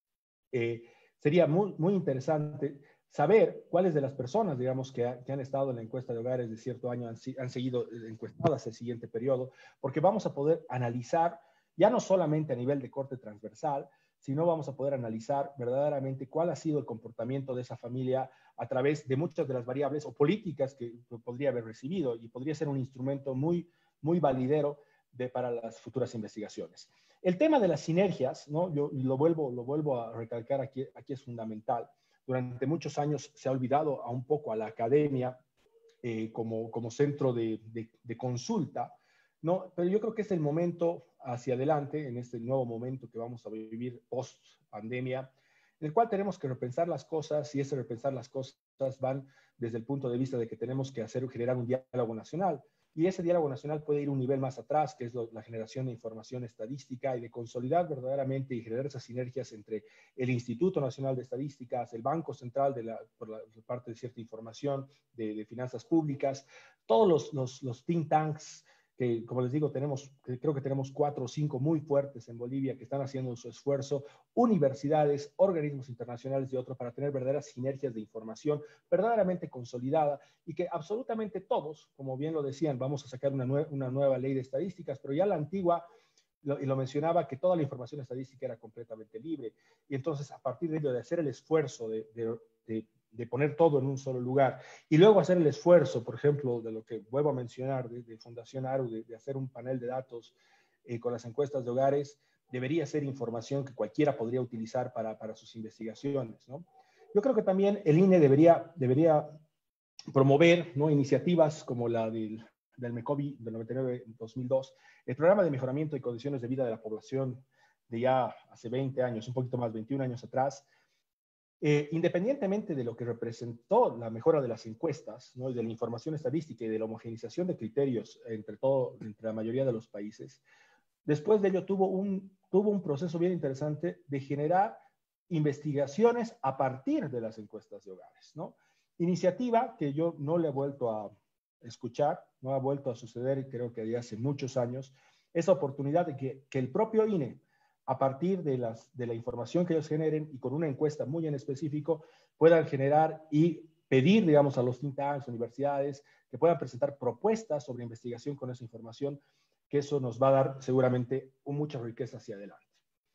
Eh, sería muy, muy interesante saber cuáles de las personas, digamos, que, ha, que han estado en la encuesta de hogares de cierto año han, han seguido encuestadas el siguiente periodo, porque vamos a poder analizar, ya no solamente a nivel de corte transversal, sino vamos a poder analizar verdaderamente cuál ha sido el comportamiento de esa familia a través de muchas de las variables o políticas que podría haber recibido, y podría ser un instrumento muy, muy validero de, para las futuras investigaciones. El tema de las sinergias, ¿no? Yo lo vuelvo, lo vuelvo a recalcar aquí, aquí es fundamental. Durante muchos años se ha olvidado a un poco a la academia eh, como, como centro de, de, de consulta, ¿no? Pero yo creo que es el momento hacia adelante, en este nuevo momento que vamos a vivir post-pandemia, en el cual tenemos que repensar las cosas, y ese repensar las cosas van desde el punto de vista de que tenemos que hacer, generar un diálogo nacional. Y ese diálogo nacional puede ir un nivel más atrás, que es lo, la generación de información estadística y de consolidar verdaderamente y generar esas sinergias entre el Instituto Nacional de Estadísticas, el Banco Central de la, por la parte de cierta información de, de finanzas públicas, todos los, los, los think tanks, que como les digo, tenemos, creo que tenemos cuatro o cinco muy fuertes en Bolivia que están haciendo su esfuerzo, universidades, organismos internacionales y otros, para tener verdaderas sinergias de información verdaderamente consolidada, y que absolutamente todos, como bien lo decían, vamos a sacar una, nue una nueva ley de estadísticas, pero ya la antigua, lo, y lo mencionaba, que toda la información estadística era completamente libre, y entonces a partir de ello, de hacer el esfuerzo de, de, de de poner todo en un solo lugar, y luego hacer el esfuerzo, por ejemplo, de lo que vuelvo a mencionar, de, de Fundación ARU, de, de hacer un panel de datos eh, con las encuestas de hogares, debería ser información que cualquiera podría utilizar para, para sus investigaciones, ¿no? Yo creo que también el I N E debería, debería promover, ¿no?, iniciativas como la del, del MECOBI del noventa y nueve dos mil dos, el programa de mejoramiento de condiciones de vida de la población de ya hace veinte años, un poquito más, veintiún años atrás. Eh, independientemente de lo que representó la mejora de las encuestas, ¿no?, y de la información estadística y de la homogeneización de criterios entre, todo, entre la mayoría de los países, después de ello tuvo un, tuvo un proceso bien interesante de generar investigaciones a partir de las encuestas de hogares, ¿no? Iniciativa que yo no le he vuelto a escuchar, no ha vuelto a suceder, y creo que ya hace muchos años, esa oportunidad de que, que el propio I N E, a partir de, las, de la información que ellos generen y con una encuesta muy en específico, puedan generar y pedir, digamos, a los think tanks, universidades, que puedan presentar propuestas sobre investigación con esa información, que eso nos va a dar seguramente mucha riqueza hacia adelante.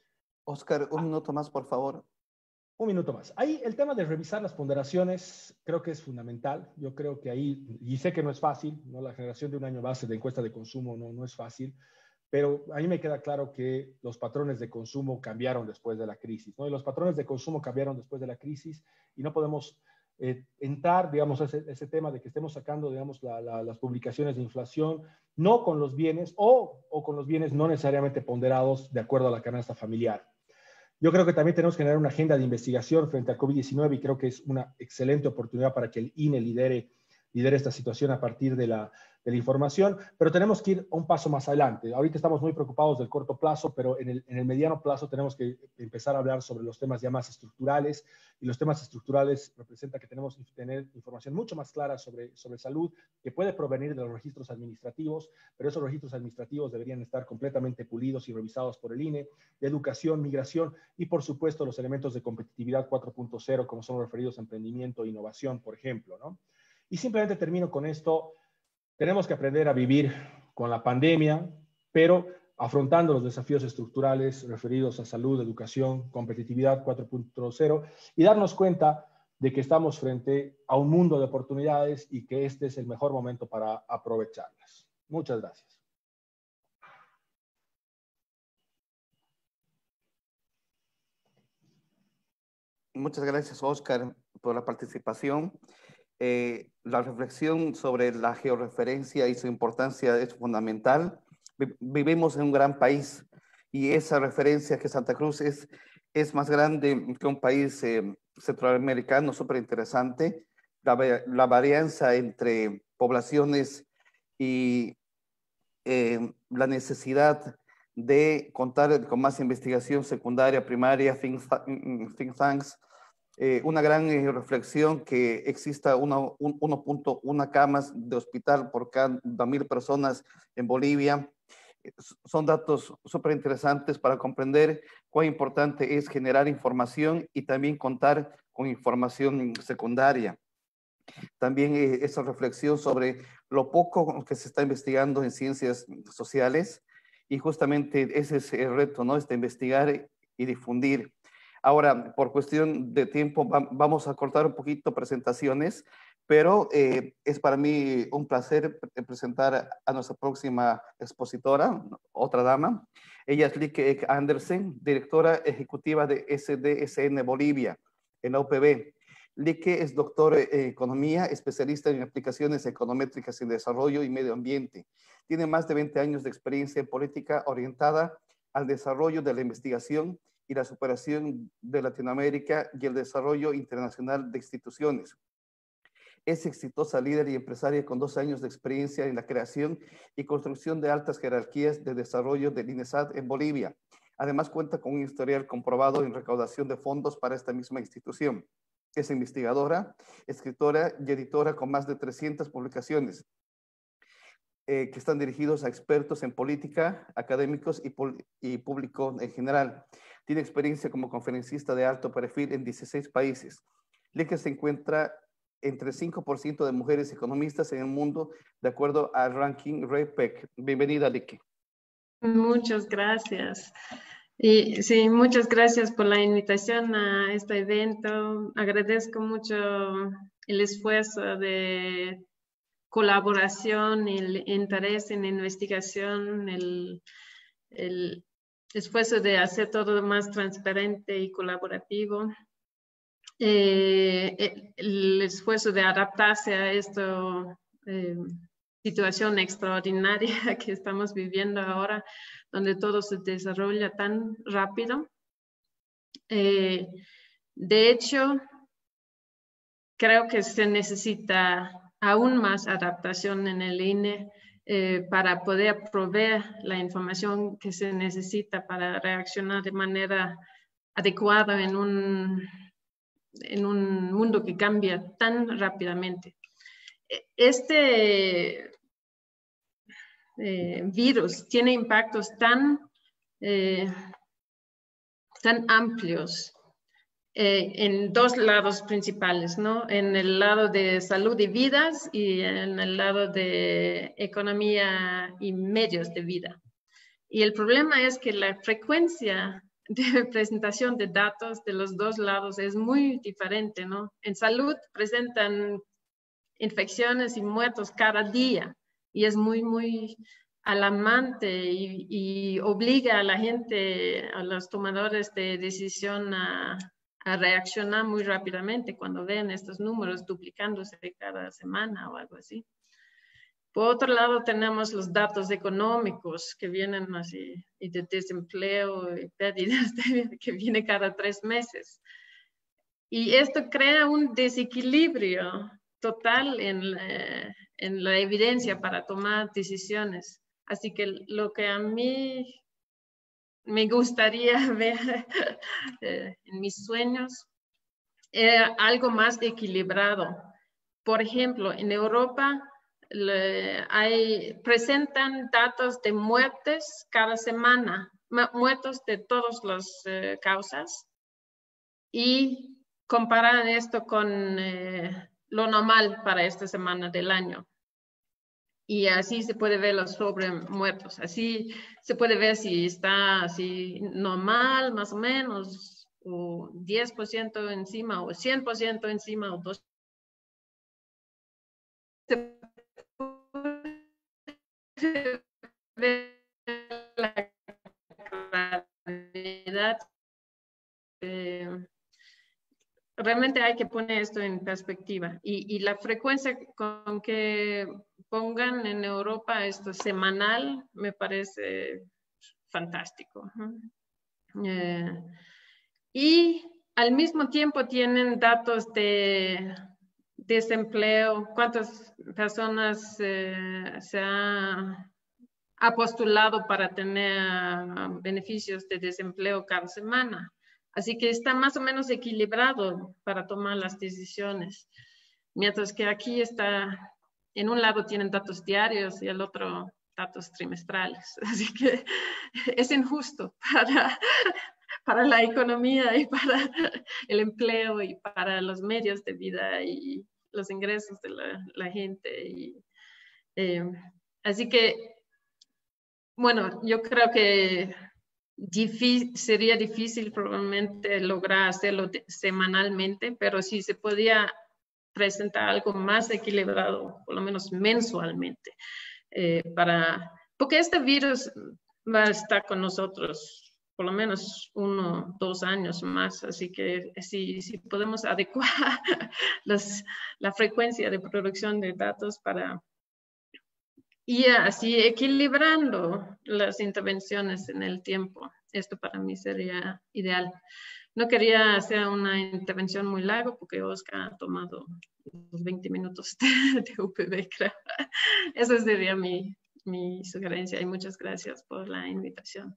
Oscar, un minuto más, por favor. Un minuto más. Ahí el tema de revisar las ponderaciones creo que es fundamental. Yo creo que ahí, y sé que no es fácil, ¿no? La generación de un año base de encuesta de consumo no, no es fácil, pero a mí me queda claro que los patrones de consumo cambiaron después de la crisis, ¿no? Y los patrones de consumo cambiaron después de la crisis, y no podemos eh, entrar, digamos, a ese, ese tema de que estemos sacando, digamos, la, la, las publicaciones de inflación, no con los bienes o, o con los bienes no necesariamente ponderados de acuerdo a la canasta familiar. Yo creo que también tenemos que generar una agenda de investigación frente al COVID diecinueve, y creo que es una excelente oportunidad para que el I N E lidere, lidere esta situación a partir de la, de la información, pero tenemos que ir un paso más adelante. Ahorita estamos muy preocupados del corto plazo, pero en el, en el mediano plazo tenemos que empezar a hablar sobre los temas ya más estructurales, y los temas estructurales representa que tenemos que tener información mucho más clara sobre, sobre salud, que puede provenir de los registros administrativos, pero esos registros administrativos deberían estar completamente pulidos y revisados por el I N E, de educación, migración y, por supuesto, los elementos de competitividad cuatro punto cero, como son los referidos a emprendimiento e innovación, por ejemplo, ¿no? Y simplemente termino con esto. Tenemos que aprender a vivir con la pandemia, pero afrontando los desafíos estructurales referidos a salud, educación, competitividad cuatro punto cero, y darnos cuenta de que estamos frente a un mundo de oportunidades y que este es el mejor momento para aprovecharlas. Muchas gracias. Muchas gracias, Oscar, por la participación. Eh, la reflexión sobre la georreferencia y su importancia es fundamental. Vivimos en un gran país y esa referencia que Santa Cruz es, es más grande que un país eh, centroamericano, súper interesante. La, la varianza entre poblaciones y eh, la necesidad de contar con más investigación secundaria, primaria, think, think tanks, eh, una gran eh, reflexión que exista uno punto uno camas de hospital por cada mil personas en Bolivia. Son datos súper interesantes para comprender cuán importante es generar información y también contar con información secundaria. También eh, esa reflexión sobre lo poco que se está investigando en ciencias sociales, y justamente ese es el reto, ¿no? Es de investigar y difundir. Ahora, por cuestión de tiempo, va, vamos a cortar un poquito presentaciones, pero eh, es para mí un placer presentar a nuestra próxima expositora, otra dama. Ella es Lieke Eck Andersen, directora ejecutiva de S D S N Bolivia, en la U P B. Lieke es doctor en economía, especialista en aplicaciones econométricas en desarrollo y medio ambiente. Tiene más de veinte años de experiencia en política orientada al desarrollo de la investigación y la superación de Latinoamérica y el desarrollo internacional de instituciones. Es exitosa líder y empresaria con dos años de experiencia en la creación y construcción de altas jerarquías de desarrollo del INESAD en Bolivia. Además, cuenta con un historial comprobado en recaudación de fondos para esta misma institución. Es investigadora, escritora y editora con más de trescientas publicaciones eh, que están dirigidos a expertos en política, académicos y, y público en general. Tiene experiencia como conferencista de alto perfil en dieciséis países. Lieke se encuentra entre cinco por ciento de mujeres economistas en el mundo, de acuerdo al ranking RepEc. Bienvenida, Lieke. Muchas gracias. Y sí, muchas gracias por la invitación a este evento. Agradezco mucho el esfuerzo de colaboración, el interés en investigación, el, el esfuerzo de hacer todo más transparente y colaborativo. Eh, el, el esfuerzo de adaptarse a esta eh, situación extraordinaria que estamos viviendo ahora, donde todo se desarrolla tan rápido. Eh, de hecho, creo que se necesita aún más adaptación en el I N E eh, para poder proveer la información que se necesita para reaccionar de manera adecuada en un, en un mundo que cambia tan rápidamente. Este eh, virus tiene impactos tan, eh, tan amplios eh, en dos lados principales, ¿no? En el lado de salud y vidas y en el lado de economía y medios de vida. Y el problema es que la frecuencia de presentación de datos de los dos lados es muy diferente, ¿no? En salud presentan infecciones y muertos cada día y es muy, muy alarmante y, y obliga a la gente, a los tomadores de decisión a, a reaccionar muy rápidamente cuando ven estos números duplicándose cada semana o algo así. Por otro lado, tenemos los datos económicos que vienen así, y de desempleo y pérdidas de, que viene cada tres meses. Y esto crea un desequilibrio total en la, en la evidencia para tomar decisiones. Así que lo que a mí me gustaría ver eh, en mis sueños era algo más equilibrado. Por ejemplo, en Europa le, hay, presentan datos de muertes cada semana, muertos de todas las eh, causas, y comparan esto con eh, lo normal para esta semana del año. Y así se puede ver los sobremuertos. Así se puede ver si está así normal, más o menos, o diez por ciento encima, o cien por ciento encima, o dos la gravedad. Eh, realmente hay que poner esto en perspectiva. Y, y la frecuencia con que pongan en Europa esto semanal me parece fantástico. Eh, y al mismo tiempo tienen datos de desempleo, cuántas personas eh, se han ha postulado para tener beneficios de desempleo cada semana. Así que está más o menos equilibrado para tomar las decisiones. Mientras que aquí está, en un lado tienen datos diarios y el otro datos trimestrales. Así que es injusto para, para la economía y para el empleo y para los medios de vida y los ingresos de la, la gente. Y, eh, así que bueno, yo creo que difícil, sería difícil probablemente lograr hacerlo semanalmente, pero sí se podía presentar algo más equilibrado, por lo menos mensualmente, eh, para, porque este virus va a estar con nosotros por lo menos uno, dos años más, así que si, si podemos adecuar los, la frecuencia de producción de datos para y así equilibrando las intervenciones en el tiempo. Esto para mí sería ideal. No quería hacer una intervención muy larga porque Oscar ha tomado los veinte minutos de, de U P B, creo. Esa sería mi, mi sugerencia y muchas gracias por la invitación.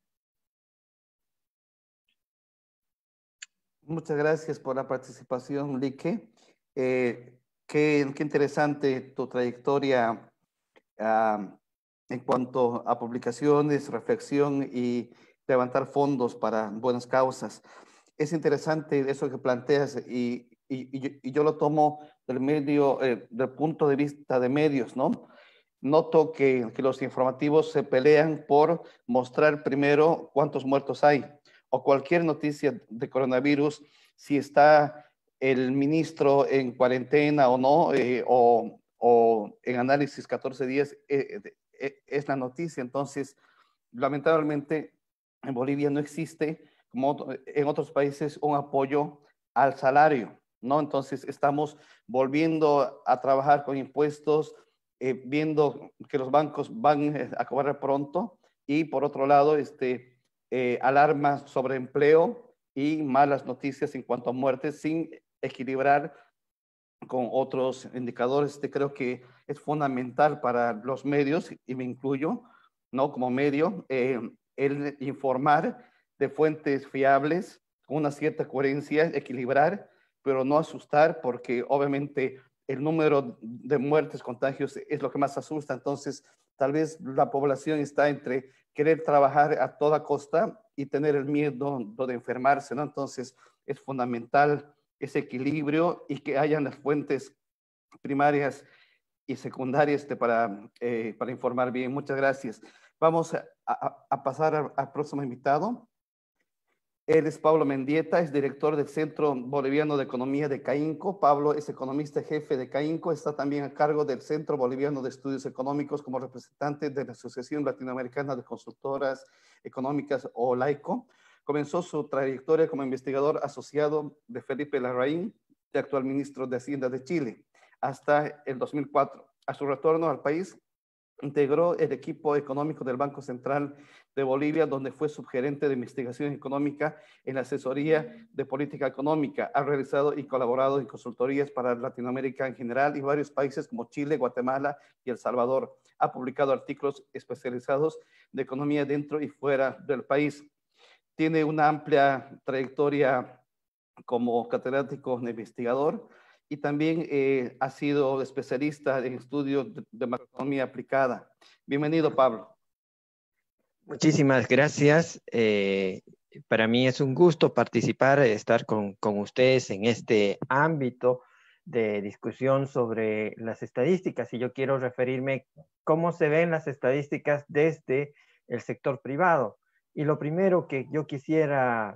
Muchas gracias por la participación, Lique. Eh, qué, qué interesante tu trayectoria Uh, en cuanto a publicaciones, reflexión y levantar fondos para buenas causas. Es interesante eso que planteas y, y, y, yo, y yo lo tomo del medio, eh, del punto de vista de medios, ¿no? Noto que, que los informativos se pelean por mostrar primero cuántos muertos hay o cualquier noticia de coronavirus, si está el ministro en cuarentena o no, eh, o o en análisis catorce días, eh, eh, es la noticia. Entonces, lamentablemente, en Bolivia no existe, como en otros países, un apoyo al salario, ¿no? Entonces, estamos volviendo a trabajar con impuestos, eh, viendo que los bancos van a cobrar pronto, y por otro lado, este, eh, alarmas sobre empleo y malas noticias en cuanto a muertes, sin equilibrar con otros indicadores. Este creo que es fundamental para los medios, y me incluyo, ¿no? Como medio, eh, el informar de fuentes fiables, con una cierta coherencia, equilibrar, pero no asustar, porque obviamente el número de muertes, contagios, es lo que más asusta. Entonces, tal vez la población está entre querer trabajar a toda costa y tener el miedo de enfermarse, ¿no? Entonces, es fundamental ese equilibrio y que hayan las fuentes primarias y secundarias de, para, eh, para informar bien. Muchas gracias. Vamos a, a, a pasar al próximo invitado. Él es Pablo Mendieta, es director del Centro Boliviano de Economía de CAINCO. Pablo es economista jefe de CAINCO, está también a cargo del Centro Boliviano de Estudios Económicos como representante de la Asociación Latinoamericana de Consultoras Económicas, o LAECO. Comenzó su trayectoria como investigador asociado de Felipe Larraín, el actual ministro de Hacienda de Chile, hasta el dos mil cuatro. A su retorno al país, integró el equipo económico del Banco Central de Bolivia, donde fue subgerente de investigación económica en la asesoría de política económica. Ha realizado y colaborado en consultorías para Latinoamérica en general y varios países como Chile, Guatemala y El Salvador. Ha publicado artículos especializados de economía dentro y fuera del país. Tiene una amplia trayectoria como catedrático e investigador, y también eh, ha sido especialista en estudios de, de macroeconomía aplicada. Bienvenido, Pablo. Muchísimas gracias. Eh, para mí es un gusto participar, estar con, con ustedes en este ámbito de discusión sobre las estadísticas, y yo quiero referirme a cómo se ven las estadísticas desde el sector privado. Y lo primero que yo quisiera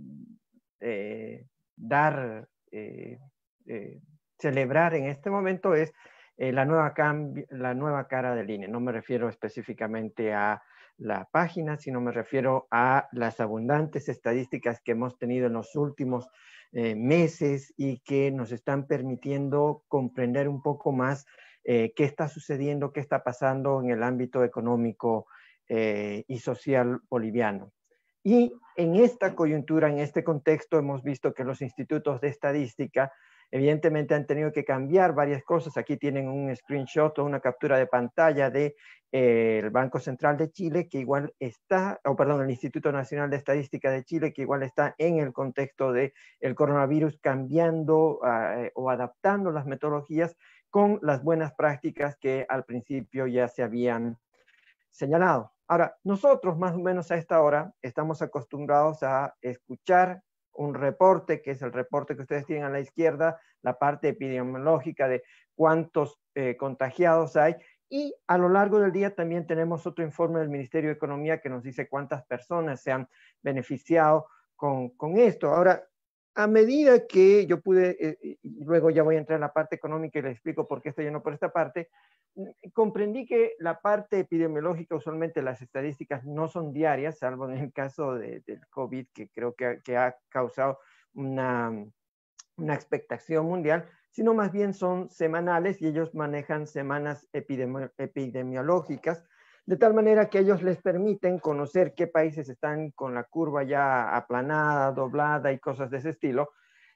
eh, dar... Eh, Eh, celebrar en este momento es eh, la, nueva la nueva cara del I N E. No me refiero específicamente a la página, sino me refiero a las abundantes estadísticas que hemos tenido en los últimos eh, meses y que nos están permitiendo comprender un poco más eh, qué está sucediendo, qué está pasando en el ámbito económico eh, y social boliviano. Y en esta coyuntura, en este contexto, hemos visto que los institutos de estadística evidentemente han tenido que cambiar varias cosas. Aquí tienen un screenshot o una captura de pantalla del de, eh, Banco Central de Chile, que igual está, o perdón, el Instituto Nacional de Estadística de Chile, que igual está en el contexto del coronavirus, cambiando uh, o adaptando las metodologías con las buenas prácticas que al principio ya se habían señalado. Ahora, nosotros más o menos a esta hora estamos acostumbrados a escuchar un reporte, que es el reporte que ustedes tienen a la izquierda, la parte epidemiológica de cuántos eh, contagiados hay, y a lo largo del día también tenemos otro informe del Ministerio de Economía que nos dice cuántas personas se han beneficiado con, con esto. Ahora, a medida que yo pude, eh, y luego ya voy a entrar en la parte económica y les explico por qué estoy yendo por esta parte, comprendí que la parte epidemiológica, usualmente las estadísticas no son diarias, salvo en el caso de, del COVID, que creo que, que ha causado una, una expectación mundial, sino más bien son semanales, y ellos manejan semanas epidemi epidemiológicas, de tal manera que ellos les permiten conocer qué países están con la curva ya aplanada, doblada y cosas de ese estilo,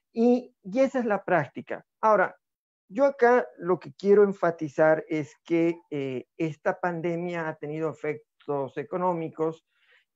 y, y esa es la práctica. Ahora, yo acá lo que quiero enfatizar es que eh, esta pandemia ha tenido efectos económicos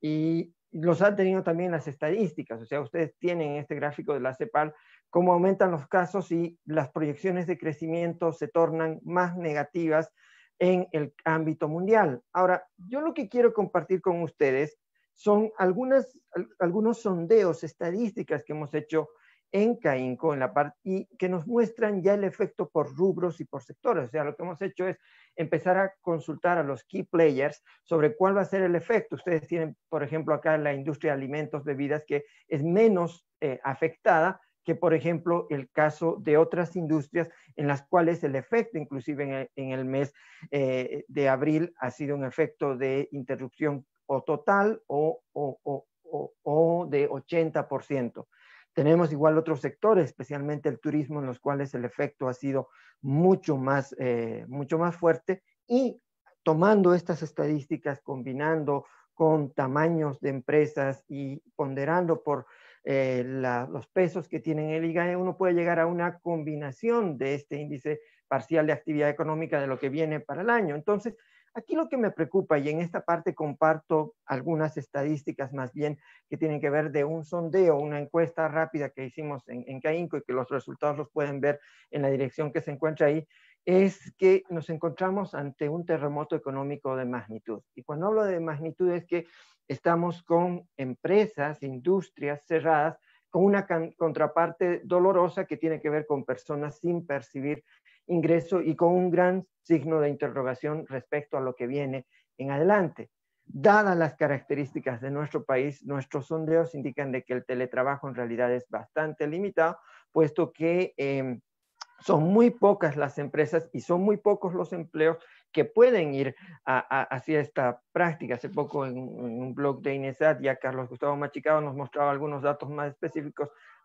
y los han tenido también las estadísticas. O sea, ustedes tienen en este gráfico de la CEPAL cómo aumentan los casos y las proyecciones de crecimiento se tornan más negativas en el ámbito mundial. Ahora, yo lo que quiero compartir con ustedes son algunas, algunos sondeos, estadísticas que hemos hecho en CAINCO, en la parte, y que nos muestran ya el efecto por rubros y por sectores. O sea, lo que hemos hecho es empezar a consultar a los key players sobre cuál va a ser el efecto. Ustedes tienen, por ejemplo, acá la industria de alimentos, bebidas, que es menos eh, afectada que, por ejemplo, el caso de otras industrias en las cuales el efecto, inclusive en el, en el mes eh, de abril, ha sido un efecto de interrupción o total o, o, o, o, o de ochenta por ciento. Tenemos igual otros sectores, especialmente el turismo, en los cuales el efecto ha sido mucho más, eh, mucho más fuerte, y tomando estas estadísticas, combinando con tamaños de empresas y ponderando por eh, la, los pesos que tienen el I G A E, uno puede llegar a una combinación de este índice parcial de actividad económica de lo que viene para el año. Entonces, aquí lo que me preocupa, y en esta parte comparto algunas estadísticas más bien que tienen que ver de un sondeo, una encuesta rápida que hicimos en, en CAINCO, y que los resultados los pueden ver en la dirección que se encuentra ahí, es que nos encontramos ante un terremoto económico de magnitud. Y cuando hablo de magnitud es que estamos con empresas, industrias cerradas, con una contraparte dolorosa que tiene que ver con personas sin percibir ingreso y con un gran signo de interrogación respecto a lo que viene en adelante. Dadas las características de nuestro país, nuestros sondeos indican de que el teletrabajo en realidad es bastante limitado, puesto que eh, son muy pocas las empresas y son muy pocos los empleos que pueden ir a, a, hacia esta práctica. Hace poco en, en un blog de INESAT, ya Carlos Gustavo Machicado nos mostraba algunos datos más específicos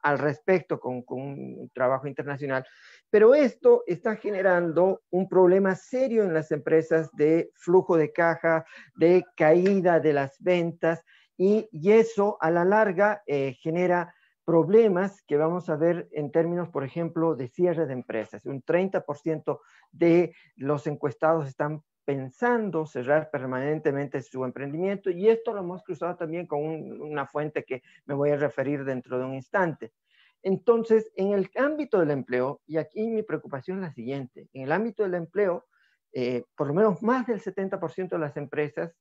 al respecto con, con un trabajo internacional, pero esto está generando un problema serio en las empresas de flujo de caja, de caída de las ventas, y, y eso a la larga eh, genera problemas que vamos a ver en términos, por ejemplo, de cierre de empresas. Un treinta por ciento de los encuestados están pensando cerrar permanentemente su emprendimiento, y esto lo hemos cruzado también con un, una fuente que me voy a referir dentro de un instante. Entonces, en el ámbito del empleo, y aquí mi preocupación es la siguiente, en el ámbito del empleo, eh, por lo menos más del setenta por ciento de las empresas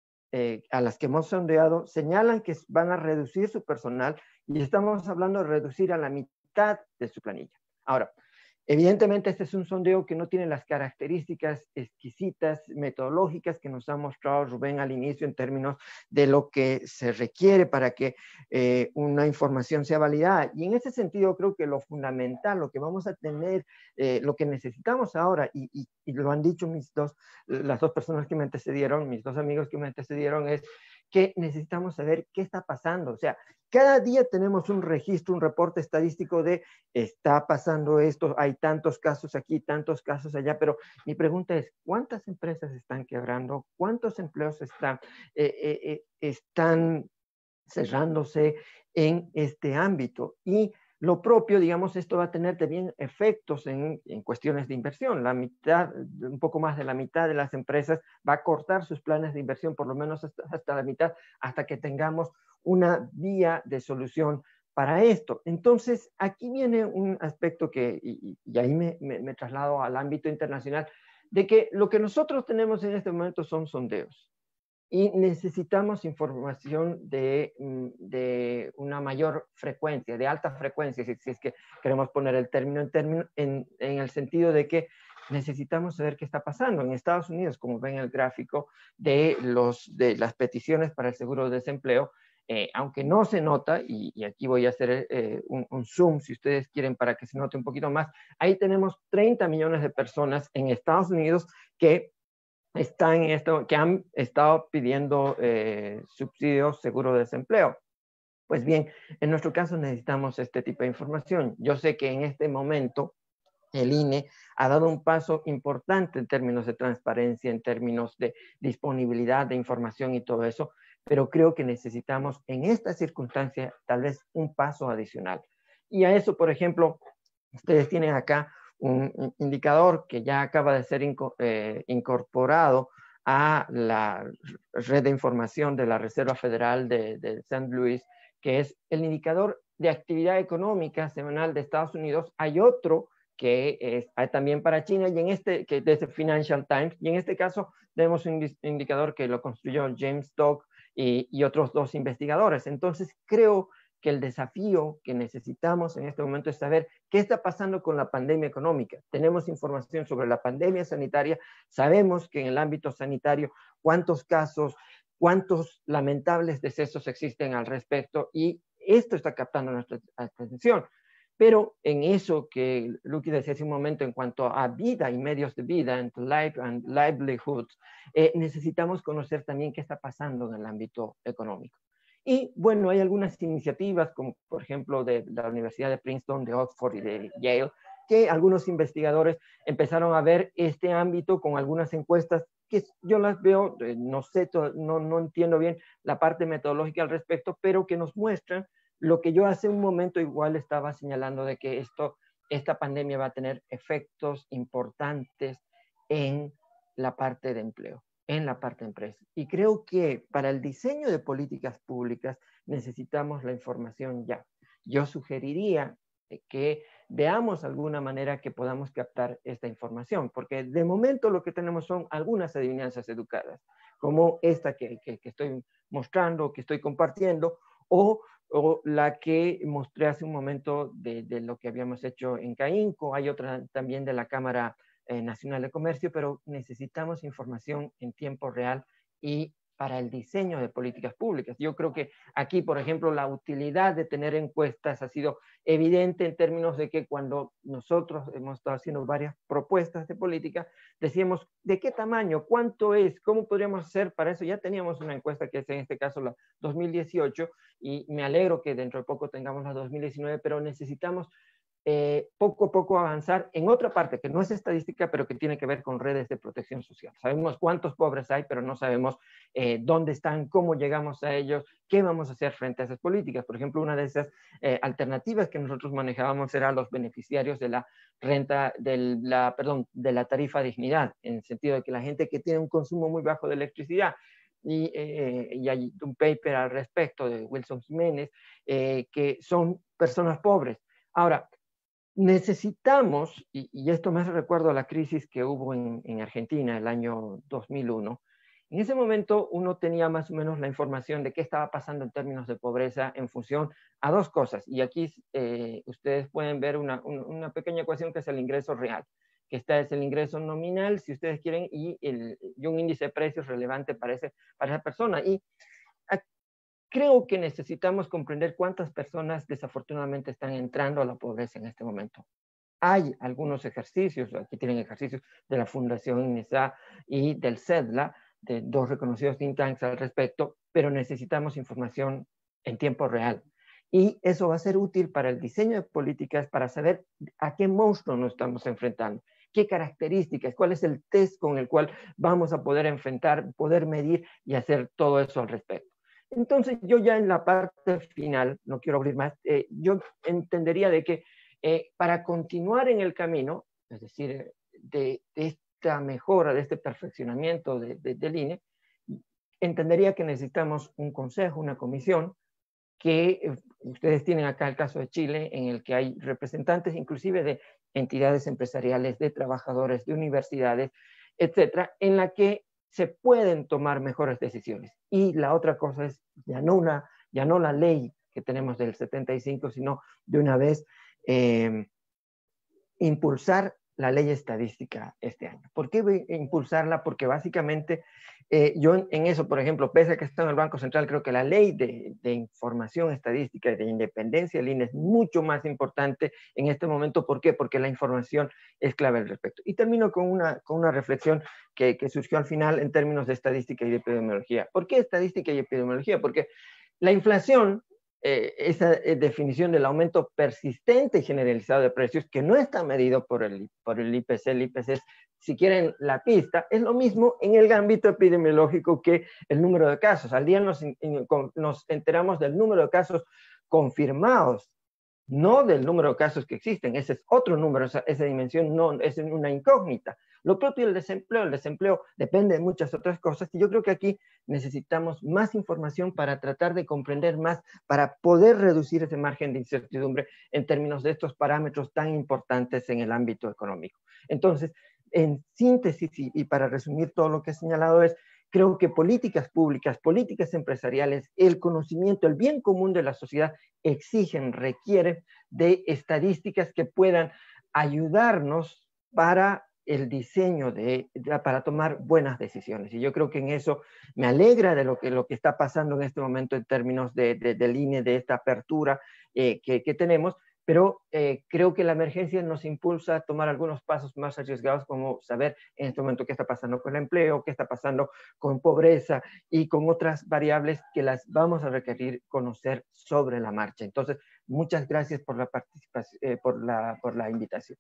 eh, a las que hemos sondeado señalan que van a reducir su personal, y estamos hablando de reducir a la mitad de su planilla. Ahora, evidentemente este es un sondeo que no tiene las características exquisitas, metodológicas que nos ha mostrado Rubén al inicio en términos de lo que se requiere para que eh, una información sea validada. Y en ese sentido creo que lo fundamental, lo que vamos a tener, eh, lo que necesitamos ahora, y, y, y lo han dicho mis dos, las dos personas que me antecedieron, mis dos amigos que me antecedieron, es que necesitamos saber qué está pasando. O sea, cada día tenemos un registro, un reporte estadístico de está pasando esto, hay tantos casos aquí, tantos casos allá, pero mi pregunta es, ¿cuántas empresas están quebrando? ¿Cuántos empleos están, eh, eh, eh, están cerrándose en este ámbito? Y lo propio, digamos, esto va a tener también efectos en, en cuestiones de inversión. La mitad, un poco más de la mitad de las empresas va a cortar sus planes de inversión, por lo menos hasta, hasta la mitad, hasta que tengamos una vía de solución para esto. Entonces, aquí viene un aspecto que, y, y ahí me, me, me traslado al ámbito internacional, de que lo que nosotros tenemos en este momento son sondeos. Y necesitamos información de, de una mayor frecuencia, de alta frecuencia, si, si es que queremos poner el término en, término en, en el sentido de que necesitamos saber qué está pasando. En Estados Unidos, como ven el gráfico de, los, de las peticiones para el seguro de desempleo, eh, aunque no se nota, y, y aquí voy a hacer eh, un, un zoom si ustedes quieren para que se note un poquito más, ahí tenemos treinta millones de personas en Estados Unidos que están en esto, que han estado pidiendo eh, subsidios, seguro de desempleo. Pues bien, en nuestro caso necesitamos este tipo de información. Yo sé que en este momento el I N E ha dado un paso importante en términos de transparencia, en términos de disponibilidad de información y todo eso, pero creo que necesitamos en esta circunstancia tal vez un paso adicional. Y a eso, por ejemplo, ustedes tienen acá un indicador que ya acaba de ser eh, incorporado a la red de información de la Reserva Federal de, de Saint Louis, que es el indicador de actividad económica semanal de Estados Unidos. Hay otro que es hay también para China, y en este, que es de Financial Times, y en este caso tenemos un indicador que lo construyó James Stock y, y otros dos investigadores. Entonces creo que el desafío que necesitamos en este momento es saber qué está pasando con la pandemia económica. Tenemos información sobre la pandemia sanitaria, sabemos que en el ámbito sanitario cuántos casos, cuántos lamentables decesos existen al respecto, y esto está captando nuestra atención. Pero en eso que Luqui decía hace un momento en cuanto a vida y medios de vida, en life and livelihoods, eh, necesitamos conocer también qué está pasando en el ámbito económico. Y bueno, hay algunas iniciativas, como por ejemplo de la Universidad de Princeton, de Oxford y de Yale, que algunos investigadores empezaron a ver este ámbito con algunas encuestas que yo las veo, eh, no sé, no, no entiendo bien la parte metodológica al respecto, pero que nos muestran lo que yo hace un momento igual estaba señalando, de que esto, esta pandemia va a tener efectos importantes en la parte de empleo, en la parte de empresa. Y creo que para el diseño de políticas públicas necesitamos la información ya. Yo sugeriría que veamos alguna manera que podamos captar esta información, porque de momento lo que tenemos son algunas adivinanzas educadas, como esta que, que, que estoy mostrando, que estoy compartiendo, o, o la que mostré hace un momento de, de lo que habíamos hecho en CAINCO. Hay otra también de la Cámara Eh, Nacional de Comercio, pero necesitamos información en tiempo real y para el diseño de políticas públicas. Yo creo que aquí, por ejemplo, la utilidad de tener encuestas ha sido evidente en términos de que cuando nosotros hemos estado haciendo varias propuestas de política, decíamos de qué tamaño, cuánto es, cómo podríamos hacer para eso. Ya teníamos una encuesta que es en este caso la dos mil dieciocho y me alegro que dentro de poco tengamos la dos mil diecinueve, pero necesitamos Eh, poco a poco avanzar en otra parte que no es estadística, pero que tiene que ver con redes de protección social. Sabemos cuántos pobres hay, pero no sabemos eh, dónde están, cómo llegamos a ellos, qué vamos a hacer frente a esas políticas. Por ejemplo, una de esas eh, alternativas que nosotros manejábamos era los beneficiarios de la renta, de la, perdón, de la tarifa dignidad, en el sentido de que la gente que tiene un consumo muy bajo de electricidad, y, eh, y hay un paper al respecto de Wilson Jiménez, eh, que son personas pobres. Ahora, necesitamos, y, y esto me hace recuerdo a la crisis que hubo en, en Argentina el año dos mil uno, en ese momento uno tenía más o menos la información de qué estaba pasando en términos de pobreza en función a dos cosas, y aquí eh, ustedes pueden ver una, un, una pequeña ecuación que es el ingreso real, que esta es el ingreso nominal, si ustedes quieren, y, el, y un índice de precios relevante para, ese, para esa persona, y creo que necesitamos comprender cuántas personas desafortunadamente están entrando a la pobreza en este momento. Hay algunos ejercicios, aquí tienen ejercicios de la Fundación INESA y del CEDLA, de dos reconocidos think tanks al respecto, pero necesitamos información en tiempo real. Y eso va a ser útil para el diseño de políticas, para saber a qué monstruo nos estamos enfrentando, qué características, cuál es el test con el cual vamos a poder enfrentar, poder medir y hacer todo eso al respecto. Entonces, yo ya en la parte final, no quiero abrir más, eh, yo entendería de que eh, para continuar en el camino, es decir, de, de esta mejora, de este perfeccionamiento de, de, del I N E, entendería que necesitamos un consejo, una comisión, que eh, ustedes tienen acá el caso de Chile, en el que hay representantes inclusive de entidades empresariales, de trabajadores, de universidades, etcétera, en la que se pueden tomar mejores decisiones. Y la otra cosa es, ya no, una, ya no la ley que tenemos del setenta y cinco, sino de una vez eh, impulsar la ley estadística este año. ¿Por qué impulsarla? Porque básicamente eh, yo en, en eso, por ejemplo, pese a que está en el Banco Central, creo que la ley de, de información estadística y de independencia del I N E es mucho más importante en este momento. ¿Por qué? Porque la información es clave al respecto. Y termino con una, con una reflexión que, que surgió al final en términos de estadística y de epidemiología. ¿Por qué estadística y epidemiología? Porque la inflación, Eh, esa eh, definición del aumento persistente y generalizado de precios, que no está medido por el, por el I P C, el I P C es, si quieren, la pista, es lo mismo en el ámbito epidemiológico que el número de casos. Al día nos, nos enteramos del número de casos confirmados, no del número de casos que existen. Ese es otro número, esa, esa dimensión no es una incógnita. Lo propio del desempleo, el desempleo depende de muchas otras cosas, y yo creo que aquí necesitamos más información para tratar de comprender más, para poder reducir ese margen de incertidumbre en términos de estos parámetros tan importantes en el ámbito económico. Entonces, en síntesis y, y para resumir todo lo que he señalado es, creo que políticas públicas, políticas empresariales, el conocimiento, el bien común de la sociedad exigen, requieren de estadísticas que puedan ayudarnos para el diseño de, de, para tomar buenas decisiones. Y yo creo que en eso me alegra de lo que, lo que está pasando en este momento en términos de, de, del I N E, de esta apertura eh, que, que tenemos, pero eh, creo que la emergencia nos impulsa a tomar algunos pasos más arriesgados, como saber en este momento qué está pasando con el empleo, qué está pasando con pobreza y con otras variables que las vamos a requerir conocer sobre la marcha. Entonces, muchas gracias por la participación, eh, por la, por la invitación.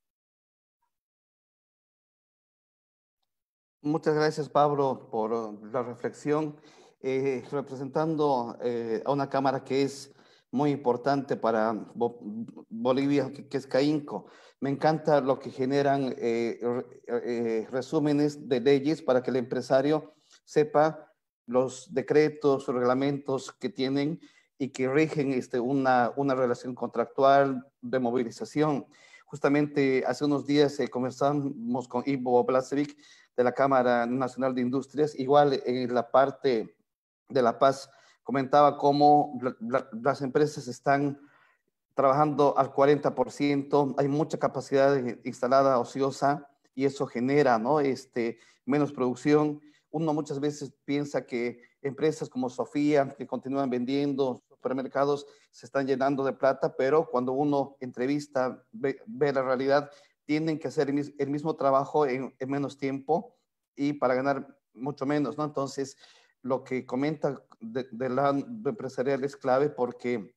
Muchas gracias, Pablo, por la reflexión, eh, representando eh, a una cámara que es muy importante para Bo Bolivia, que, que es CAINCO. Me encanta lo que generan eh, eh, resúmenes de leyes para que el empresario sepa los decretos, reglamentos que tienen y que rigen este, una, una relación contractual de movilización. Justamente hace unos días eh, conversamos con Ivo Blasevic de la Cámara Nacional de Industrias, igual en la parte de La Paz, comentaba cómo la, la, las empresas están trabajando al cuarenta por ciento, hay mucha capacidad instalada ociosa y eso genera, ¿no? este, menos producción, uno muchas veces piensa que empresas como Sofía, que continúan vendiendo, supermercados, se están llenando de plata, pero cuando uno entrevista, ve, ve la realidad, tienen que hacer el mismo trabajo en, en menos tiempo y para ganar mucho menos, ¿no? Entonces, lo que comenta de, de la de empresarial es clave porque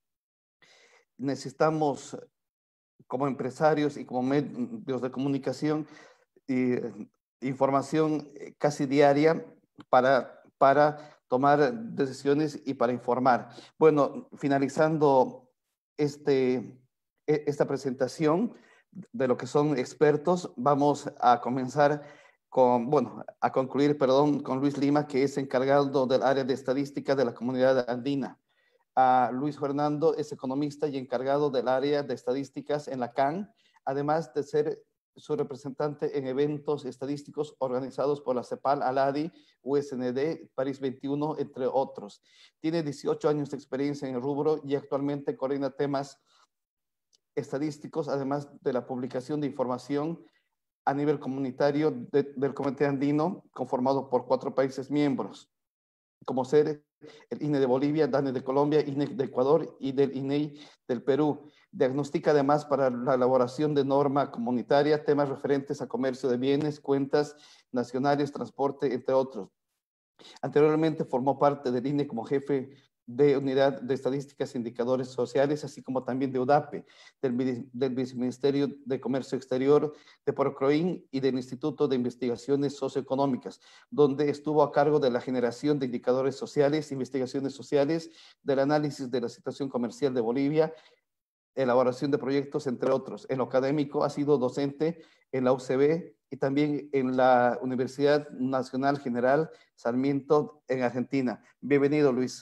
necesitamos, como empresarios y como medios de comunicación, y información casi diaria para, para tomar decisiones y para informar. Bueno, finalizando este, esta presentación de lo que son expertos, vamos a comenzar con, bueno, a concluir, perdón, con Luis Lima, que es encargado del área de estadística de la comunidad andina. A Luis Fernando es economista y encargado del área de estadísticas en la C A N, además de ser su representante en eventos estadísticos organizados por la CEPAL, ALADI, U S N D, París veintiuno, entre otros. Tiene dieciocho años de experiencia en el rubro y actualmente coordina temas estadísticos, además de la publicación de información a nivel comunitario de, del Comité Andino, conformado por cuatro países miembros, como ser el I N E de Bolivia, DANE de Colombia, I N E de Ecuador y del I N E I del Perú. Diagnostica además para la elaboración de norma comunitaria temas referentes a comercio de bienes, cuentas nacionales, transporte, entre otros. Anteriormente formó parte del I N E como jefe de Unidad de Estadísticas e Indicadores Sociales, así como también de UDAPE, del, del Viceministerio de Comercio Exterior, de Procroin y del Instituto de Investigaciones Socioeconómicas, donde estuvo a cargo de la generación de indicadores sociales, investigaciones sociales, del análisis de la situación comercial de Bolivia, elaboración de proyectos, entre otros. En lo académico ha sido docente en la U C B y también en la Universidad Nacional General Sarmiento en Argentina. Bienvenido, Luis.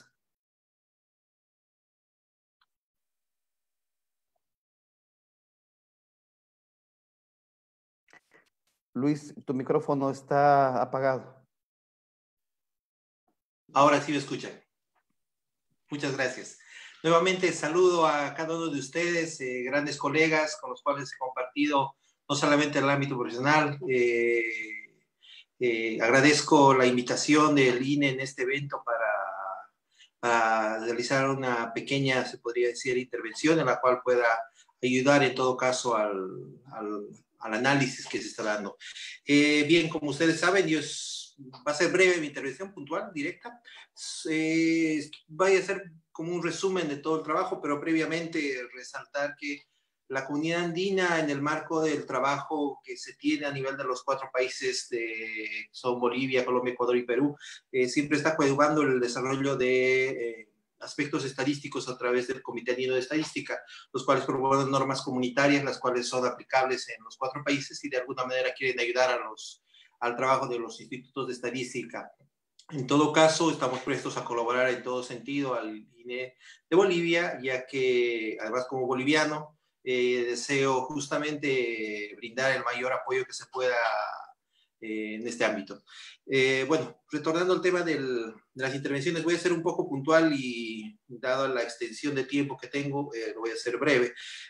Luis, tu micrófono está apagado. Ahora sí me escuchan. Muchas gracias. Nuevamente saludo a cada uno de ustedes, eh, grandes colegas con los cuales he compartido no solamente en el ámbito profesional. Eh, eh, agradezco la invitación del I N E en este evento para, para realizar una pequeña, se podría decir, intervención en la cual pueda ayudar en todo caso al, al, al análisis que se está dando. Eh, bien, como ustedes saben, yo es, va a ser breve mi intervención, puntual, directa. Eh, vaya a ser como un resumen de todo el trabajo, pero previamente resaltar que la comunidad andina, en el marco del trabajo que se tiene a nivel de los cuatro países de son Bolivia, Colombia, Ecuador y Perú, eh, siempre está coadyuvando el desarrollo de eh, aspectos estadísticos a través del Comité Andino de Estadística, los cuales proponen normas comunitarias, las cuales son aplicables en los cuatro países y de alguna manera quieren ayudar a los, al trabajo de los institutos de estadística. En todo caso, estamos prestos a colaborar en todo sentido al I N E de Bolivia, ya que, además, como boliviano, eh, deseo justamente brindar el mayor apoyo que se pueda eh, en este ámbito. Eh, bueno, retornando al tema del, de las intervenciones, voy a ser un poco puntual y, dado la extensión de tiempo que tengo, eh, lo voy a hacer breve.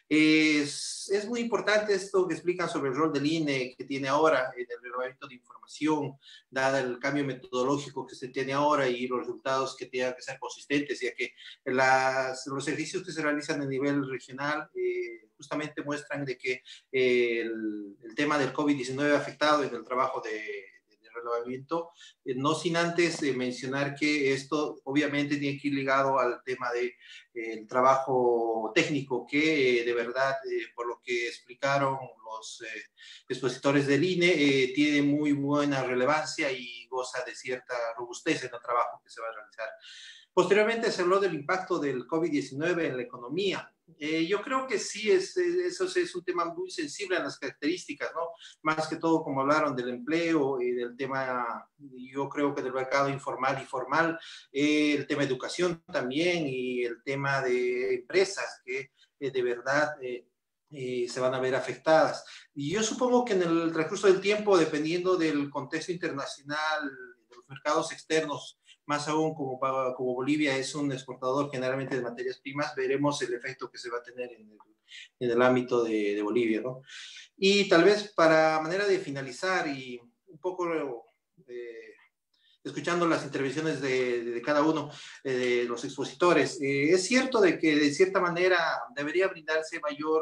Es, es muy importante esto que explican sobre el rol del I N E que tiene ahora en el relevamiento de información, dada el cambio metodológico que se tiene ahora y los resultados que tengan que ser consistentes, ya que las, los ejercicios que se realizan a nivel regional eh, justamente muestran de que eh, el, el tema del COVID diecinueve ha afectado en el trabajo de, de relevamiento, eh, no sin antes eh, mencionar que esto obviamente tiene que ir ligado al tema del de, eh, trabajo técnico que eh, de verdad, eh, por lo que explicaron los eh, expositores del I N E, eh, tiene muy buena relevancia y goza de cierta robustez en el trabajo que se va a realizar. Posteriormente se habló del impacto del COVID diecinueve en la economía. Eh, yo creo que sí, es, eso es un tema muy sensible a las características, ¿no? Más que todo, como hablaron del empleo y del tema, yo creo que del mercado informal y formal, eh, el tema de educación también y el tema de empresas que eh, de verdad eh, eh, se van a ver afectadas. Y yo supongo que en el transcurso del tiempo, dependiendo del contexto internacional, de los mercados externos, más aún como, como Bolivia es un exportador generalmente de materias primas, veremos el efecto que se va a tener en el, en el ámbito de, de Bolivia, ¿no? Y tal vez para manera de finalizar y un poco eh, escuchando las intervenciones de, de cada uno eh, de los expositores. Eh, es cierto de que de cierta manera debería brindarse mayor,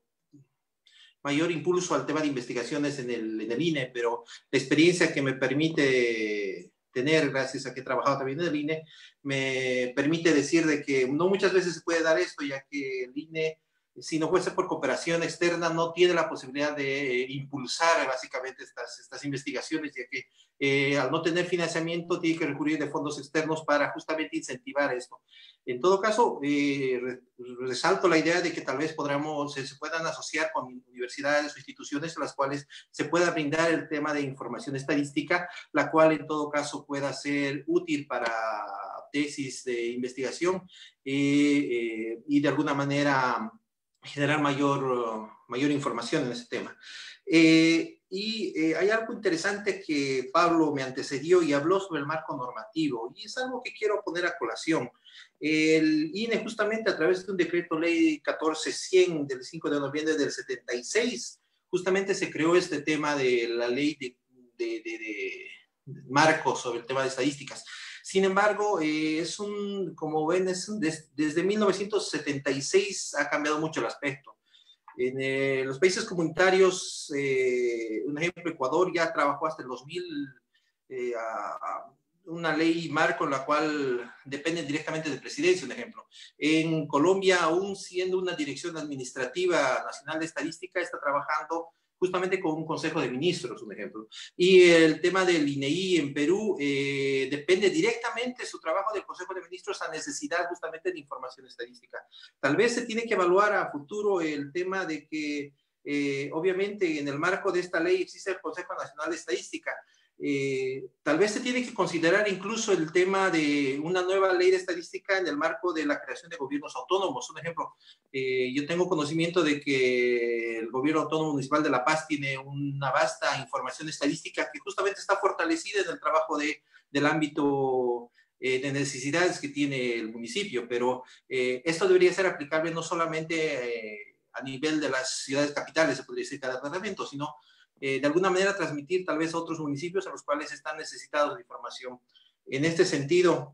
mayor impulso al tema de investigaciones en el, en el I N E, pero la experiencia que me permite tener, gracias a que he trabajado también en el I N E, me permite decir de que no muchas veces se puede dar esto, ya que el I N E, si no fuese por cooperación externa, no tiene la posibilidad de eh, impulsar básicamente estas, estas investigaciones, ya que eh, al no tener financiamiento tiene que recurrir de fondos externos para justamente incentivar esto. En todo caso, eh, resalto la idea de que tal vez podamos, se, se puedan asociar con universidades o instituciones a las cuales se pueda brindar el tema de información estadística, la cual en todo caso pueda ser útil para tesis de investigación eh, eh, y de alguna manera generar mayor, mayor información en ese tema. Eh, y eh, hay algo interesante que Pablo me antecedió y habló sobre el marco normativo, y es algo que quiero poner a colación. El I N E, justamente a través de un decreto ley catorce cien del cinco de noviembre del setenta y seis, justamente se creó este tema de la ley de, de, de, de marco sobre el tema de estadísticas. Sin embargo, eh, es un, como ven, es un, des, desde mil novecientos setenta y seis ha cambiado mucho el aspecto. En eh, los países comunitarios, eh, un ejemplo, Ecuador ya trabajó hasta el dos mil eh, a, a una ley marco en la cual dependen directamente de presidencia, un ejemplo. En Colombia, aún siendo una dirección administrativa nacional de estadística, está trabajando justamente con un consejo de ministros, un ejemplo. Y el tema del I N E I en Perú eh, depende directamente su trabajo del consejo de ministros a necesidad justamente de información estadística. Tal vez se tiene que evaluar a futuro el tema de que, eh, obviamente, en el marco de esta ley existe el Consejo Nacional de Estadística. Eh, tal vez se tiene que considerar incluso el tema de una nueva ley de estadística en el marco de la creación de gobiernos autónomos. Un ejemplo, eh, yo tengo conocimiento de que el gobierno autónomo municipal de La Paz tiene una vasta información estadística que justamente está fortalecida en el trabajo de, del ámbito eh, de necesidades que tiene el municipio, pero eh, esto debería ser aplicable no solamente eh, a nivel de las ciudades capitales, se podría decir cada departamento, sino Eh, de alguna manera transmitir tal vez a otros municipios a los cuales están necesitados de información. En este sentido,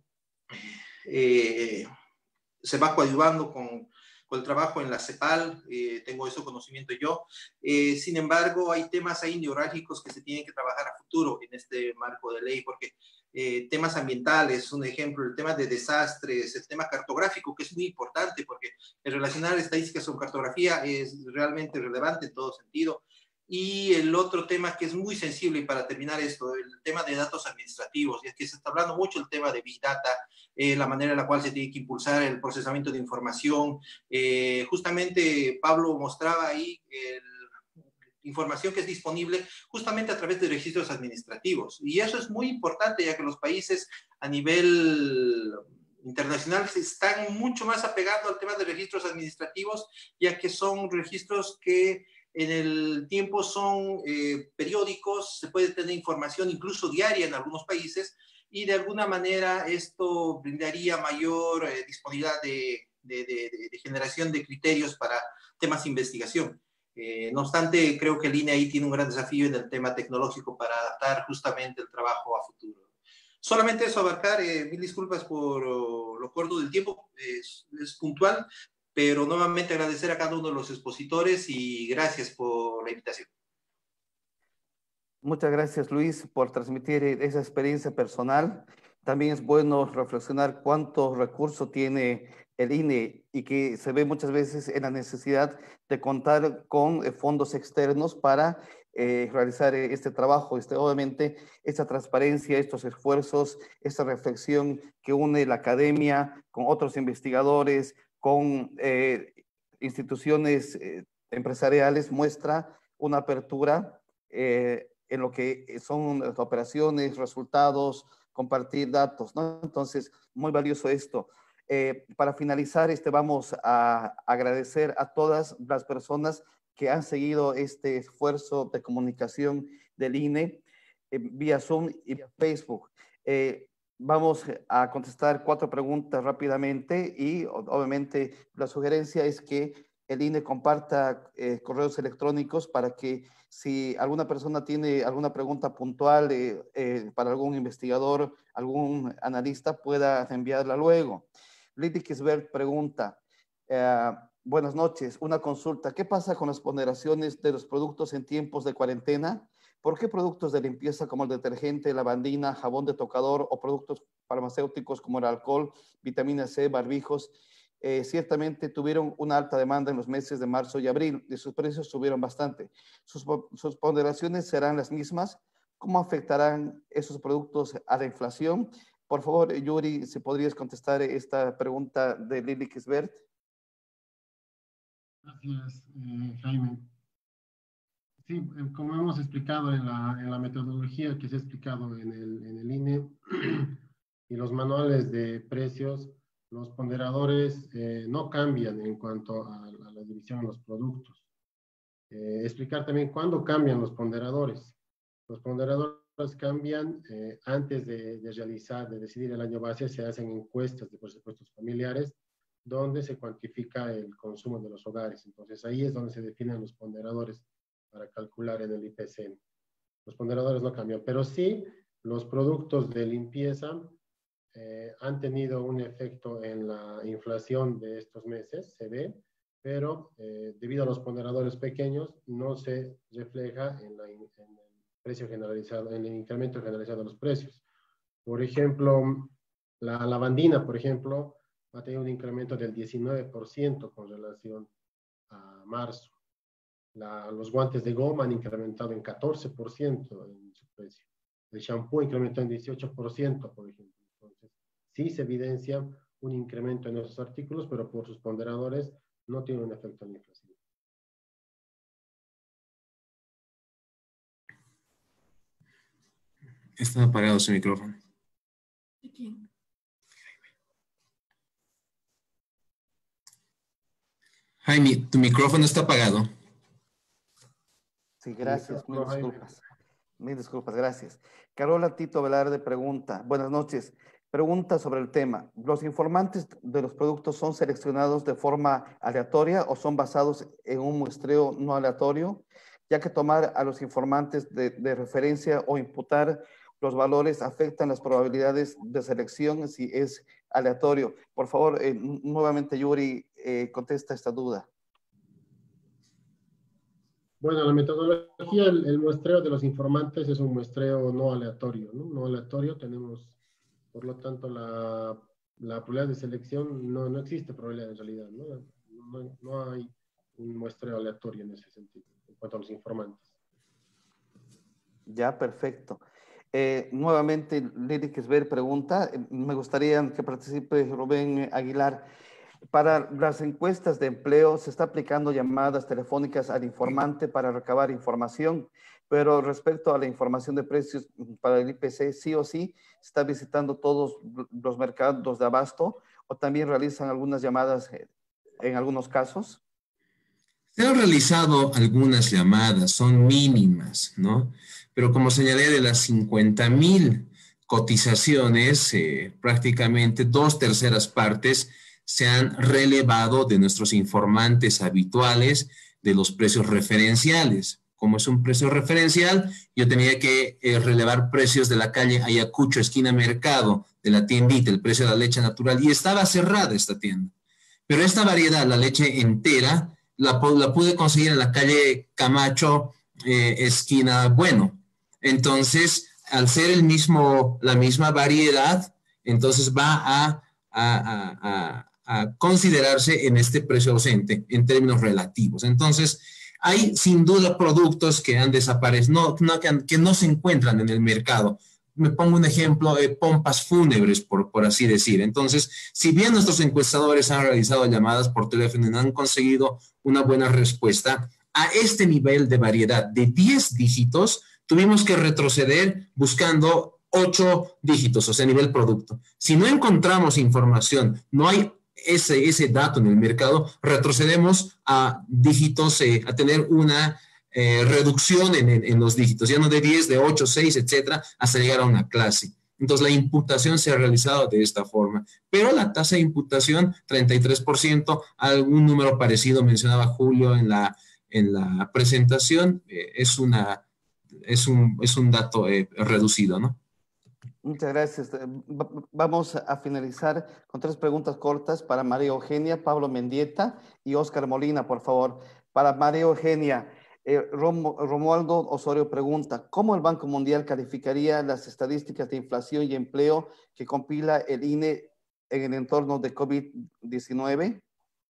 eh, se va coadyuvando con, con el trabajo en la CEPAL, eh, tengo ese conocimiento yo. Eh, sin embargo, hay temas ahí neurálgicos que se tienen que trabajar a futuro en este marco de ley, porque eh, temas ambientales, un ejemplo, el tema de desastres, el tema cartográfico, que es muy importante, porque el relacionar estadísticas con cartografía es realmente relevante en todo sentido. Y el otro tema que es muy sensible, y para terminar esto, el tema de datos administrativos, y es que se está hablando mucho el tema de Big Data, eh, la manera en la cual se tiene que impulsar el procesamiento de información. Eh, justamente Pablo mostraba ahí el, información que es disponible justamente a través de registros administrativos. Y eso es muy importante, ya que los países a nivel internacional se están mucho más apegando al tema de registros administrativos, ya que son registros que en el tiempo son eh, periódicos, se puede tener información incluso diaria en algunos países, y de alguna manera esto brindaría mayor eh, disponibilidad de, de, de, de generación de criterios para temas de investigación. Eh, no obstante, creo que el I N E ahí tiene un gran desafío en el tema tecnológico para adaptar justamente el trabajo a futuro. Solamente eso abarcar, eh, mil disculpas por uh, lo corto del tiempo, es, es puntual, pero nuevamente agradecer a cada uno de los expositores y gracias por la invitación. Muchas gracias, Luis, por transmitir esa experiencia personal. También es bueno reflexionar cuántos recursos tiene el I N E y que se ve muchas veces en la necesidad de contar con fondos externos para eh, realizar este trabajo. Este, obviamente, esta transparencia, estos esfuerzos, esta reflexión que une la academia con otros investigadores, con eh, instituciones eh, empresariales, muestra una apertura eh, en lo que son las operaciones, resultados, compartir datos, ¿no? Entonces, muy valioso esto. Eh, para finalizar, este, vamos a agradecer a todas las personas que han seguido este esfuerzo de comunicación del I N E eh, vía Zoom y vía Facebook. Eh, Vamos a contestar cuatro preguntas rápidamente y obviamente la sugerencia es que el I N E comparta eh, correos electrónicos para que si alguna persona tiene alguna pregunta puntual eh, eh, para algún investigador, algún analista, pueda enviarla luego. Lili Kisbert pregunta, eh, buenas noches, una consulta. ¿Qué pasa con las ponderaciones de los productos en tiempos de cuarentena? ¿Por qué productos de limpieza como el detergente, lavandina, jabón de tocador o productos farmacéuticos como el alcohol, vitamina C, barbijos, eh, ciertamente tuvieron una alta demanda en los meses de marzo y abril y sus precios subieron bastante? ¿Sus, sus ponderaciones serán las mismas? ¿Cómo afectarán esos productos a la inflación? Por favor, Yuri, si podrías contestar esta pregunta de Lili Kisbert. Gracias, eh, Jaime. Sí, como hemos explicado en la, en la metodología que se ha explicado en el, en el I N E y los manuales de precios, los ponderadores eh, no cambian en cuanto a, a la división de los productos. Eh, explicar también cuándo cambian los ponderadores. Los ponderadores cambian eh, antes de, de realizar, de decidir el año base, se hacen encuestas de presupuestos familiares donde se cuantifica el consumo de los hogares. Entonces ahí es donde se definen los ponderadores para calcular en el I P C N. Los ponderadores no cambian, pero sí los productos de limpieza eh, han tenido un efecto en la inflación de estos meses, se ve, pero eh, debido a los ponderadores pequeños no se refleja en, la, en el precio generalizado, en el incremento generalizado de los precios. Por ejemplo, la lavandina, por ejemplo, ha tenido un incremento del diecinueve por ciento con relación a marzo. La, los guantes de goma han incrementado en catorce por ciento en su precio. El shampoo incrementó en dieciocho por ciento, por ejemplo. Entonces, sí se evidencia un incremento en esos artículos, pero por sus ponderadores no tiene un efecto en la inflación. Está apagado su micrófono. ¿De quién? Jaime, tu micrófono está apagado. Sí, gracias. Mil disculpas. Mil disculpas, gracias. Carola Tito Velarde pregunta, buenas noches. Pregunta sobre el tema. ¿Los informantes de los productos son seleccionados de forma aleatoria o son basados en un muestreo no aleatorio? Ya que tomar a los informantes de, de referencia o imputar los valores afectan las probabilidades de selección si es aleatorio. Por favor, eh, nuevamente Yuri, eh, contesta esta duda. Bueno, la metodología, el, el muestreo de los informantes es un muestreo no aleatorio, ¿no? No aleatorio, tenemos, por lo tanto, la, la probabilidad de selección, no, no existe probabilidad en realidad, ¿no? No, no hay un muestreo aleatorio en ese sentido, en cuanto a los informantes. Ya, perfecto. Eh, nuevamente, Lili Kisbert pregunta, eh, me gustaría que participe Rubén Aguilar. Para las encuestas de empleo se está aplicando llamadas telefónicas al informante para recabar información, pero respecto a la información de precios para el I P C, sí o sí, se está visitando todos los mercados de abasto o también realizan algunas llamadas en algunos casos. Se han realizado algunas llamadas, son mínimas, ¿no? Pero como señalé, de las cincuenta mil cotizaciones, eh, prácticamente dos terceras partes se han relevado de nuestros informantes habituales de los precios referenciales. Como es un precio referencial, yo tenía que eh, relevar precios de la calle Ayacucho, esquina Mercado, de la tiendita, el precio de la leche natural, y estaba cerrada esta tienda. Pero esta variedad, la leche entera, la, la pude conseguir en la calle Camacho, eh, esquina Bueno. Entonces, al ser el mismo, la misma variedad, entonces va a, a, a, a a considerarse en este precio ausente en términos relativos. Entonces, hay sin duda productos que han desaparecido, no, no, que, han, que no se encuentran en el mercado. Me pongo un ejemplo, eh, pompas fúnebres, por, por así decir. Entonces, si bien nuestros encuestadores han realizado llamadas por teléfono y no han conseguido una buena respuesta, a este nivel de variedad de diez dígitos, tuvimos que retroceder buscando ocho dígitos, o sea, a nivel producto. Si no encontramos información, no hay Ese, ese dato en el mercado, retrocedemos a dígitos, eh, a tener una eh, reducción en, en, en los dígitos, ya no de diez, de ocho, seis, etcétera, hasta llegar a una clase. Entonces, la imputación se ha realizado de esta forma. Pero la tasa de imputación, treinta y tres por ciento, algún número parecido mencionaba Julio en la, en la presentación, eh, es, una, es, un, es un dato eh, reducido, ¿no? Muchas gracias. Vamos a finalizar con tres preguntas cortas para María Eugenia, Pablo Mendieta y Oscar Molina, por favor. Para María Eugenia, eh, Rom, Romualdo Osorio pregunta, ¿cómo el Banco Mundial calificaría las estadísticas de inflación y empleo que compila el I N E en el entorno de COVID diecinueve?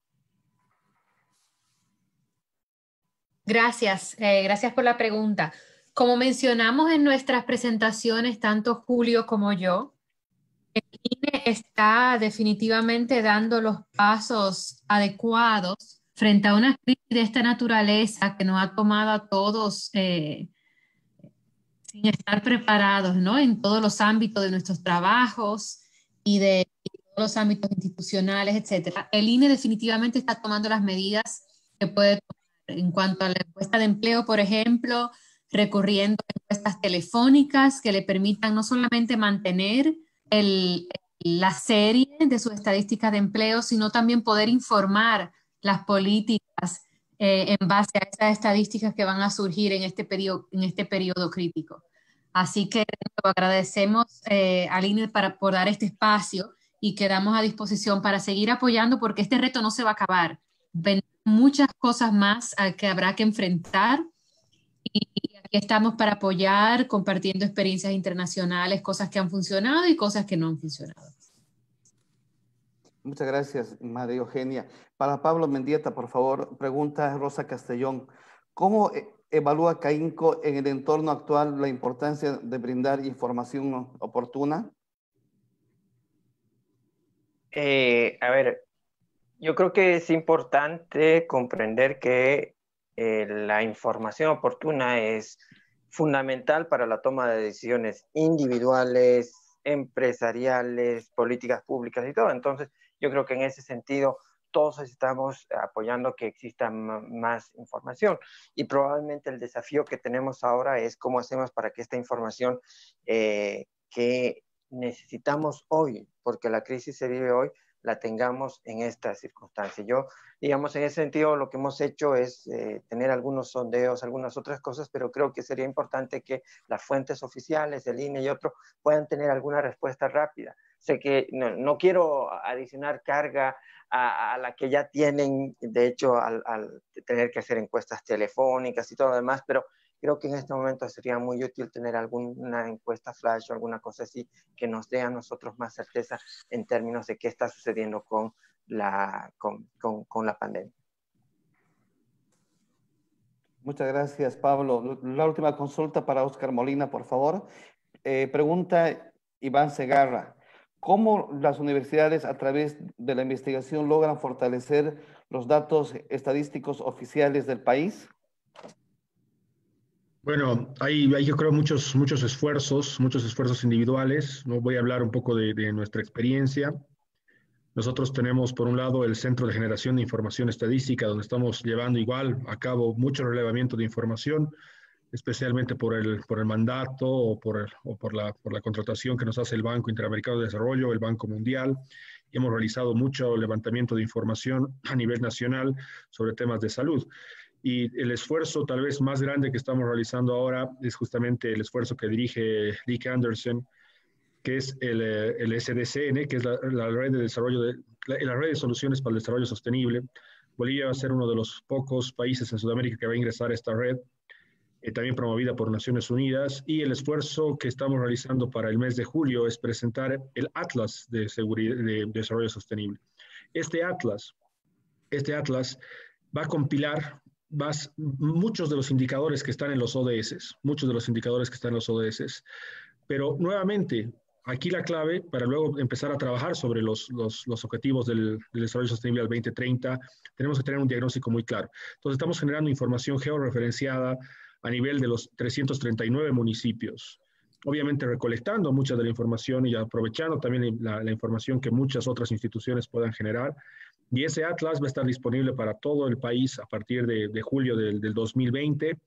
Gracias, eh, gracias por la pregunta. Como mencionamos en nuestras presentaciones, tanto Julio como yo, el I N E está definitivamente dando los pasos adecuados frente a una crisis de esta naturaleza que nos ha tomado a todos eh, sin estar preparados, ¿no? En todos los ámbitos de nuestros trabajos y de todos los ámbitos institucionales, etcétera. El I N E definitivamente está tomando las medidas que puede tomar en cuanto a la encuesta de empleo, por ejemplo, recurriendo a encuestas telefónicas que le permitan no solamente mantener el, la serie de sus estadísticas de empleo, sino también poder informar las políticas eh, en base a esas estadísticas que van a surgir en este periodo, en este periodo crítico. Así que agradecemos eh, al I N E para, por dar este espacio y quedamos a disposición para seguir apoyando porque este reto no se va a acabar. Ven muchas cosas más a que habrá que enfrentar y, y aquí estamos para apoyar, compartiendo experiencias internacionales, cosas que han funcionado y cosas que no han funcionado. Muchas gracias, María Eugenia. Para Pablo Mendieta, por favor, pregunta Rosa Castellón. ¿Cómo evalúa CAINCO en el entorno actual la importancia de brindar información oportuna? Eh, a ver, yo creo que es importante comprender que eh, la información oportuna es fundamental para la toma de decisiones individuales, empresariales, políticas públicas y todo. Entonces, yo creo que en ese sentido todos estamos apoyando que exista más información y probablemente el desafío que tenemos ahora es cómo hacemos para que esta información eh, que necesitamos hoy, porque la crisis se vive hoy, la tengamos en estas circunstancias. Yo, digamos, en ese sentido lo que hemos hecho es eh, tener algunos sondeos, algunas otras cosas, pero creo que sería importante que las fuentes oficiales, el I N E y otros, puedan tener alguna respuesta rápida. Sé que no, no quiero adicionar carga a, a la que ya tienen, de hecho, al, al tener que hacer encuestas telefónicas y todo lo demás, pero creo que en este momento sería muy útil tener alguna encuesta flash o alguna cosa así que nos dé a nosotros más certeza en términos de qué está sucediendo con la, con, con, con la pandemia. Muchas gracias, Pablo. La última consulta para Oscar Molina, por favor. Eh, pregunta Iván Segarra. ¿Cómo las universidades a través de la investigación logran fortalecer los datos estadísticos oficiales del país? Bueno, hay, hay yo creo muchos, muchos esfuerzos, muchos esfuerzos individuales. No voy a hablar un poco de, de nuestra experiencia. Nosotros tenemos, por un lado, el Centro de Generación de Información Estadística, donde estamos llevando igual a cabo mucho relevamiento de información, especialmente por el, por el mandato o, por, el, o por, la, por la contratación que nos hace el Banco Interamericano de Desarrollo, el Banco Mundial. Y hemos realizado mucho levantamiento de información a nivel nacional sobre temas de salud. Y el esfuerzo tal vez más grande que estamos realizando ahora es justamente el esfuerzo que dirige Dick Anderson, que es el, el S D C N, que es la, la red de desarrollo de, la, la red de soluciones para el desarrollo sostenible. Bolivia va a ser uno de los pocos países en Sudamérica que va a ingresar a esta red, eh, también promovida por Naciones Unidas, y el esfuerzo que estamos realizando para el mes de julio es presentar el Atlas de, seguridad, de, de Desarrollo Sostenible. Este Atlas, este Atlas va a compilar vas, muchos de los indicadores que están en los O D S, muchos de los indicadores que están en los O D S, pero nuevamente, aquí la clave para luego empezar a trabajar sobre los, los, los objetivos del, del desarrollo sostenible al veinte treinta, tenemos que tener un diagnóstico muy claro. Entonces estamos generando información georreferenciada a nivel de los trescientos treinta y nueve municipios, obviamente recolectando mucha de la información y aprovechando también la, la información que muchas otras instituciones puedan generar. Y ese Atlas va a estar disponible para todo el país a partir de, de julio del, del dos mil veinte.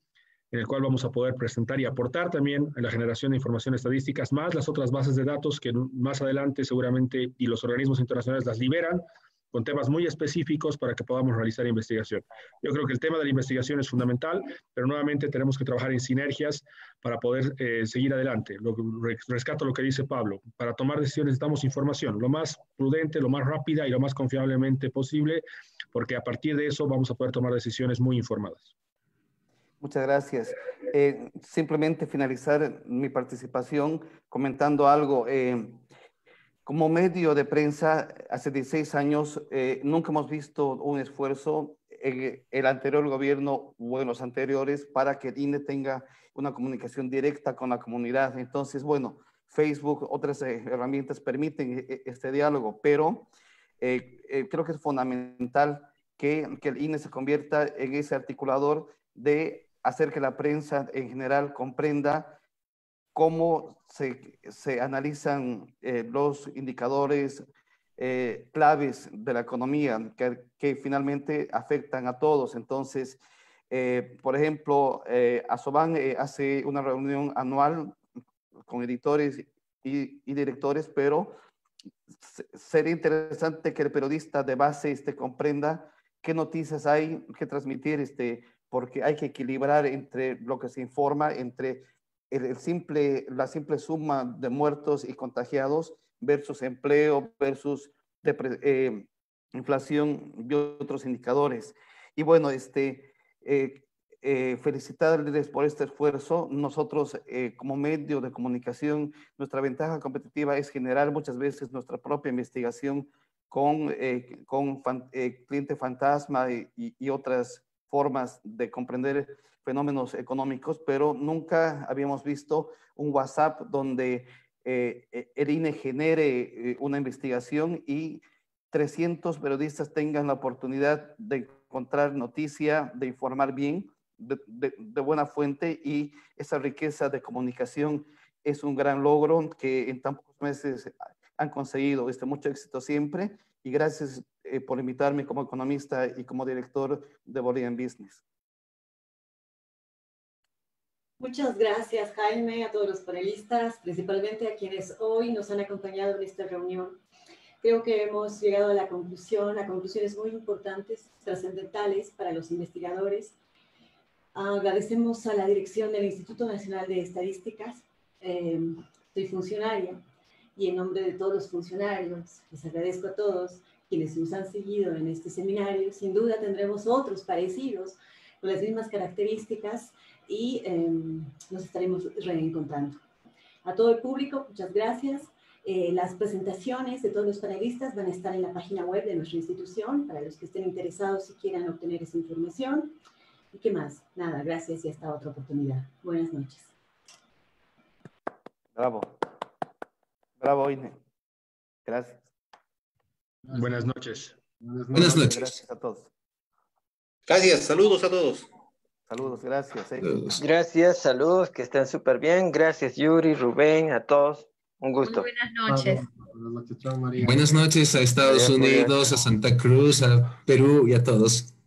en el cual vamos a poder presentar y aportar también a la generación de información estadísticas, más las otras bases de datos que más adelante seguramente y los organismos internacionales las liberan con temas muy específicos para que podamos realizar investigación. Yo creo que el tema de la investigación es fundamental, pero nuevamente tenemos que trabajar en sinergias para poder eh, seguir adelante. Lo, rescato lo que dice Pablo. Para tomar decisiones necesitamos información, lo más prudente, lo más rápida y lo más confiablemente posible, porque a partir de eso vamos a poder tomar decisiones muy informadas. Muchas gracias. Eh, simplemente finalizar mi participación comentando algo. Eh, Como medio de prensa, hace dieciséis años, eh, nunca hemos visto un esfuerzo en el anterior gobierno o en los anteriores para que el I N E tenga una comunicación directa con la comunidad. Entonces, bueno, Facebook, otras eh, herramientas permiten eh, este diálogo, pero eh, eh, creo que es fundamental que, que el I N E se convierta en ese articulador de hacer que la prensa en general comprenda cómo se, se analizan eh, los indicadores eh, claves de la economía que, que finalmente afectan a todos. Entonces, eh, por ejemplo, eh, Asoban eh, hace una reunión anual con editores y, y directores, pero sería interesante que el periodista de base este, comprenda qué noticias hay que transmitir, este, porque hay que equilibrar entre lo que se informa, entre El, el simple, la simple suma de muertos y contagiados versus empleo, versus eh, inflación y otros indicadores. Y bueno, este, eh, eh, felicitarles por este esfuerzo. Nosotros, eh, como medio de comunicación, nuestra ventaja competitiva es generar muchas veces nuestra propia investigación con, eh, con fan, eh, cliente fantasma y, y, y otras formas de comprender fenómenos económicos, pero nunca habíamos visto un WhatsApp donde eh, el I N E genere eh, una investigación y trescientos periodistas tengan la oportunidad de encontrar noticia, de informar bien, de, de, de buena fuente, y esa riqueza de comunicación es un gran logro que en tan pocos meses han conseguido. Este, mucho éxito siempre, y gracias eh, por invitarme como economista y como director de Bolivian Business. Muchas gracias, Jaime, a todos los panelistas, principalmente a quienes hoy nos han acompañado en esta reunión. Creo que hemos llegado a la conclusión, a conclusiones muy importantes, trascendentales para los investigadores. Agradecemos a la dirección del Instituto Nacional de Estadísticas. Eh, soy funcionaria y en nombre de todos los funcionarios les agradezco a todos quienes nos han seguido en este seminario. Sin duda tendremos otros parecidos con las mismas características y eh, nos estaremos reencontrando. A todo el público, muchas gracias. Eh, las presentaciones de todos los panelistas van a estar en la página web de nuestra institución para los que estén interesados y quieran obtener esa información. ¿Y qué más? Nada, gracias y hasta otra oportunidad. Buenas noches. Bravo. Bravo, I N E. Gracias. Buenas noches. Buenas noches. Buenas noches. Gracias a todos. Gracias, saludos a todos. Saludos, gracias. Eh. Saludos. Gracias, saludos, que estén súper bien. Gracias, Yuri, Rubén, a todos. Un gusto. Muy buenas noches. Buenas noches, chao, María. Buenas noches a Estados Unidos, a Santa Cruz, a Perú y a todos.